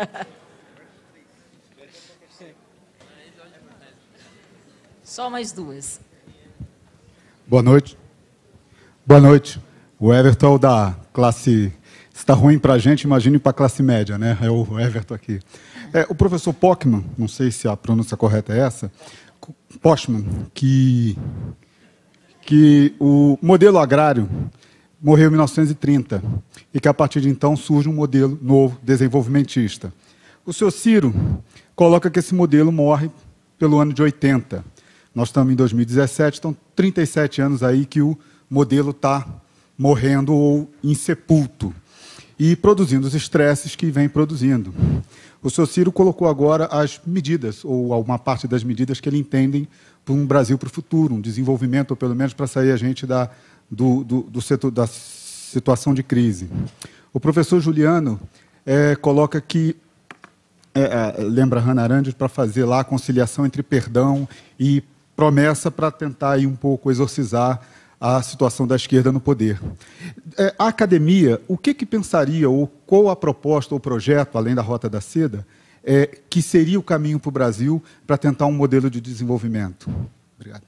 Só mais duas. Boa noite. Boa noite. O Everton é o da classe... Se está ruim para a gente, imagine para a classe média, né? É o Everton aqui. É, o professor Pochmann, não sei se a pronúncia correta é essa, Pochmann, que, que o modelo agrário morreu em mil novecentos e trinta e que, a partir de então, surge um modelo novo, desenvolvimentista. O senhor Ciro coloca que esse modelo morre pelo ano de oitenta. Nós estamos em dois mil e dezessete, então trinta e sete anos aí que o modelo está morrendo ou insepulto e produzindo os estresses que vem produzindo. O senhor Ciro colocou agora as medidas, ou uma parte das medidas que ele entende para um Brasil para o futuro, um desenvolvimento, ou pelo menos para sair a gente da, do, do, do setor, da situação de crise. O professor Juliano é, coloca que, é, é, lembra Hannah Arendt, para fazer lá a conciliação entre perdão e promessa para tentar aí um pouco exorcizar a situação da esquerda no poder. É, a academia, o que, que pensaria, ou qual a proposta ou projeto, além da Rota da Seda, é, que seria o caminho para o Brasil para tentar um modelo de desenvolvimento? Obrigado.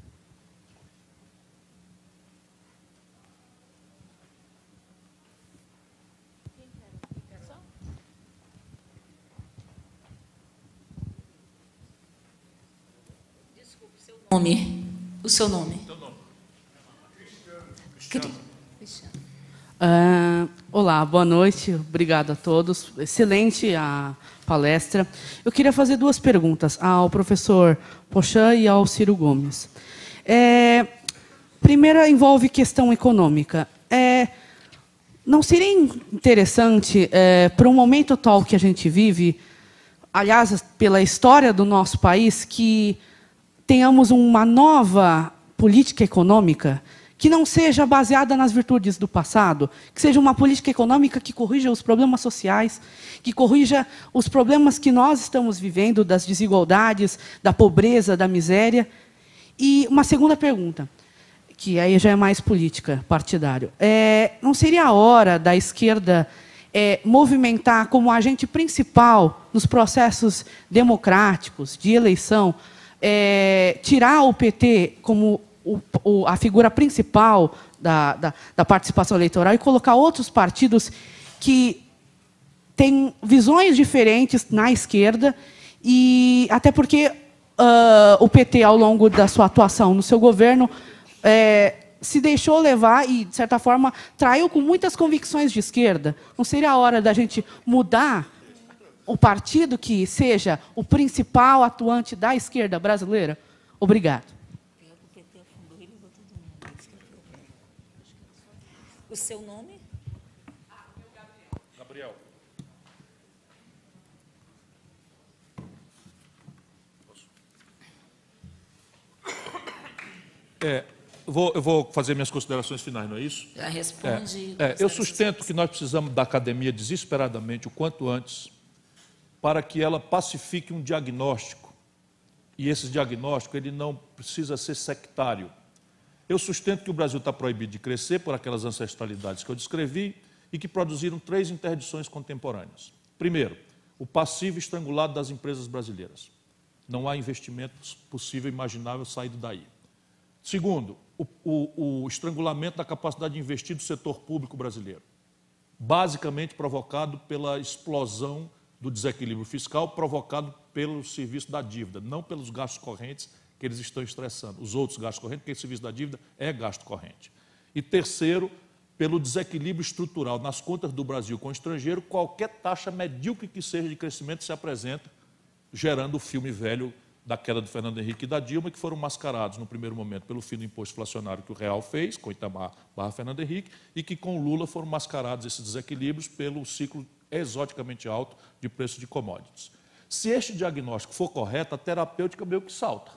Desculpe, seu nome. O seu nome. Uh, olá, boa noite, obrigado a todos. Excelente a palestra. Eu queria fazer duas perguntas ao professor Pochmann e ao Ciro Gomes. É, primeira envolve questão econômica. É, não seria interessante, é, para o momento atual que a gente vive, aliás, pela história do nosso país, que tenhamos uma nova política econômica que não seja baseada nas virtudes do passado, que seja uma política econômica que corrija os problemas sociais, que corrija os problemas que nós estamos vivendo, das desigualdades, da pobreza, da miséria. E uma segunda pergunta, que aí já é mais política, partidário. É, não seria a hora da esquerda é, movimentar como agente principal nos processos democráticos de eleição, é, tirar o P T como O, o, a figura principal da, da, da participação eleitoral e colocar outros partidos que têm visões diferentes na esquerda, e até porque uh, o P T, ao longo da sua atuação no seu governo, é, se deixou levar e, de certa forma, traiu com muitas convicções de esquerda. Não seria a hora da gente mudar o partido que seja o principal atuante da esquerda brasileira? Obrigado. O seu nome? Gabriel. É, eu, vou, eu vou fazer minhas considerações finais, não é isso? Já responde. É, é, eu sustento que nós precisamos da academia desesperadamente, o quanto antes, para que ela pacifique um diagnóstico. E esse diagnóstico ele não precisa ser sectário. Eu sustento que o Brasil está proibido de crescer por aquelas ancestralidades que eu descrevi e que produziram três interdições contemporâneas. Primeiro, o passivo estrangulado das empresas brasileiras. Não há investimentos possível e imaginável saído daí. Segundo, o, o, o estrangulamento da capacidade de investir do setor público brasileiro, basicamente provocado pela explosão do desequilíbrio fiscal provocado pelo serviço da dívida, não pelos gastos correntes que eles estão estressando, os outros gastos correntes, porque o serviço da dívida é gasto corrente. E terceiro, pelo desequilíbrio estrutural nas contas do Brasil com o estrangeiro, qualquer taxa medíocre que seja de crescimento se apresenta, gerando o filme velho da queda do Fernando Henrique e da Dilma, que foram mascarados no primeiro momento pelo fim do imposto inflacionário que o Real fez, com Itamar barra Fernando Henrique, e que com Lula foram mascarados esses desequilíbrios pelo ciclo exoticamente alto de preço de commodities. Se este diagnóstico for correto, a terapêutica meio que salta,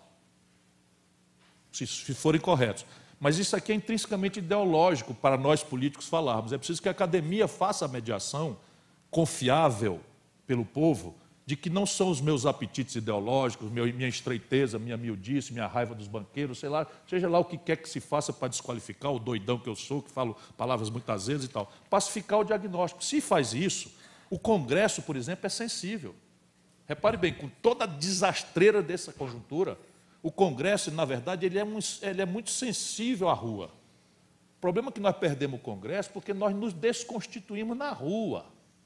se, se forem corretos. Mas isso aqui é intrinsecamente ideológico para nós políticos falarmos. É preciso que a academia faça a mediação confiável pelo povo de que não são os meus apetites ideológicos, minha estreiteza, minha miudice, minha raiva dos banqueiros, sei lá, seja lá o que quer que se faça para desqualificar o doidão que eu sou, que falo palavras muitas vezes e tal. Pacificar o diagnóstico. Se faz isso, o Congresso, por exemplo, é sensível. Repare bem, com toda a desastreira dessa conjuntura, o Congresso, na verdade, ele é, um, ele é muito sensível à rua. O problema é que nós perdemos o Congresso porque nós nos desconstituímos na rua.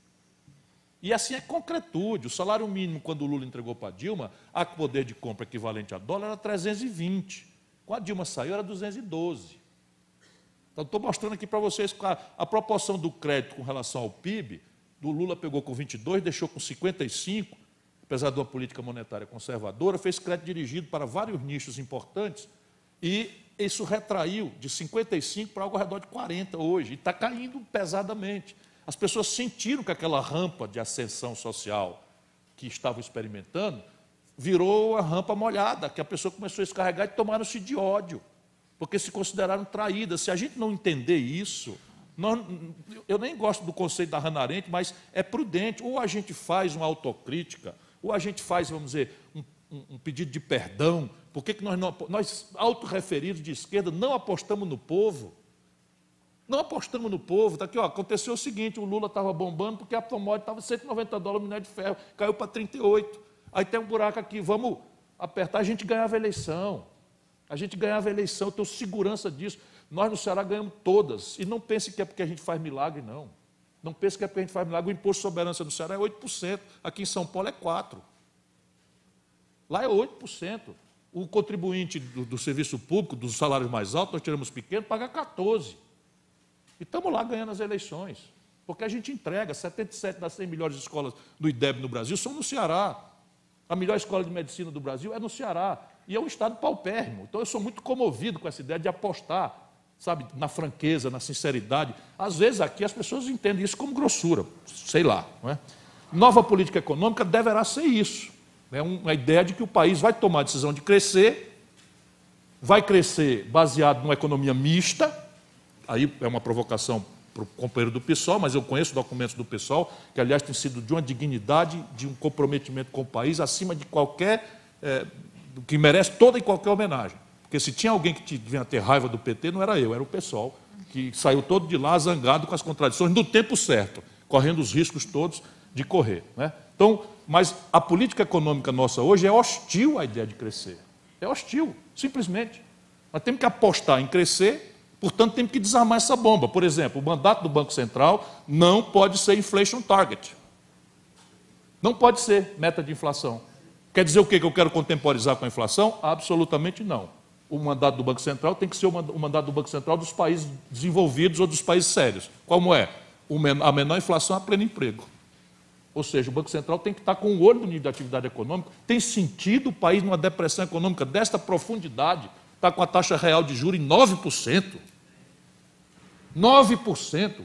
E assim é concretude. O salário mínimo, quando o Lula entregou para a Dilma, a poder de compra equivalente a dólar era trezentos e vinte. Quando a Dilma saiu, era duzentos e doze. Então, estou mostrando aqui para vocês a, a proporção do crédito com relação ao P I B, do Lula pegou com vinte e dois, deixou com cinquenta e cinco, apesar de uma política monetária conservadora, fez crédito dirigido para vários nichos importantes e isso retraiu de cinquenta e cinco para algo ao redor de quarenta hoje, e está caindo pesadamente. As pessoas sentiram que aquela rampa de ascensão social que estavam experimentando virou a rampa molhada, que a pessoa começou a escarregar e tomaram-se de ódio, porque se consideraram traídas. Se a gente não entender isso, nós, eu nem gosto do conceito da Hannah Arendt, mas é prudente, ou a gente faz uma autocrítica, ou a gente faz, vamos dizer, um, um, um pedido de perdão. Por que que nós, não, nós, autorreferidos de esquerda, não apostamos no povo? Não apostamos no povo. Tá aqui, ó, aconteceu o seguinte, o Lula estava bombando porque a commodity estava cento e noventa dólares o minério de ferro, caiu para trinta e oito. Aí tem um buraco aqui, vamos apertar, a gente ganhava a eleição. A gente ganhava a eleição, eu tenho segurança disso. Nós no Ceará ganhamos todas. E não pense que é porque a gente faz milagre, não. Não pense que é porque a gente faz milagre. O imposto de soberança no Ceará é oito por cento, aqui em São Paulo é quatro por cento. Lá é oito por cento. O contribuinte do, do serviço público, dos salários mais altos, nós tiramos pequeno, paga quatorze por cento. E estamos lá ganhando as eleições. Porque a gente entrega, setenta e sete das cem melhores escolas do I D E B no Brasil são no Ceará. A melhor escola de medicina do Brasil é no Ceará. E é um estado paupérrimo. Então, eu sou muito comovido com essa ideia de apostar, sabe, na franqueza, na sinceridade. Às vezes, aqui, as pessoas entendem isso como grossura. Sei lá. Não é? Nova política econômica deverá ser isso. É uma ideia de que o país vai tomar a decisão de crescer, vai crescer baseado numa economia mista. Aí é uma provocação para o companheiro do PSOL, mas eu conheço documentos do PSOL, que, aliás, têm sido de uma dignidade, de um comprometimento com o país, acima de qualquer... É, que merece toda e qualquer homenagem. Porque se tinha alguém que devia ter raiva do P T, não era eu, era o PSOL, que saiu todo de lá zangado com as contradições no tempo certo, correndo os riscos todos de correr. Né? Então, mas a política econômica nossa hoje é hostil à ideia de crescer. É hostil, simplesmente. Nós temos que apostar em crescer, portanto, temos que desarmar essa bomba. Por exemplo, o mandato do Banco Central não pode ser inflation target. Não pode ser meta de inflação. Quer dizer o quê? Que eu quero contemporizar com a inflação? Absolutamente não. O mandato do Banco Central tem que ser o mandato do Banco Central dos países desenvolvidos ou dos países sérios. Como é? A menor inflação é a pleno emprego. Ou seja, o Banco Central tem que estar com o olho no nível de atividade econômica. Tem sentido o país numa depressão econômica desta profundidade, está com a taxa real de juros em nove por cento. nove por cento.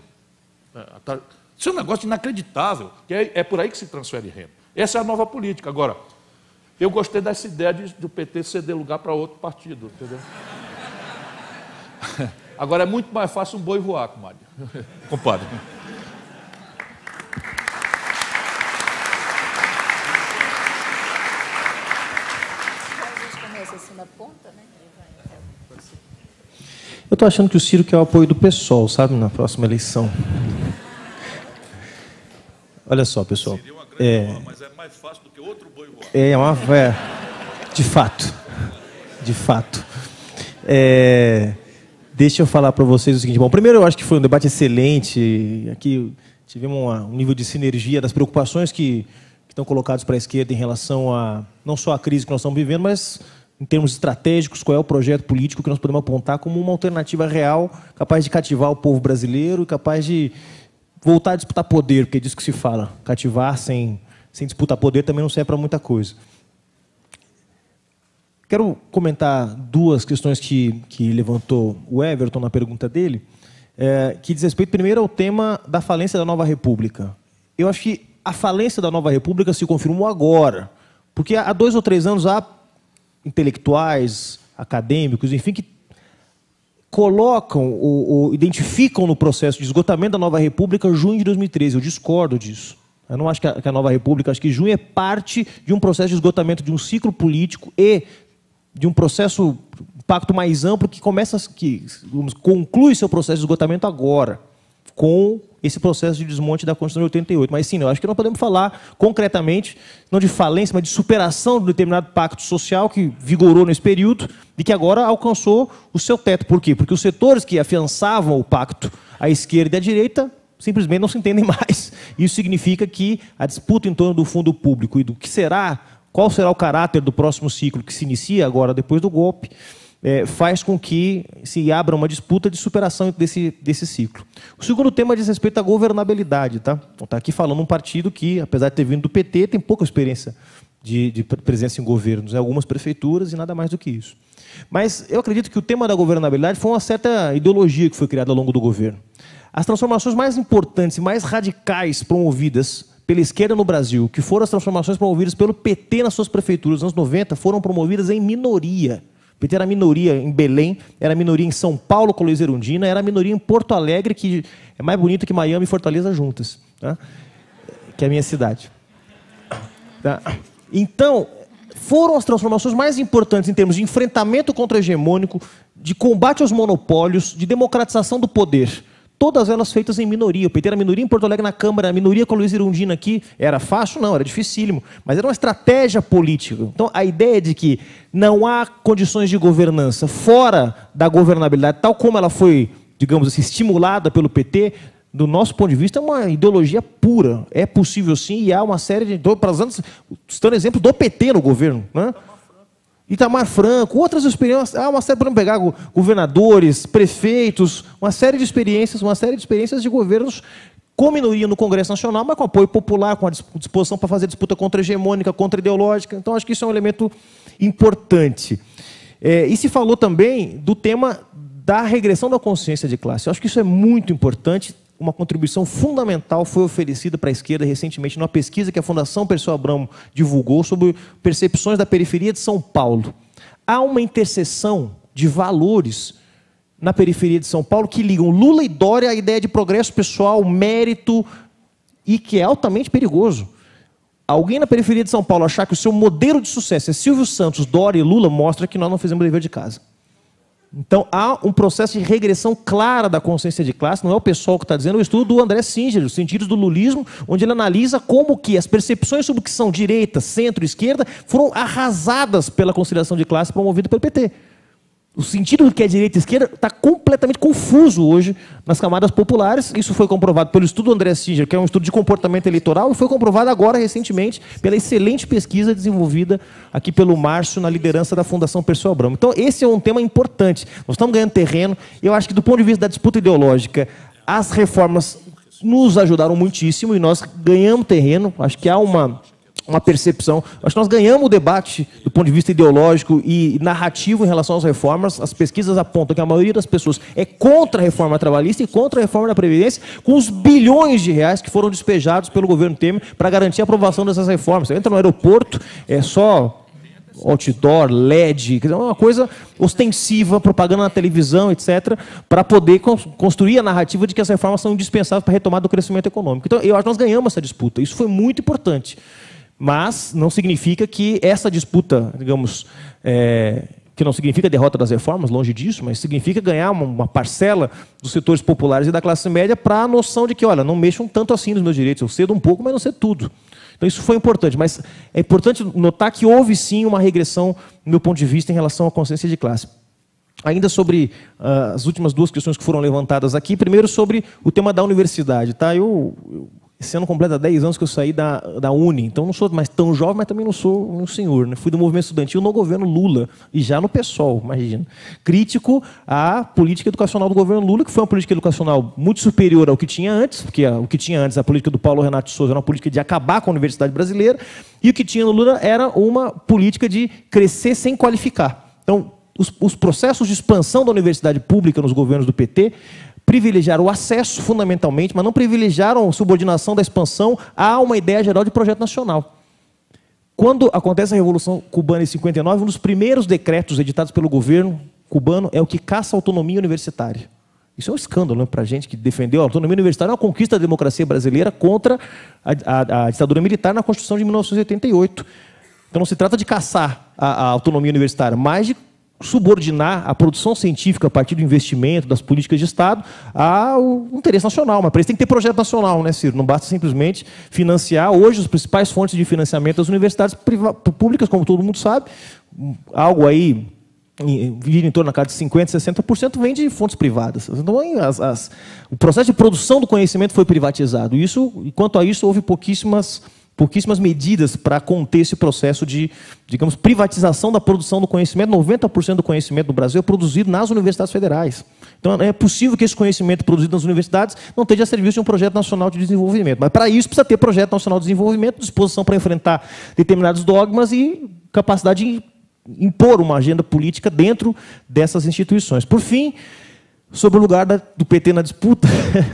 Isso é um negócio inacreditável, que é, é por aí que se transfere renda. Essa é a nova política. Agora, eu gostei dessa ideia de, de o P T ceder lugar para outro partido, entendeu? Agora é muito mais fácil um boi voar, comadre. Compadre. Eu estou achando que o Ciro quer o apoio do PSOL, sabe, na próxima eleição. Olha só, pessoal. Seria uma grande é... bola, mas é mais fácil do que outro boi voar. É, uma... é... De fato. De fato. É... Deixa eu falar para vocês o seguinte. Bom, primeiro, eu acho que foi um debate excelente. Aqui tivemos uma, um nível de sinergia das preocupações que, que estão colocadas para a esquerda em relação a não só a crise que nós estamos vivendo, mas em termos estratégicos, qual é o projeto político que nós podemos apontar como uma alternativa real, capaz de cativar o povo brasileiro, capaz de voltar a disputar poder, porque é disso que se fala. Cativar sem, sem disputar poder também não serve para muita coisa. Quero comentar duas questões que, que levantou o Everton na pergunta dele, é, que diz respeito, primeiro, ao tema da falência da nova república. Eu acho que a falência da Nova República se confirmou agora. Porque há dois ou três anos há intelectuais, acadêmicos, enfim, que colocam ou, ou identificam no processo de esgotamento da Nova República junho de dois mil e treze. Eu discordo disso. Eu não acho que a, que a Nova República, acho que junho é parte de um processo de esgotamento de um ciclo político e de um processo, um pacto mais amplo que começa, que vamos, conclui seu processo de esgotamento agora, com esse processo de desmonte da Constituição de oitenta e oito. Mas sim, eu acho que não podemos falar concretamente, não de falência, mas de superação de um determinado pacto social que vigorou nesse período e que agora alcançou o seu teto. Por quê? Porque os setores que afiançavam o pacto, à esquerda e à direita, simplesmente não se entendem mais. Isso significa que a disputa em torno do fundo público e do que será, qual será o caráter do próximo ciclo que se inicia agora depois do golpe, é, faz com que se abra uma disputa de superação desse, desse ciclo. O segundo tema diz respeito à governabilidade. Tá? Então, está aqui falando um partido que, apesar de ter vindo do P T, tem pouca experiência de, de presença em governos, em algumas prefeituras e nada mais do que isso. Mas eu acredito que o tema da governabilidade foi uma certa ideologia que foi criada ao longo do governo. As transformações mais importantes e mais radicais promovidas pela esquerda no Brasil, que foram as transformações promovidas pelo P T nas suas prefeituras nos anos noventa, foram promovidas em minoria. O P T era minoria em Belém, era minoria em São Paulo com Luiz Erundina, era minoria em Porto Alegre, que é mais bonito que Miami e Fortaleza juntas, tá? Que é a minha cidade. Tá? Então, foram as transformações mais importantes em termos de enfrentamento contra-hegemônico, de combate aos monopólios, de democratização do poder. Todas elas feitas em minoria. O P T era minoria em Porto Alegre na Câmara, a minoria com a Luiz Erundina aqui. Era fácil? Não, era dificílimo. Mas era uma estratégia política. Então, a ideia de que não há condições de governança fora da governabilidade, tal como ela foi, digamos assim, estimulada pelo P T, do nosso ponto de vista, é uma ideologia pura. É possível sim, e há uma série de... Estou exemplo do P T no governo, né? Itamar Franco, outras experiências, há uma série, podemos pegar governadores, prefeitos, uma série de experiências, uma série de experiências de governos com minoria no Congresso Nacional, mas com apoio popular, com a disposição para fazer disputa contra-hegemônica, contra-ideológica. Então, acho que isso é um elemento importante. É, e se falou também do tema da regressão da consciência de classe. Eu acho que isso é muito importante. Uma contribuição fundamental foi oferecida para a esquerda recentemente numa pesquisa que a Fundação Perseu Abramo divulgou sobre percepções da periferia de São Paulo. Há uma interseção de valores na periferia de São Paulo que ligam Lula e Dória à ideia de progresso pessoal, mérito, e que é altamente perigoso. Alguém na periferia de São Paulo achar que o seu modelo de sucesso é Silvio Santos, Dória e Lula, mostra que nós não fizemos o dever de casa. Então, há um processo de regressão clara da consciência de classe, não é o pessoal que está dizendo, é o estudo do André Singer, Os Sentidos do Lulismo, onde ele analisa como que as percepções sobre o que são direita, centro e esquerda foram arrasadas pela conciliação de classe promovida pelo P T. O sentido do que é direita e esquerda está completamente confuso hoje nas camadas populares. Isso foi comprovado pelo estudo do André Singer, que é um estudo de comportamento eleitoral, e foi comprovado agora, recentemente, pela excelente pesquisa desenvolvida aqui pelo Márcio, na liderança da Fundação Perseu Abramo. Então, esse é um tema importante. Nós estamos ganhando terreno. Eu acho que, do ponto de vista da disputa ideológica, as reformas nos ajudaram muitíssimo e nós ganhamos terreno. Acho que há uma... uma percepção. Acho que nós ganhamos o debate do ponto de vista ideológico e narrativo em relação às reformas. As pesquisas apontam que a maioria das pessoas é contra a reforma trabalhista e contra a reforma da Previdência, com os bilhões de reais que foram despejados pelo governo Temer para garantir a aprovação dessas reformas. Você entra no aeroporto, é só outdoor, L E D, é uma coisa ostensiva, propaganda na televisão, etcétera, para poder construir a narrativa de que as reformas são indispensáveis para a retomada do crescimento econômico. Então, eu acho que nós ganhamos essa disputa. Isso foi muito importante. Mas não significa que essa disputa, digamos, é, que não significa a derrota das reformas, longe disso, mas significa ganhar uma, uma parcela dos setores populares e da classe média para a noção de que, olha, não mexam tanto assim nos meus direitos, eu cedo um pouco, mas não cedo tudo. Então isso foi importante, mas é importante notar que houve sim uma regressão, do meu ponto de vista, em relação à consciência de classe. Ainda sobre uh, as últimas duas questões que foram levantadas aqui, primeiro sobre o tema da universidade. Tá? Eu... eu Esse ano completa dez anos que eu saí da, da Uni, então não sou mais tão jovem, mas também não sou um senhor. Né? Fui do movimento estudantil no governo Lula, e já no PSOL, imagina. Crítico à política educacional do governo Lula, que foi uma política educacional muito superior ao que tinha antes, porque o que tinha antes, a política do Paulo Renato de Souza, era uma política de acabar com a universidade brasileira, e o que tinha no Lula era uma política de crescer sem qualificar. Então, os, os processos de expansão da universidade pública nos governos do P T privilegiaram o acesso, fundamentalmente, mas não privilegiaram a subordinação da expansão a uma ideia geral de projeto nacional. Quando acontece a Revolução Cubana em cinquenta e nove, um dos primeiros decretos editados pelo governo cubano é o que caça a autonomia universitária. Isso é um escândalo, né, para a gente que defendeu a autonomia universitária, é uma conquista da democracia brasileira contra a, a, a ditadura militar na Constituição de mil novecentos e oitenta e oito. Então não se trata de caçar a, a autonomia universitária, mas de subordinar a produção científica a partir do investimento, das políticas de Estado, ao interesse nacional. Mas para isso tem que ter projeto nacional, né, Ciro? Não basta simplesmente financiar. Hoje, as principais fontes de financiamento das universidades públicas, como todo mundo sabe, algo aí em, em torno da casa de cinquenta por cento, sessenta por cento vem de fontes privadas. Então, as, as, o processo de produção do conhecimento foi privatizado. Isso, e quanto a isso, houve pouquíssimas... pouquíssimas medidas para conter esse processo de, digamos, privatização da produção do conhecimento. noventa por cento do conhecimento do Brasil é produzido nas universidades federais. Então, é possível que esse conhecimento produzido nas universidades não esteja a serviço de um projeto nacional de desenvolvimento. Mas, para isso, precisa ter projeto nacional de desenvolvimento, disposição para enfrentar determinados dogmas e capacidade de impor uma agenda política dentro dessas instituições. Por fim, sobre o lugar da, do P T na disputa,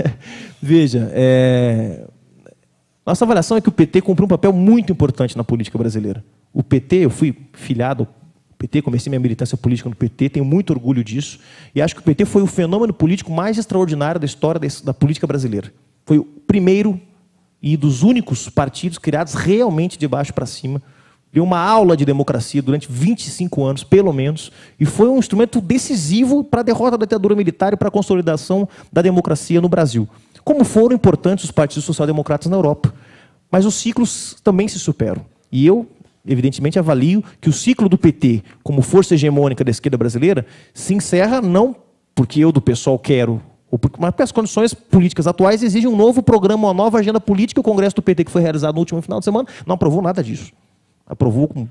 veja... É... Nossa avaliação é que o P T cumpriu um papel muito importante na política brasileira. O P T, eu fui filiado ao P T, comecei minha militância política no P T, tenho muito orgulho disso, e acho que o P T foi o fenômeno político mais extraordinário da história da política brasileira. Foi o primeiro e dos únicos partidos criados realmente de baixo para cima. Deu uma aula de democracia durante vinte e cinco anos, pelo menos, e foi um instrumento decisivo para a derrota da ditadura militar e para a consolidação da democracia no Brasil. Como foram importantes os partidos social-democratas na Europa. Mas os ciclos também se superam. E eu, evidentemente, avalio que o ciclo do P T, como força hegemônica da esquerda brasileira, se encerra não porque eu do PSOL quero, ou porque, mas porque as condições políticas atuais exigem um novo programa, uma nova agenda política. O Congresso do P T, que foi realizado no último final de semana, não aprovou nada disso. Aprovou com...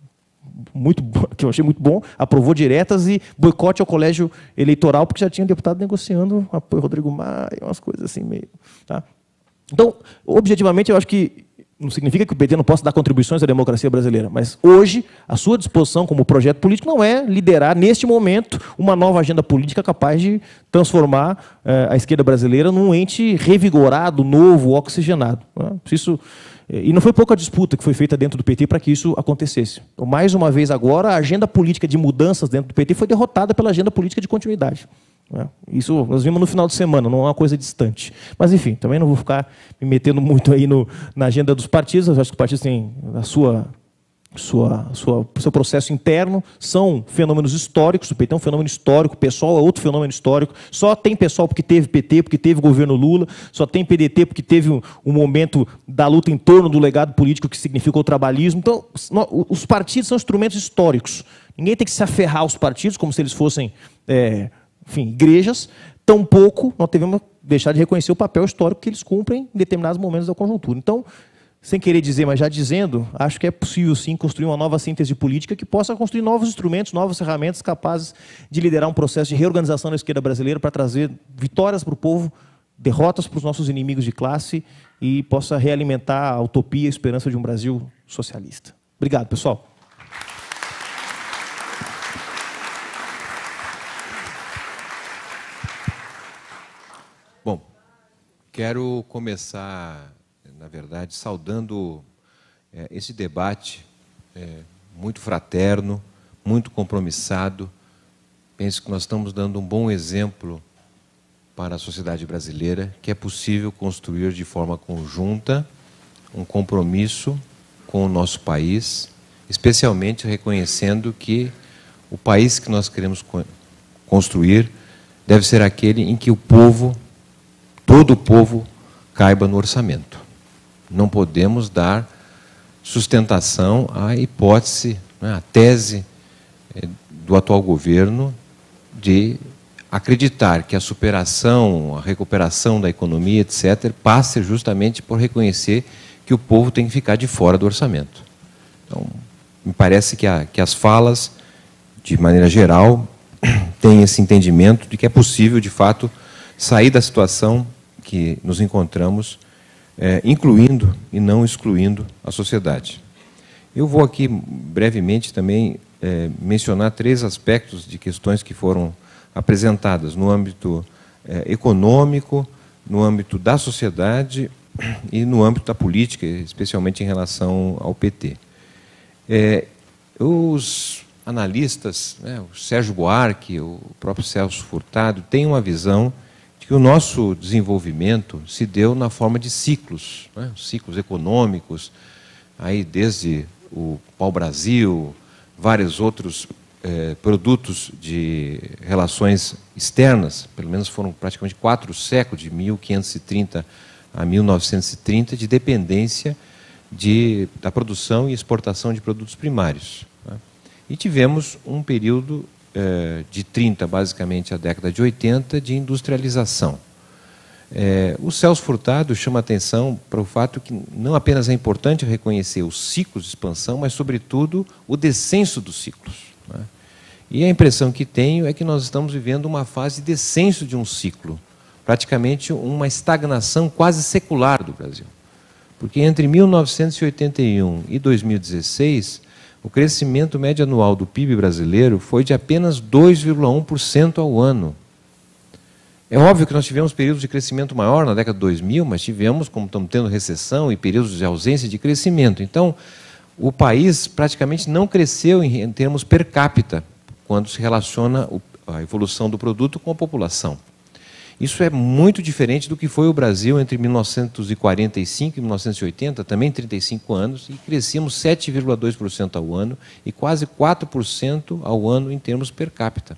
muito que eu achei muito bom, aprovou diretas e boicote ao colégio eleitoral, porque já tinha deputado negociando apoio ao Rodrigo Maia, umas coisas assim meio... Tá? Então, objetivamente, eu acho que não significa que o P T não possa dar contribuições à democracia brasileira, mas hoje a sua disposição como projeto político não é liderar, neste momento, uma nova agenda política capaz de transformar eh, a esquerda brasileira num ente revigorado, novo, oxigenado. Né? Isso... E não foi pouca disputa que foi feita dentro do P T para que isso acontecesse. Então, mais uma vez agora, a agenda política de mudanças dentro do P T foi derrotada pela agenda política de continuidade. Isso nós vimos no final de semana, não é uma coisa distante. Mas, enfim, também não vou ficar me metendo muito aí no, na agenda dos partidos. Eu acho que os partidos têm a sua... Sua, sua, seu processo interno, são fenômenos históricos. O P T é um fenômeno histórico, o PSOL é outro fenômeno histórico. Só tem PSOL porque teve P T, porque teve governo Lula, só tem P D T porque teve um, um momento da luta em torno do legado político que significou o trabalhismo. Então, os partidos são instrumentos históricos. Ninguém tem que se aferrar aos partidos como se eles fossem, é, enfim, igrejas. Tampouco nós devemos deixar de reconhecer o papel histórico que eles cumprem em determinados momentos da conjuntura. Então, sem querer dizer, mas já dizendo, acho que é possível, sim, construir uma nova síntese política que possa construir novos instrumentos, novas ferramentas capazes de liderar um processo de reorganização da esquerda brasileira para trazer vitórias para o povo, derrotas para os nossos inimigos de classe e possa realimentar a utopia e a esperança de um Brasil socialista. Obrigado, pessoal. Bom, quero começar... na verdade, saudando é, esse debate é, muito fraterno, muito compromissado. Penso que nós estamos dando um bom exemplo para a sociedade brasileira, que é possível construir de forma conjunta um compromisso com o nosso país, especialmente reconhecendo que o país que nós queremos construir deve ser aquele em que o povo, todo o povo, caiba no orçamento. Não podemos dar sustentação à hipótese, né, à tese é, do atual governo de acreditar que a superação, a recuperação da economia, etcétera, passe justamente por reconhecer que o povo tem que ficar de fora do orçamento. Então, me parece que, a, que as falas, de maneira geral, têm esse entendimento de que é possível, de fato, sair da situação que nos encontramos, É, incluindo e não excluindo a sociedade. Eu vou aqui brevemente também é, mencionar três aspectos de questões que foram apresentadas no âmbito é, econômico, no âmbito da sociedade e no âmbito da política, especialmente em relação ao P T. É, os analistas, né, o Sérgio Buarque, o próprio Celso Furtado, têm uma visão de que o nosso desenvolvimento se deu na forma de ciclos, né, ciclos econômicos, aí desde o pau-brasil, vários outros eh, produtos de relações externas, pelo menos foram praticamente quatro séculos, de mil quinhentos e trinta a mil novecentos e trinta, de dependência de, da produção e exportação de produtos primários. Né? E tivemos um período eh, de trinta, basicamente, a década de oitenta, de industrialização. É, o Celso Furtado chama a atenção para o fato que não apenas é importante reconhecer os ciclos de expansão, mas, sobretudo, o descenso dos ciclos. Né? E a impressão que tenho é que nós estamos vivendo uma fase de descenso de um ciclo, praticamente uma estagnação quase secular do Brasil. Porque entre mil novecentos e oitenta e um e dois mil e dezesseis, o crescimento médio anual do P I B brasileiro foi de apenas dois vírgula um por cento ao ano. É óbvio que nós tivemos períodos de crescimento maior na década de dois mil, mas tivemos, como estamos tendo recessão e períodos de ausência de crescimento. Então, o país praticamente não cresceu em, em termos per capita, quando se relaciona o, a evolução do produto com a população. Isso é muito diferente do que foi o Brasil entre mil novecentos e quarenta e cinco e mil novecentos e oitenta, também trinta e cinco anos, e crescíamos sete vírgula dois por cento ao ano e quase quatro por cento ao ano em termos per capita.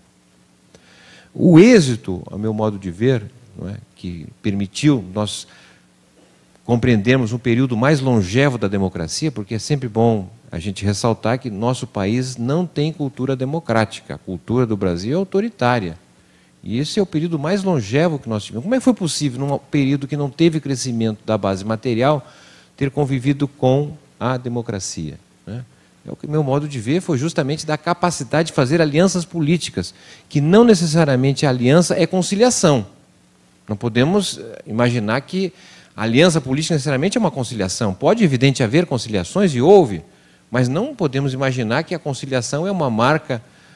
O êxito, a meu modo de ver, não é, que permitiu nós compreendermos um período mais longevo da democracia, porque é sempre bom a gente ressaltar que nosso país não tem cultura democrática. A cultura do Brasil é autoritária. E esse é o período mais longevo que nós tivemos. Como é que foi possível, num período que não teve crescimento da base material, ter convivido com a democracia? Né? É o que meu modo de ver foi justamente da capacidade de fazer alianças políticas, que não necessariamente a aliança é conciliação. Não podemos imaginar que a aliança política necessariamente é uma conciliação. Pode, evidente, haver conciliações, e houve, mas não podemos imaginar que a conciliação é uma marca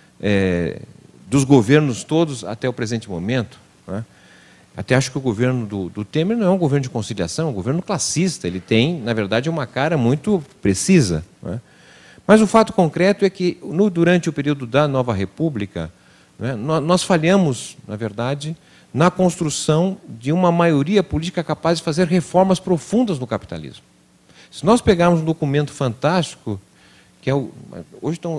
é, dos governos todos até o presente momento. Né? Até acho que o governo do, do Temer não é um governo de conciliação, é um governo classista. Ele tem, na verdade, uma cara muito precisa. Né? Mas o fato concreto é que, no, durante o período da Nova República, né, nós, nós falhamos, na verdade, na construção de uma maioria política capaz de fazer reformas profundas no capitalismo. Se nós pegarmos um documento fantástico, que é o... Hoje estão,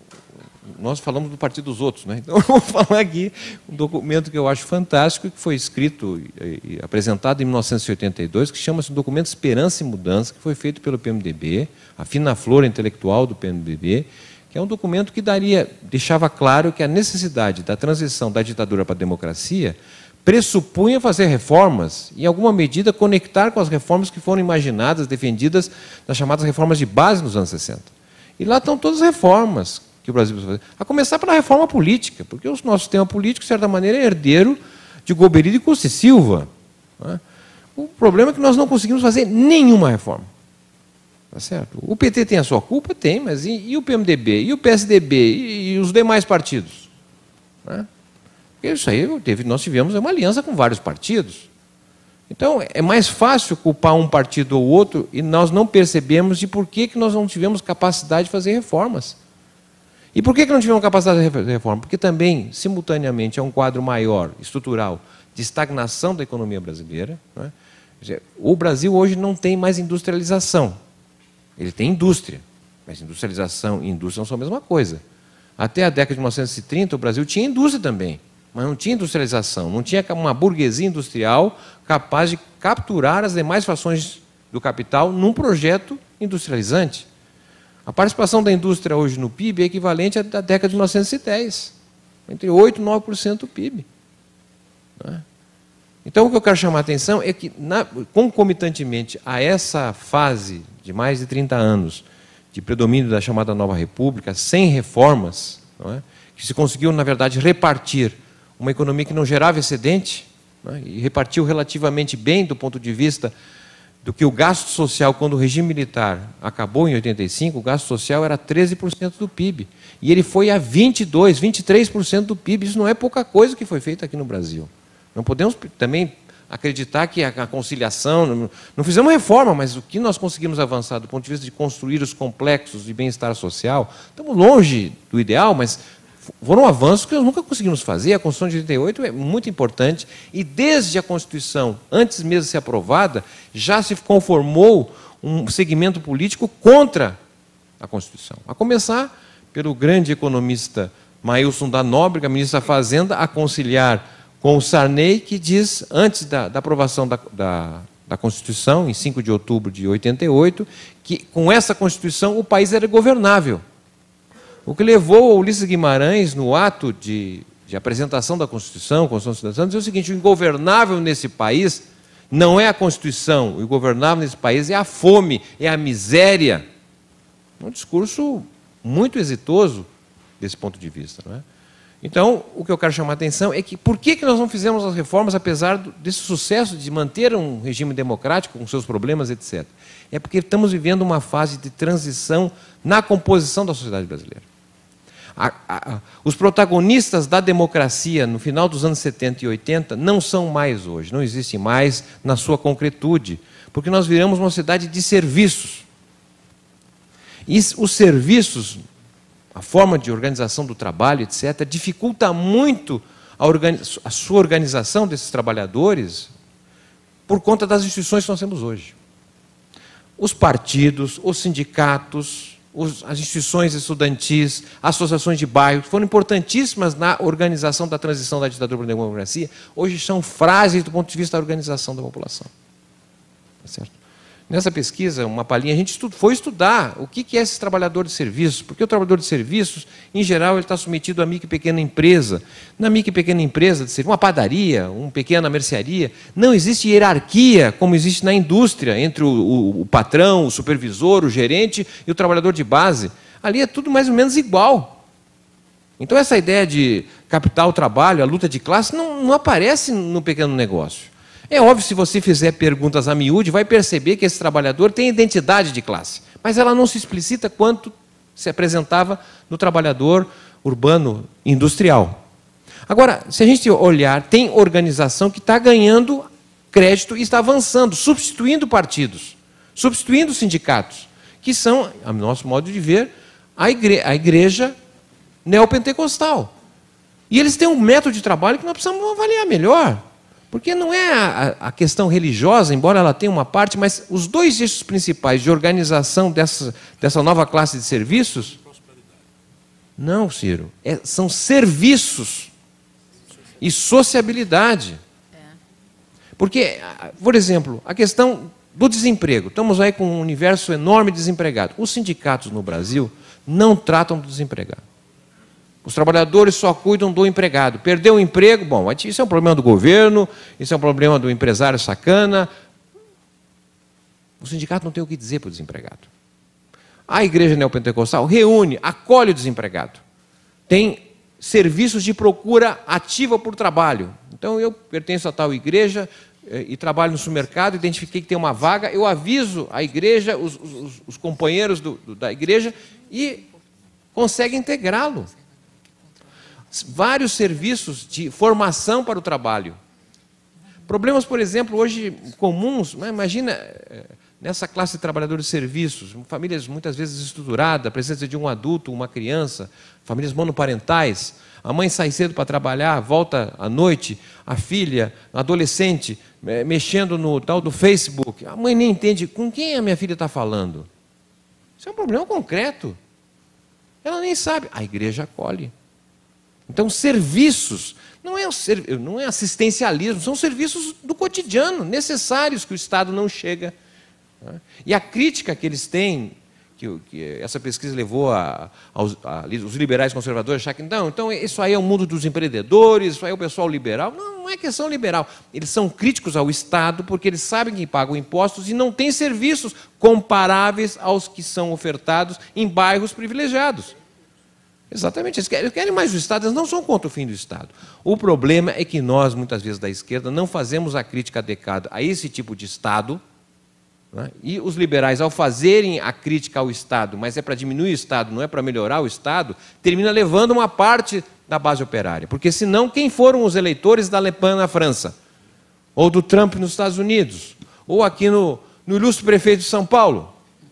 nós falamos do Partido dos Outros, né? Então eu vou falar aqui um documento que eu acho fantástico, que foi escrito e, e apresentado em mil novecentos e oitenta e dois, que chama-se Documento Esperança e Mudança, que foi feito pelo P M D B, a fina flora intelectual do P M D B, que é um documento que daria, deixava claro que a necessidade da transição da ditadura para a democracia pressupunha fazer reformas, e, em alguma medida, conectar com as reformas que foram imaginadas, defendidas nas chamadas reformas de base nos anos sessenta. E lá estão todas as reformas que o Brasil precisa fazer. A começar pela reforma política, porque o nosso sistema político, de certa maneira, é herdeiro de Golbery e Costa e Silva. Né? O problema é que nós não conseguimos fazer nenhuma reforma. Tá certo? O P T tem a sua culpa? Tem, mas e, e o P M D B? E o P S D B? E, e os demais partidos? Né? Isso aí, teve, nós tivemos uma aliança com vários partidos. Então, é mais fácil culpar um partido ou outro e nós não percebemos de por que, que nós não tivemos capacidade de fazer reformas. E por que, que não tivemos capacidade de fazer reforma? Porque também, simultaneamente, é um quadro maior, estrutural, de estagnação da economia brasileira. Né? O Brasil hoje não tem mais industrialização. Ele tem indústria, mas industrialização e indústria não são a mesma coisa. Até a década de mil novecentos e trinta, o Brasil tinha indústria também, mas não tinha industrialização, não tinha uma burguesia industrial capaz de capturar as demais frações do capital num projeto industrializante. A participação da indústria hoje no P I B é equivalente à da década de mil novecentos e dez, entre oito e nove por cento do P I B. Né? Então, o que eu quero chamar a atenção é que, na, concomitantemente a essa fase de mais de trinta anos de predomínio da chamada Nova República, sem reformas, não é? Que se conseguiu, na verdade, repartir uma economia que não gerava excedente, não é? E repartiu relativamente bem do ponto de vista do que o gasto social, quando o regime militar acabou em oitenta e cinco, o gasto social era treze por cento do P I B. E ele foi a vinte e dois por cento, vinte e três por cento do P I B. Isso não é pouca coisa que foi feito aqui no Brasil. Não podemos também acreditar que a conciliação... Não, não fizemos reforma, mas o que nós conseguimos avançar do ponto de vista de construir os complexos de bem-estar social, estamos longe do ideal, mas foram avanços que nós nunca conseguimos fazer. A Constituição de oitenta e oito é muito importante, e desde a Constituição, antes mesmo de ser aprovada, já se conformou um segmento político contra a Constituição. A começar pelo grande economista Maílson da Nóbrega, ministro da Fazenda, a conciliar com o Sarney, que diz, antes da, da aprovação da, da, da Constituição, em cinco de outubro de oitenta e oito, que com essa Constituição o país era governável. O que levou Ulisses Guimarães, no ato de, de apresentação da Constituição, Constituição Cidadã, a dizer o seguinte: o ingovernável nesse país não é a Constituição, o ingovernável nesse país é a fome, é a miséria. Um discurso muito exitoso desse ponto de vista, não é? Então, o que eu quero chamar a atenção é que por que, que nós não fizemos as reformas, apesar desse sucesso de manter um regime democrático com seus problemas, etcétera? É porque estamos vivendo uma fase de transição na composição da sociedade brasileira. A, a, a, os protagonistas da democracia no final dos anos setenta e oitenta não são mais hoje, não existem mais na sua concretude, porque nós viramos uma sociedade de serviços. E os serviços, a forma de organização do trabalho, etcétera, dificulta muito a, organiz... a sua organização desses trabalhadores por conta das instituições que nós temos hoje. Os partidos, os sindicatos, os... as instituições estudantis, associações de bairro, que foram importantíssimas na organização da transição da ditadura para a democracia, hoje são frágeis do ponto de vista da organização da população. Tá certo? Nessa pesquisa, uma palhinha, a gente estu- foi estudar o que, que é esse trabalhador de serviços, porque o trabalhador de serviços, em geral, ele está submetido a micro e pequena empresa. Na micro e pequena empresa, uma padaria, uma pequena mercearia, não existe hierarquia, como existe na indústria, entre o, o, o patrão, o supervisor, o gerente e o trabalhador de base. Ali é tudo mais ou menos igual. Então, essa ideia de capital, trabalho, a luta de classe, não, não aparece no pequeno negócio. É óbvio, se você fizer perguntas a miúde, vai perceber que esse trabalhador tem identidade de classe, mas ela não se explicita quanto se apresentava no trabalhador urbano industrial. Agora, se a gente olhar, tem organização que está ganhando crédito e está avançando, substituindo partidos, substituindo sindicatos, que são, a nosso modo de ver, a igreja, a igreja neopentecostal. E eles têm um método de trabalho que nós precisamos avaliar melhor. Porque não é a, a questão religiosa, embora ela tenha uma parte, mas os dois eixos principais de organização dessa, dessa nova classe de serviços... Não, Ciro, é, são serviços e sociabilidade. Porque, por exemplo, a questão do desemprego. Estamos aí com um universo enorme de desempregados. Os sindicatos no Brasil não tratam do desempregado. Os trabalhadores só cuidam do empregado. Perdeu o emprego, bom, isso é um problema do governo, isso é um problema do empresário sacana. O sindicato não tem o que dizer para o desempregado. A igreja neopentecostal reúne, acolhe o desempregado. Tem serviços de procura ativa por trabalho. Então, eu pertenço a tal igreja e trabalho no supermercado, identifiquei que tem uma vaga, eu aviso a igreja, os, os, os companheiros do, do, da igreja, e consegue integrá-lo. Vários serviços de formação para o trabalho. Problemas, por exemplo, hoje comuns, imagina nessa classe de trabalhadores de serviços, famílias muitas vezes estruturadas, a presença de um adulto, uma criança, famílias monoparentais, a mãe sai cedo para trabalhar, volta à noite, a filha, a adolescente, mexendo no tal do Facebook, a mãe nem entende com quem a minha filha está falando. Isso é um problema concreto. Ela nem sabe. A igreja acolhe. Então, serviços, não é, não é assistencialismo, são serviços do cotidiano, necessários, que o Estado não chega. E a crítica que eles têm, que, que essa pesquisa levou a, aos, a, os liberais conservadores a achar que não, então isso aí é o mundo dos empreendedores, isso aí é o pessoal liberal. Não, não é questão liberal. Eles são críticos ao Estado porque eles sabem que pagam impostos e não têm serviços comparáveis aos que são ofertados em bairros privilegiados. Exatamente, eles querem, eles querem mais o Estado, eles não são contra o fim do Estado. O problema é que nós, muitas vezes da esquerda, não fazemos a crítica adequada a esse tipo de Estado, né? E os liberais, ao fazerem a crítica ao Estado, mas é para diminuir o Estado, não é para melhorar o Estado, termina levando uma parte da base operária. Porque, senão, quem foram os eleitores da Le Pen na França? Ou do Trump nos Estados Unidos? Ou aqui no, no ilustre prefeito de São Paulo?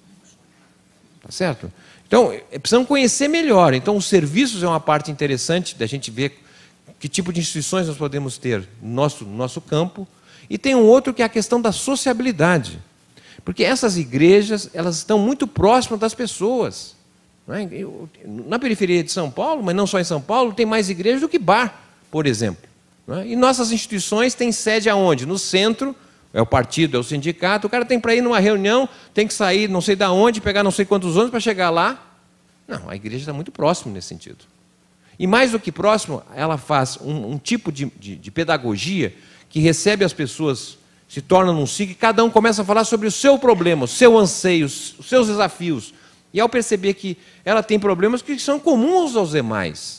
Tá certo? Então, precisamos conhecer melhor. Então, os serviços é uma parte interessante da gente ver que tipo de instituições nós podemos ter no nosso, no nosso campo. E tem um outro que é a questão da sociabilidade. Porque essas igrejas, elas estão muito próximas das pessoas. Não é? Eu, na periferia de São Paulo, mas não só em São Paulo, tem mais igrejas do que bar, por exemplo. Não é? E nossas instituições têm sede aonde? No centro, é o partido, é o sindicato. O cara tem para ir numa reunião, tem que sair não sei de onde, pegar não sei quantos ônibus para chegar lá. Não, a igreja está muito próxima nesse sentido. E mais do que próximo, ela faz um, um tipo de, de, de pedagogia que recebe as pessoas, se torna num ciclo, e cada um começa a falar sobre o seu problema, o seu anseio, os seus desafios. E ao perceber que ela tem problemas que são comuns aos demais.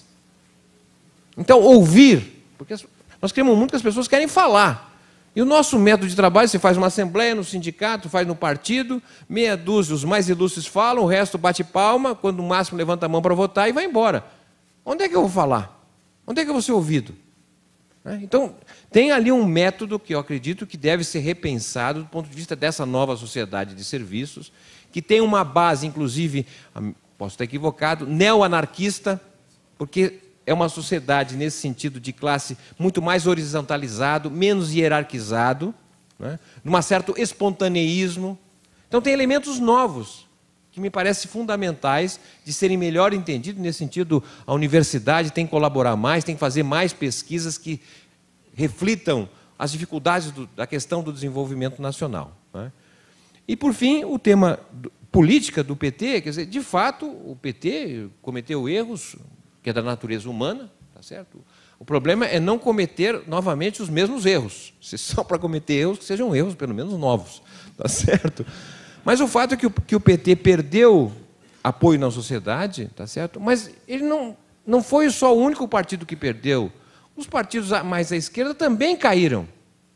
Então, ouvir, porque nós queremos muito que as pessoas querem falar. E o nosso método de trabalho, você faz uma assembleia no sindicato, faz no partido, meia dúzia, os mais ilustres falam, o resto bate palma, quando o máximo levanta a mão para votar e vai embora. Onde é que eu vou falar? Onde é que eu vou ser ouvido? Então, tem ali um método que eu acredito que deve ser repensado do ponto de vista dessa nova sociedade de serviços, que tem uma base, inclusive, posso estar equivocado, neo-anarquista, porque é uma sociedade, nesse sentido de classe, muito mais horizontalizado, menos hierarquizado, né? Num certo espontaneísmo. Então, tem elementos novos, que me parecem fundamentais de serem melhor entendidos. Nesse sentido, a universidade tem que colaborar mais, tem que fazer mais pesquisas que reflitam as dificuldades do, da questão do desenvolvimento nacional, né? E, por fim, o tema do, política do P T, quer dizer, de fato, o P T cometeu erros que é da natureza humana, tá certo? O problema é não cometer novamente os mesmos erros. Se só para cometer erros, que sejam erros pelo menos novos, tá certo? Mas o fato é que o, que o P T perdeu apoio na sociedade, tá certo? Mas ele não, não foi só o único partido que perdeu. Os partidos mais à esquerda também caíram.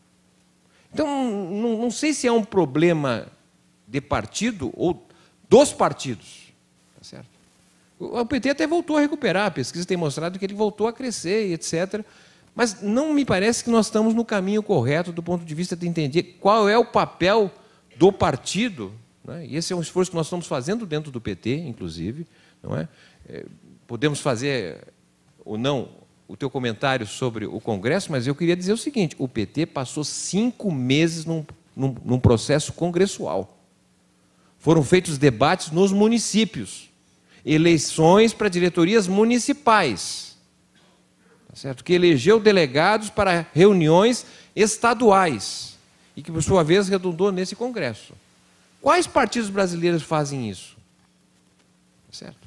Então, não, não sei se é um problema de partido ou dos partidos, tá certo? O P T até voltou a recuperar, a pesquisa tem mostrado que ele voltou a crescer, etcétera. Mas não me parece que nós estamos no caminho correto do ponto de vista de entender qual é o papel do partido, né? E esse é um esforço que nós estamos fazendo dentro do P T, inclusive, não é? É, podemos fazer ou não o teu comentário sobre o Congresso, mas eu queria dizer o seguinte: o P T passou cinco meses num, num, num processo congressual. Foram feitos debates nos municípios, eleições para diretorias municipais, tá certo? Que elegeu delegados para reuniões estaduais e que, por sua vez, redundou nesse Congresso. Quais partidos brasileiros fazem isso? Tá certo?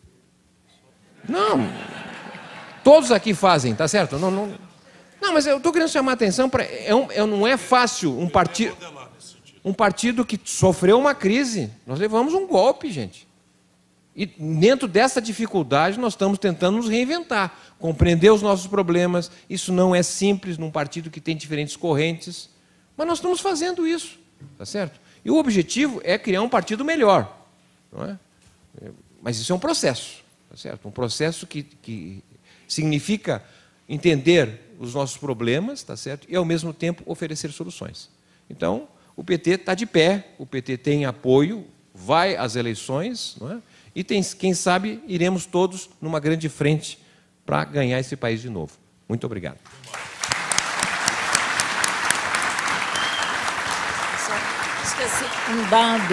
Não, todos aqui fazem, tá certo? Não, não, não, mas eu estou querendo chamar a atenção para... É um, é, não é fácil um partido... Um partido que sofreu uma crise. Nós levamos um golpe, gente. E dentro dessa dificuldade nós estamos tentando nos reinventar, compreender os nossos problemas. Isso não é simples num partido que tem diferentes correntes, mas nós estamos fazendo isso, tá certo? E o objetivo é criar um partido melhor, não é? Mas isso é um processo, tá certo? Um processo que, que significa entender os nossos problemas, tá certo? E ao mesmo tempo oferecer soluções. Então, o P T está de pé, o P T tem apoio, vai às eleições, não é? E tem, quem sabe iremos todos numa grande frente para ganhar esse país de novo. Muito obrigado. Esqueci um dado.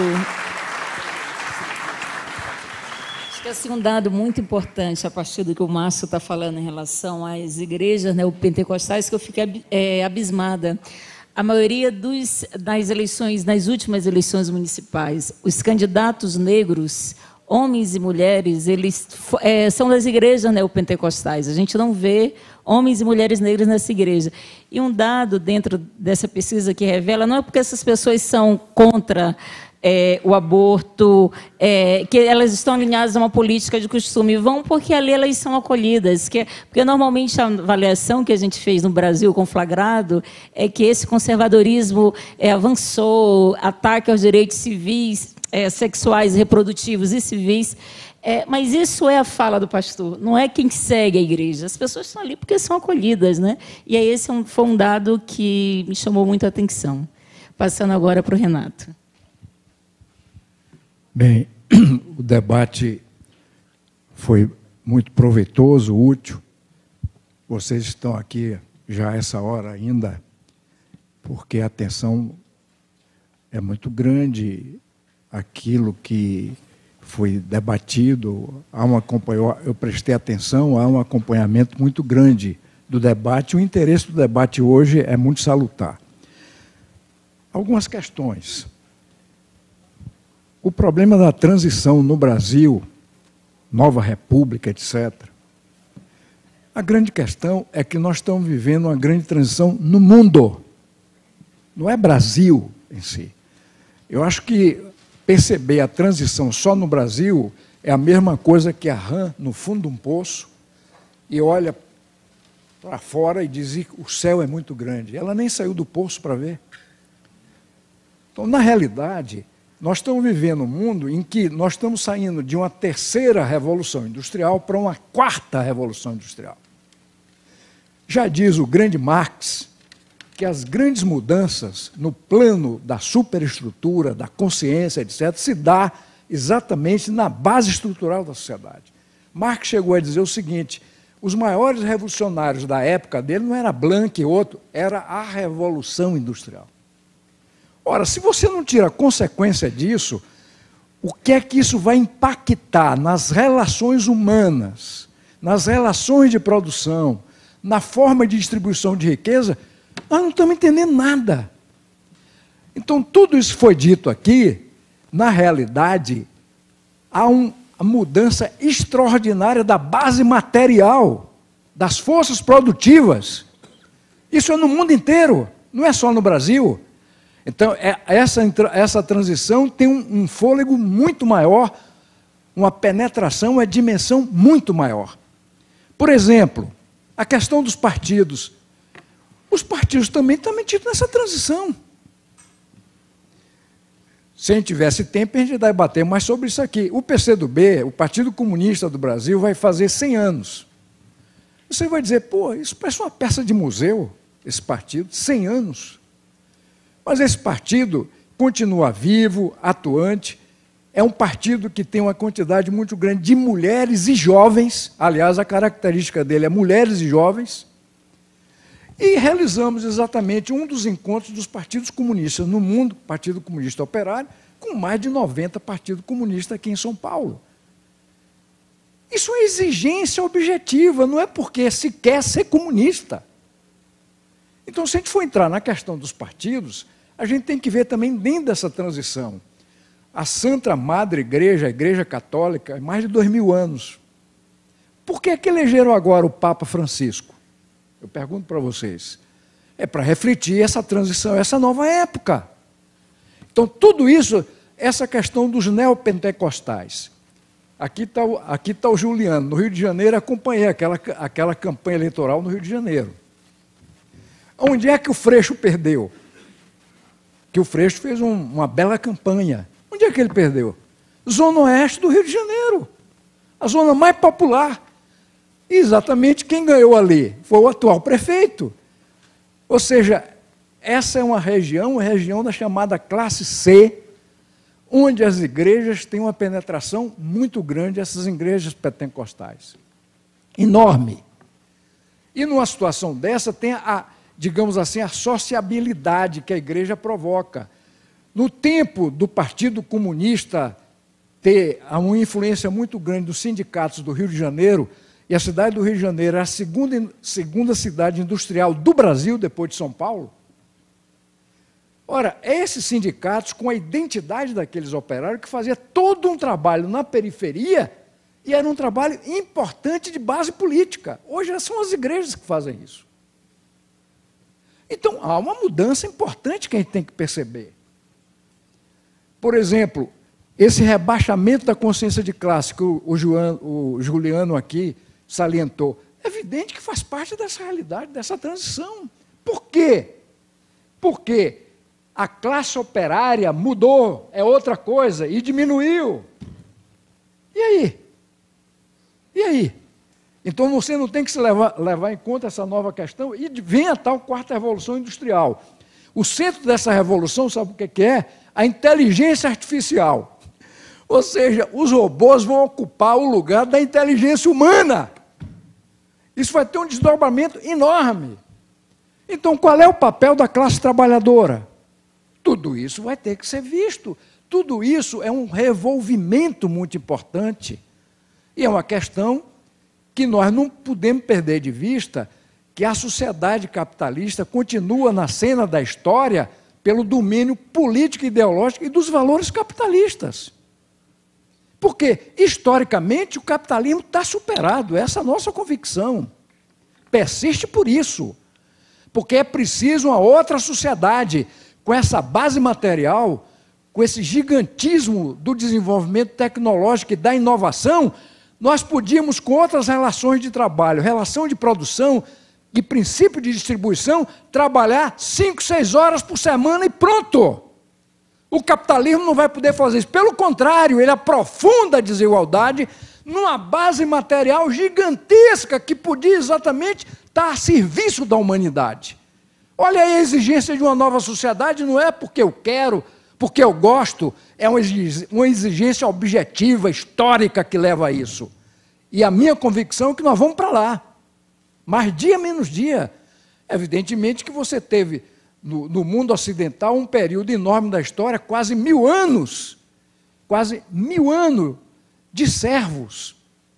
Esqueci um dado muito importante a partir do que o Márcio está falando em relação às igrejas neopentecostais, que eu fiquei é, abismada. A maioria dos, das eleições, nas últimas eleições municipais, os candidatos negros, homens e mulheres, eles é, são das igrejas neopentecostais. A gente não vê homens e mulheres negras nessa igreja. E um dado dentro dessa pesquisa que revela, não é porque essas pessoas são contra é, o aborto, é, que elas estão alinhadas a uma política de costume, vão porque ali elas são acolhidas. Que, porque normalmente a avaliação que a gente fez no Brasil com flagrado é que esse conservadorismo é, avançou, ataque aos direitos civis, é, sexuais, reprodutivos e civis. É, mas isso é a fala do pastor, não é quem segue a igreja. As pessoas estão ali porque são acolhidas, né? E aí esse foi um dado que me chamou muito a atenção. Passando agora para o Renato. Bem, o debate foi muito proveitoso, útil. Vocês estão aqui já a essa hora ainda, porque a atenção é muito grande, aquilo que foi debatido, há um eu prestei atenção, há um acompanhamento muito grande do debate. O interesse do debate hoje é muito salutar. Algumas questões. O problema da transição no Brasil, nova república, etcétera. A grande questão é que nós estamos vivendo uma grande transição no mundo. Não é Brasil em si. Eu acho que perceber a transição só no Brasil é a mesma coisa que a rã no fundo de um poço e olha para fora e diz que o céu é muito grande. Ela nem saiu do poço para ver. Então, na realidade, nós estamos vivendo um mundo em que nós estamos saindo de uma terceira revolução industrial para uma quarta revolução industrial. Já diz o grande Marx que as grandes mudanças no plano da superestrutura, da consciência, etcétera, se dá exatamente na base estrutural da sociedade. Marx chegou a dizer o seguinte: os maiores revolucionários da época dele não era Blanc e outro, era a Revolução Industrial. Ora, se você não tira consequência disso, o que é que isso vai impactar nas relações humanas, nas relações de produção, na forma de distribuição de riqueza? Nós não estamos entendendo nada. Então, tudo isso foi dito aqui, na realidade, há um, uma mudança extraordinária da base material, das forças produtivas. Isso é no mundo inteiro, não é só no Brasil. Então, é, essa, essa transição tem um, um fôlego muito maior, uma penetração, uma dimensão muito maior. Por exemplo, a questão dos partidos. Os partidos também estão metidos nessa transição. Se a gente tivesse tempo, a gente ia debater mais sobre isso aqui. O P C do B, o Partido Comunista do Brasil, vai fazer cem anos. Você vai dizer, pô, isso parece uma peça de museu, esse partido, cem anos. Mas esse partido continua vivo, atuante. É um partido que tem uma quantidade muito grande de mulheres e jovens. Aliás, a característica dele é mulheres e jovens. E realizamos exatamente um dos encontros dos partidos comunistas no mundo, Partido Comunista Operário, com mais de noventa partidos comunistas aqui em São Paulo. Isso é exigência objetiva, não é porque se quer ser comunista. Então, se a gente for entrar na questão dos partidos, a gente tem que ver também dentro dessa transição. A Santa Madre Igreja, a Igreja Católica, há mais de dois mil anos. Por que é que elegeram agora o Papa Francisco? Eu pergunto para vocês. É para refletir essa transição, essa nova época. Então, tudo isso, essa questão dos neopentecostais. Aqui está o, aqui está o Juliano. No Rio de Janeiro, acompanhei aquela, aquela campanha eleitoral no Rio de Janeiro. Onde é que o Freixo perdeu? Que o Freixo fez um, uma bela campanha. Onde é que ele perdeu? Zona Oeste do Rio de Janeiro. A zona mais popular. E exatamente quem ganhou ali foi o atual prefeito. Ou seja, essa é uma região, uma região da chamada classe C, onde as igrejas têm uma penetração muito grande, essas igrejas pentecostais. Enorme. E numa situação dessa tem a, digamos assim, a sociabilidade que a igreja provoca. No tempo do Partido Comunista ter uma influência muito grande dos sindicatos do Rio de Janeiro, e a cidade do Rio de Janeiro é a segunda, segunda cidade industrial do Brasil, depois de São Paulo. Ora, esses sindicatos, com a identidade daqueles operários, que fazia todo um trabalho na periferia, e era um trabalho importante de base política. Hoje são as igrejas que fazem isso. Então, há uma mudança importante que a gente tem que perceber. Por exemplo, esse rebaixamento da consciência de classe que o, o, Joan, o Juliano aqui salientou, é evidente que faz parte dessa realidade, dessa transição. Por quê? Porque A classe operária mudou, é outra coisa, e diminuiu. E aí? E aí? Então você não tem que se levar, levar em conta essa nova questão e vem a tal quarta revolução industrial. O centro dessa revolução, sabe o que é? A inteligência artificial. Ou seja, os robôs vão ocupar o lugar da inteligência humana. Isso vai ter um desdobramento enorme. Então, qual é o papel da classe trabalhadora? Tudo isso vai ter que ser visto. Tudo isso é um revolvimento muito importante. E é uma questão que nós não podemos perder de vista, que a sociedade capitalista continua na cena da história pelo domínio político, ideológico e dos valores capitalistas. Porque, historicamente, o capitalismo está superado, essa é a nossa convicção. Persiste por isso. Porque é preciso uma outra sociedade, com essa base material, com esse gigantismo do desenvolvimento tecnológico e da inovação, nós podíamos, com outras relações de trabalho, relação de produção e princípio de distribuição, trabalhar cinco, seis horas por semana e pronto. O capitalismo não vai poder fazer isso. Pelo contrário, ele aprofunda a desigualdade numa base material gigantesca que podia exatamente estar a serviço da humanidade. Olha aí a exigência de uma nova sociedade, não é porque eu quero, porque eu gosto, é uma exigência objetiva, histórica que leva a isso. E a minha convicção é que nós vamos para lá. Mas dia menos dia, evidentemente que você teve no, no mundo ocidental um período enorme da história, quase mil anos, quase mil anos de servos.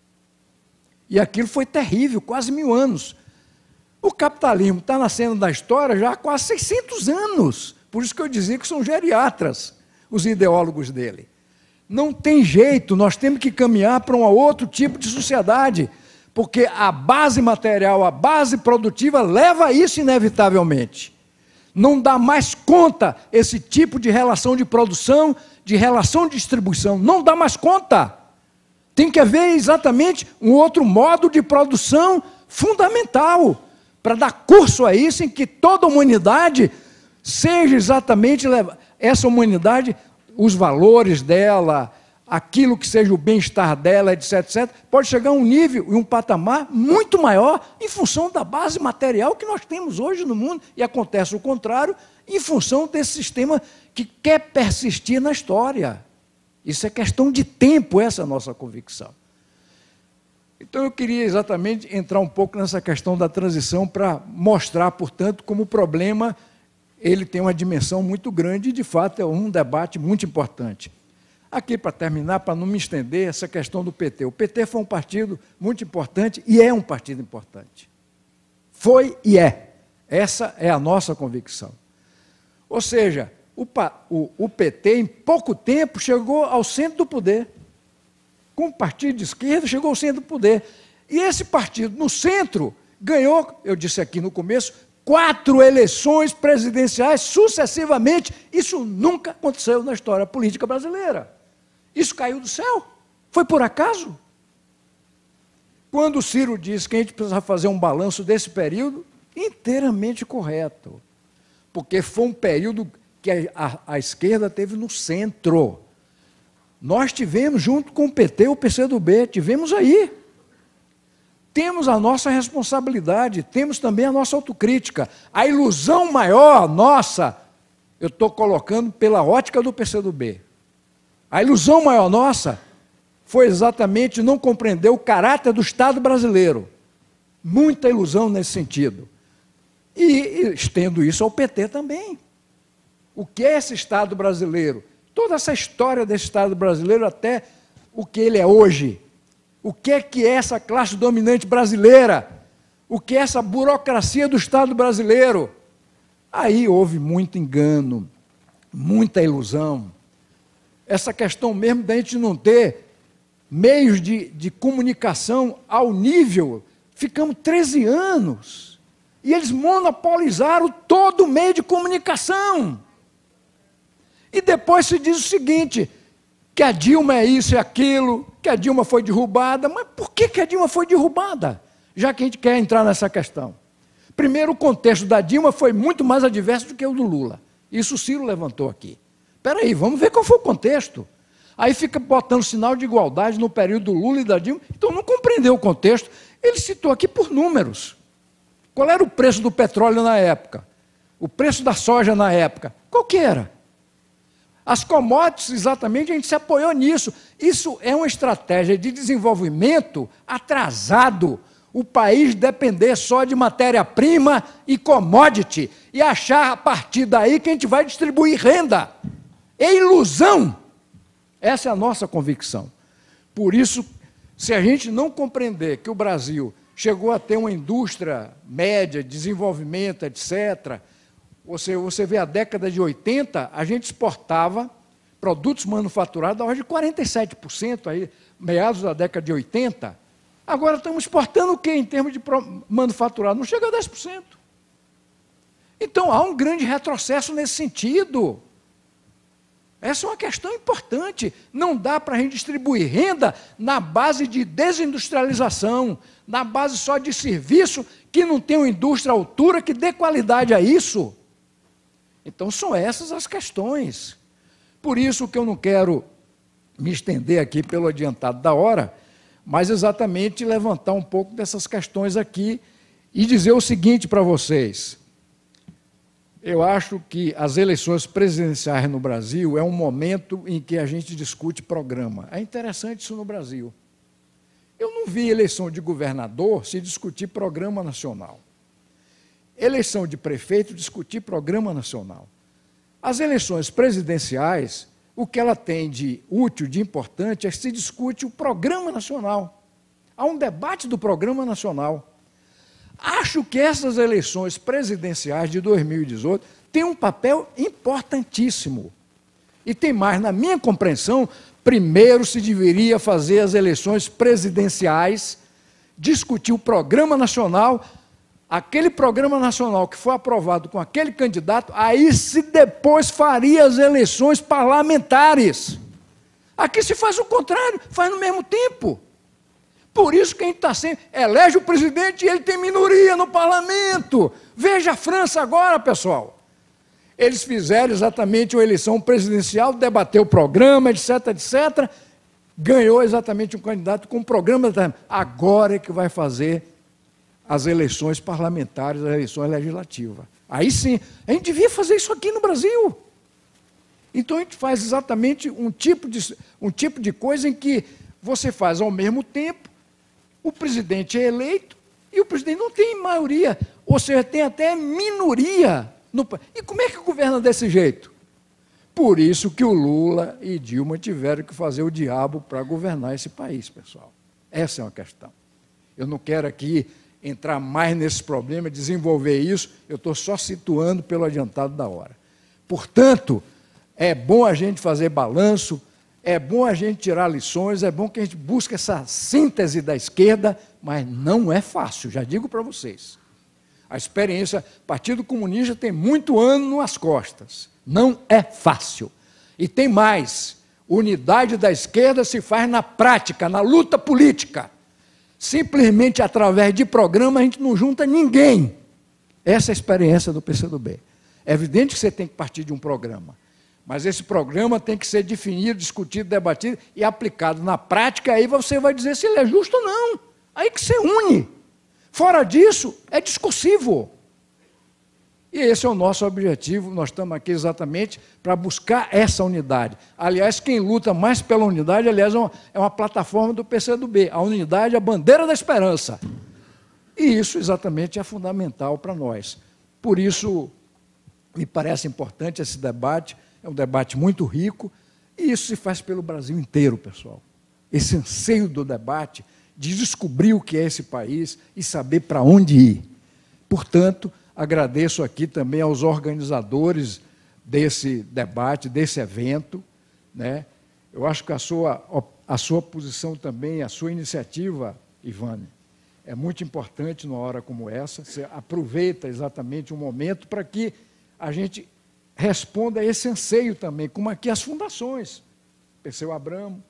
E aquilo foi terrível, quase mil anos. O capitalismo está na cena da história já há quase seiscentos anos. Por isso que eu dizia que são geriatras, os ideólogos dele. Não tem jeito, nós temos que caminhar para um outro tipo de sociedade, porque a base material, a base produtiva leva a isso inevitavelmente. Não dá mais conta esse tipo de relação de produção, de relação de distribuição, não dá mais conta. Tem que haver exatamente um outro modo de produção fundamental, para dar curso a isso, em que toda a humanidade seja exatamente essa humanidade, os valores dela, aquilo que seja o bem-estar dela, etc, etcétera, pode chegar a um nível e um patamar muito maior em função da base material que nós temos hoje no mundo, e acontece o contrário, em função desse sistema que quer persistir na história. Isso é questão de tempo, essa é a nossa convicção. Então, eu queria exatamente entrar um pouco nessa questão da transição para mostrar, portanto, como o problema ele tem uma dimensão muito grande e, de fato, é um debate muito importante. Aqui, para terminar, para não me estender, essa questão do P T. O P T foi um partido muito importante e é um partido importante. Foi e é. Essa é a nossa convicção. Ou seja, o, o, o P T, em pouco tempo, chegou ao centro do poder. Com o partido de esquerda, chegou ao centro do poder. E esse partido, no centro, ganhou, eu disse aqui no começo, quatro eleições presidenciais sucessivamente. Isso nunca aconteceu na história política brasileira. Isso caiu do céu. Foi por acaso? Quando o Ciro disse que a gente precisa fazer um balanço desse período, inteiramente correto. Porque foi um período que a, a, a esquerda teve no centro. Nós tivemos, junto com o P T, o P C do B, tivemos aí. Temos a nossa responsabilidade, temos também a nossa autocrítica. A ilusão maior nossa, eu estou colocando pela ótica do P C do B. A ilusão maior nossa foi exatamente não compreender o caráter do Estado brasileiro. Muita ilusão nesse sentido. E estendo isso ao P T também. O que é esse Estado brasileiro? Toda essa história desse Estado brasileiro até o que ele é hoje. O que é que é essa classe dominante brasileira? O que é essa burocracia do Estado brasileiro? Aí houve muito engano, muita ilusão. Essa questão mesmo da gente não ter meios de, de comunicação ao nível, ficamos treze anos, e eles monopolizaram todo o meio de comunicação. E depois se diz o seguinte, que a Dilma é isso e aquilo, que a Dilma foi derrubada. Mas por que, que a Dilma foi derrubada? Já que a gente quer entrar nessa questão. Primeiro, o contexto da Dilma foi muito mais adverso do que o do Lula. Isso o Ciro levantou aqui. Espera aí, vamos ver qual foi o contexto. Aí fica botando sinal de igualdade no período do Lula e da Dilma. Então não compreendeu o contexto. Ele citou aqui por números. Qual era o preço do petróleo na época? O preço da soja na época? Qual que era? As commodities, exatamente, a gente se apoiou nisso. Isso é uma estratégia de desenvolvimento atrasado. O país depender só de matéria-prima e commodity e achar a partir daí que a gente vai distribuir renda. É ilusão. Essa é a nossa convicção. Por isso, se a gente não compreender que o Brasil chegou a ter uma indústria média, desenvolvimento, etcétera, você, você vê a década de oitenta, a gente exportava produtos manufaturados da ordem de quarenta e sete por cento, aí, meados da década de oitenta. Agora estamos exportando o quê em termos de manufaturado? Não chega a dez por cento. Então, há um grande retrocesso nesse sentido. Essa é uma questão importante. Não dá para a gente distribuir renda na base de desindustrialização, na base só de serviço que não tem uma indústria à altura que dê qualidade a isso. Então, são essas as questões. Por isso que eu não quero me estender aqui pelo adiantado da hora, mas exatamente levantar um pouco dessas questões aqui e dizer o seguinte para vocês. Eu acho que as eleições presidenciais no Brasil é um momento em que a gente discute programa. É interessante isso no Brasil. Eu não vi eleição de governador se discutir programa nacional. Eleição de prefeito, discutir programa nacional. As eleições presidenciais, o que ela tem de útil, de importante, é que se discute o programa nacional. Há um debate do programa nacional. Acho que essas eleições presidenciais de dois mil e dezoito têm um papel importantíssimo. E tem mais, na minha compreensão, primeiro se deveria fazer as eleições presidenciais, discutir o programa nacional, aquele programa nacional que foi aprovado com aquele candidato, aí se depois faria as eleições parlamentares. Aqui se faz o contrário, faz no mesmo tempo. Por isso que a gente está sempre, elege o presidente e ele tem minoria no parlamento. Veja a França agora, pessoal. Eles fizeram exatamente uma eleição presidencial, debateu o programa, etc, etcétera. Ganhou exatamente um candidato com um programa. Agora é que vai fazer as eleições parlamentares, as eleições legislativas. Aí sim, a gente devia fazer isso aqui no Brasil. Então a gente faz exatamente um tipo de, um tipo de coisa em que você faz ao mesmo tempo, o presidente é eleito e o presidente não tem maioria, ou seja, tem até minoria. No, e como é que governa desse jeito? Por isso que o Lula e Dilma tiveram que fazer o diabo para governar esse país, pessoal. Essa é uma questão. Eu não quero aqui entrar mais nesse problema, desenvolver isso, eu estou só situando pelo adiantado da hora. Portanto, é bom a gente fazer balanço, é bom a gente tirar lições, é bom que a gente busque essa síntese da esquerda, mas não é fácil, já digo para vocês. A experiência, o Partido Comunista tem muito ano nas costas, não é fácil. E tem mais, unidade da esquerda se faz na prática, na luta política. Simplesmente através de programa a gente não junta ninguém. Essa é a experiência do P C do B. É evidente que você tem que partir de um programa, mas esse programa tem que ser definido, discutido, debatido e aplicado na prática, aí você vai dizer se ele é justo ou não. Aí que você une. Fora disso, é discursivo. E esse é o nosso objetivo, nós estamos aqui exatamente para buscar essa unidade. Aliás, quem luta mais pela unidade, aliás, é uma, é uma plataforma do P C do B, a unidade, a bandeira da esperança. E isso exatamente é fundamental para nós. Por isso, me parece importante esse debate, é um debate muito rico, e isso se faz pelo Brasil inteiro, pessoal. Esse anseio do debate, de descobrir o que é esse país e saber para onde ir. Portanto, agradeço aqui também aos organizadores desse debate, desse evento, né? Eu acho que a sua, a sua posição também, a sua iniciativa, Ivane, é muito importante numa hora como essa. Você aproveita exatamente um momento para que a gente responda a esse anseio também, como aqui as fundações, Perseu Abramo,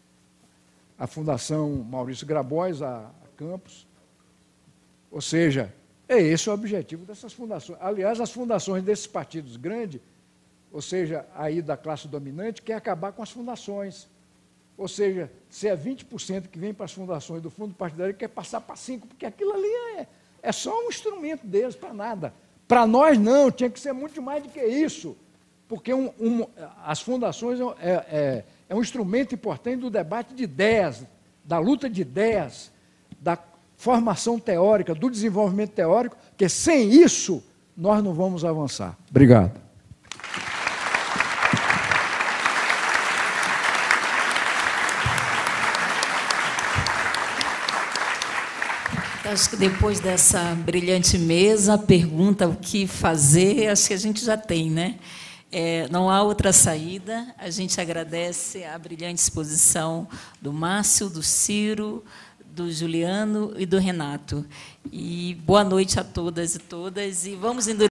a Fundação Maurício Grabois, a, a Campos. Ou seja, é esse o objetivo dessas fundações. Aliás, as fundações desses partidos grandes ou seja, aí da classe dominante, quer acabar com as fundações. Ou seja, se é vinte por cento que vem para as fundações do fundo partidário, quer passar para cinco por cento, porque aquilo ali é, é só um instrumento deles para nada. Para nós, não, tinha que ser muito mais do que isso, porque um, um, as fundações é, é, é um instrumento importante do debate de ideias, da luta de ideias, da formação teórica, do desenvolvimento teórico, porque sem isso nós não vamos avançar. Obrigado. Acho que depois dessa brilhante mesa, a pergunta o que fazer, acho que a gente já tem, né? É, não há outra saída. A gente agradece a brilhante exposição do Márcio, do Ciro, do Juliano e do Renato. E boa noite a todas e todas. E vamos endurecer.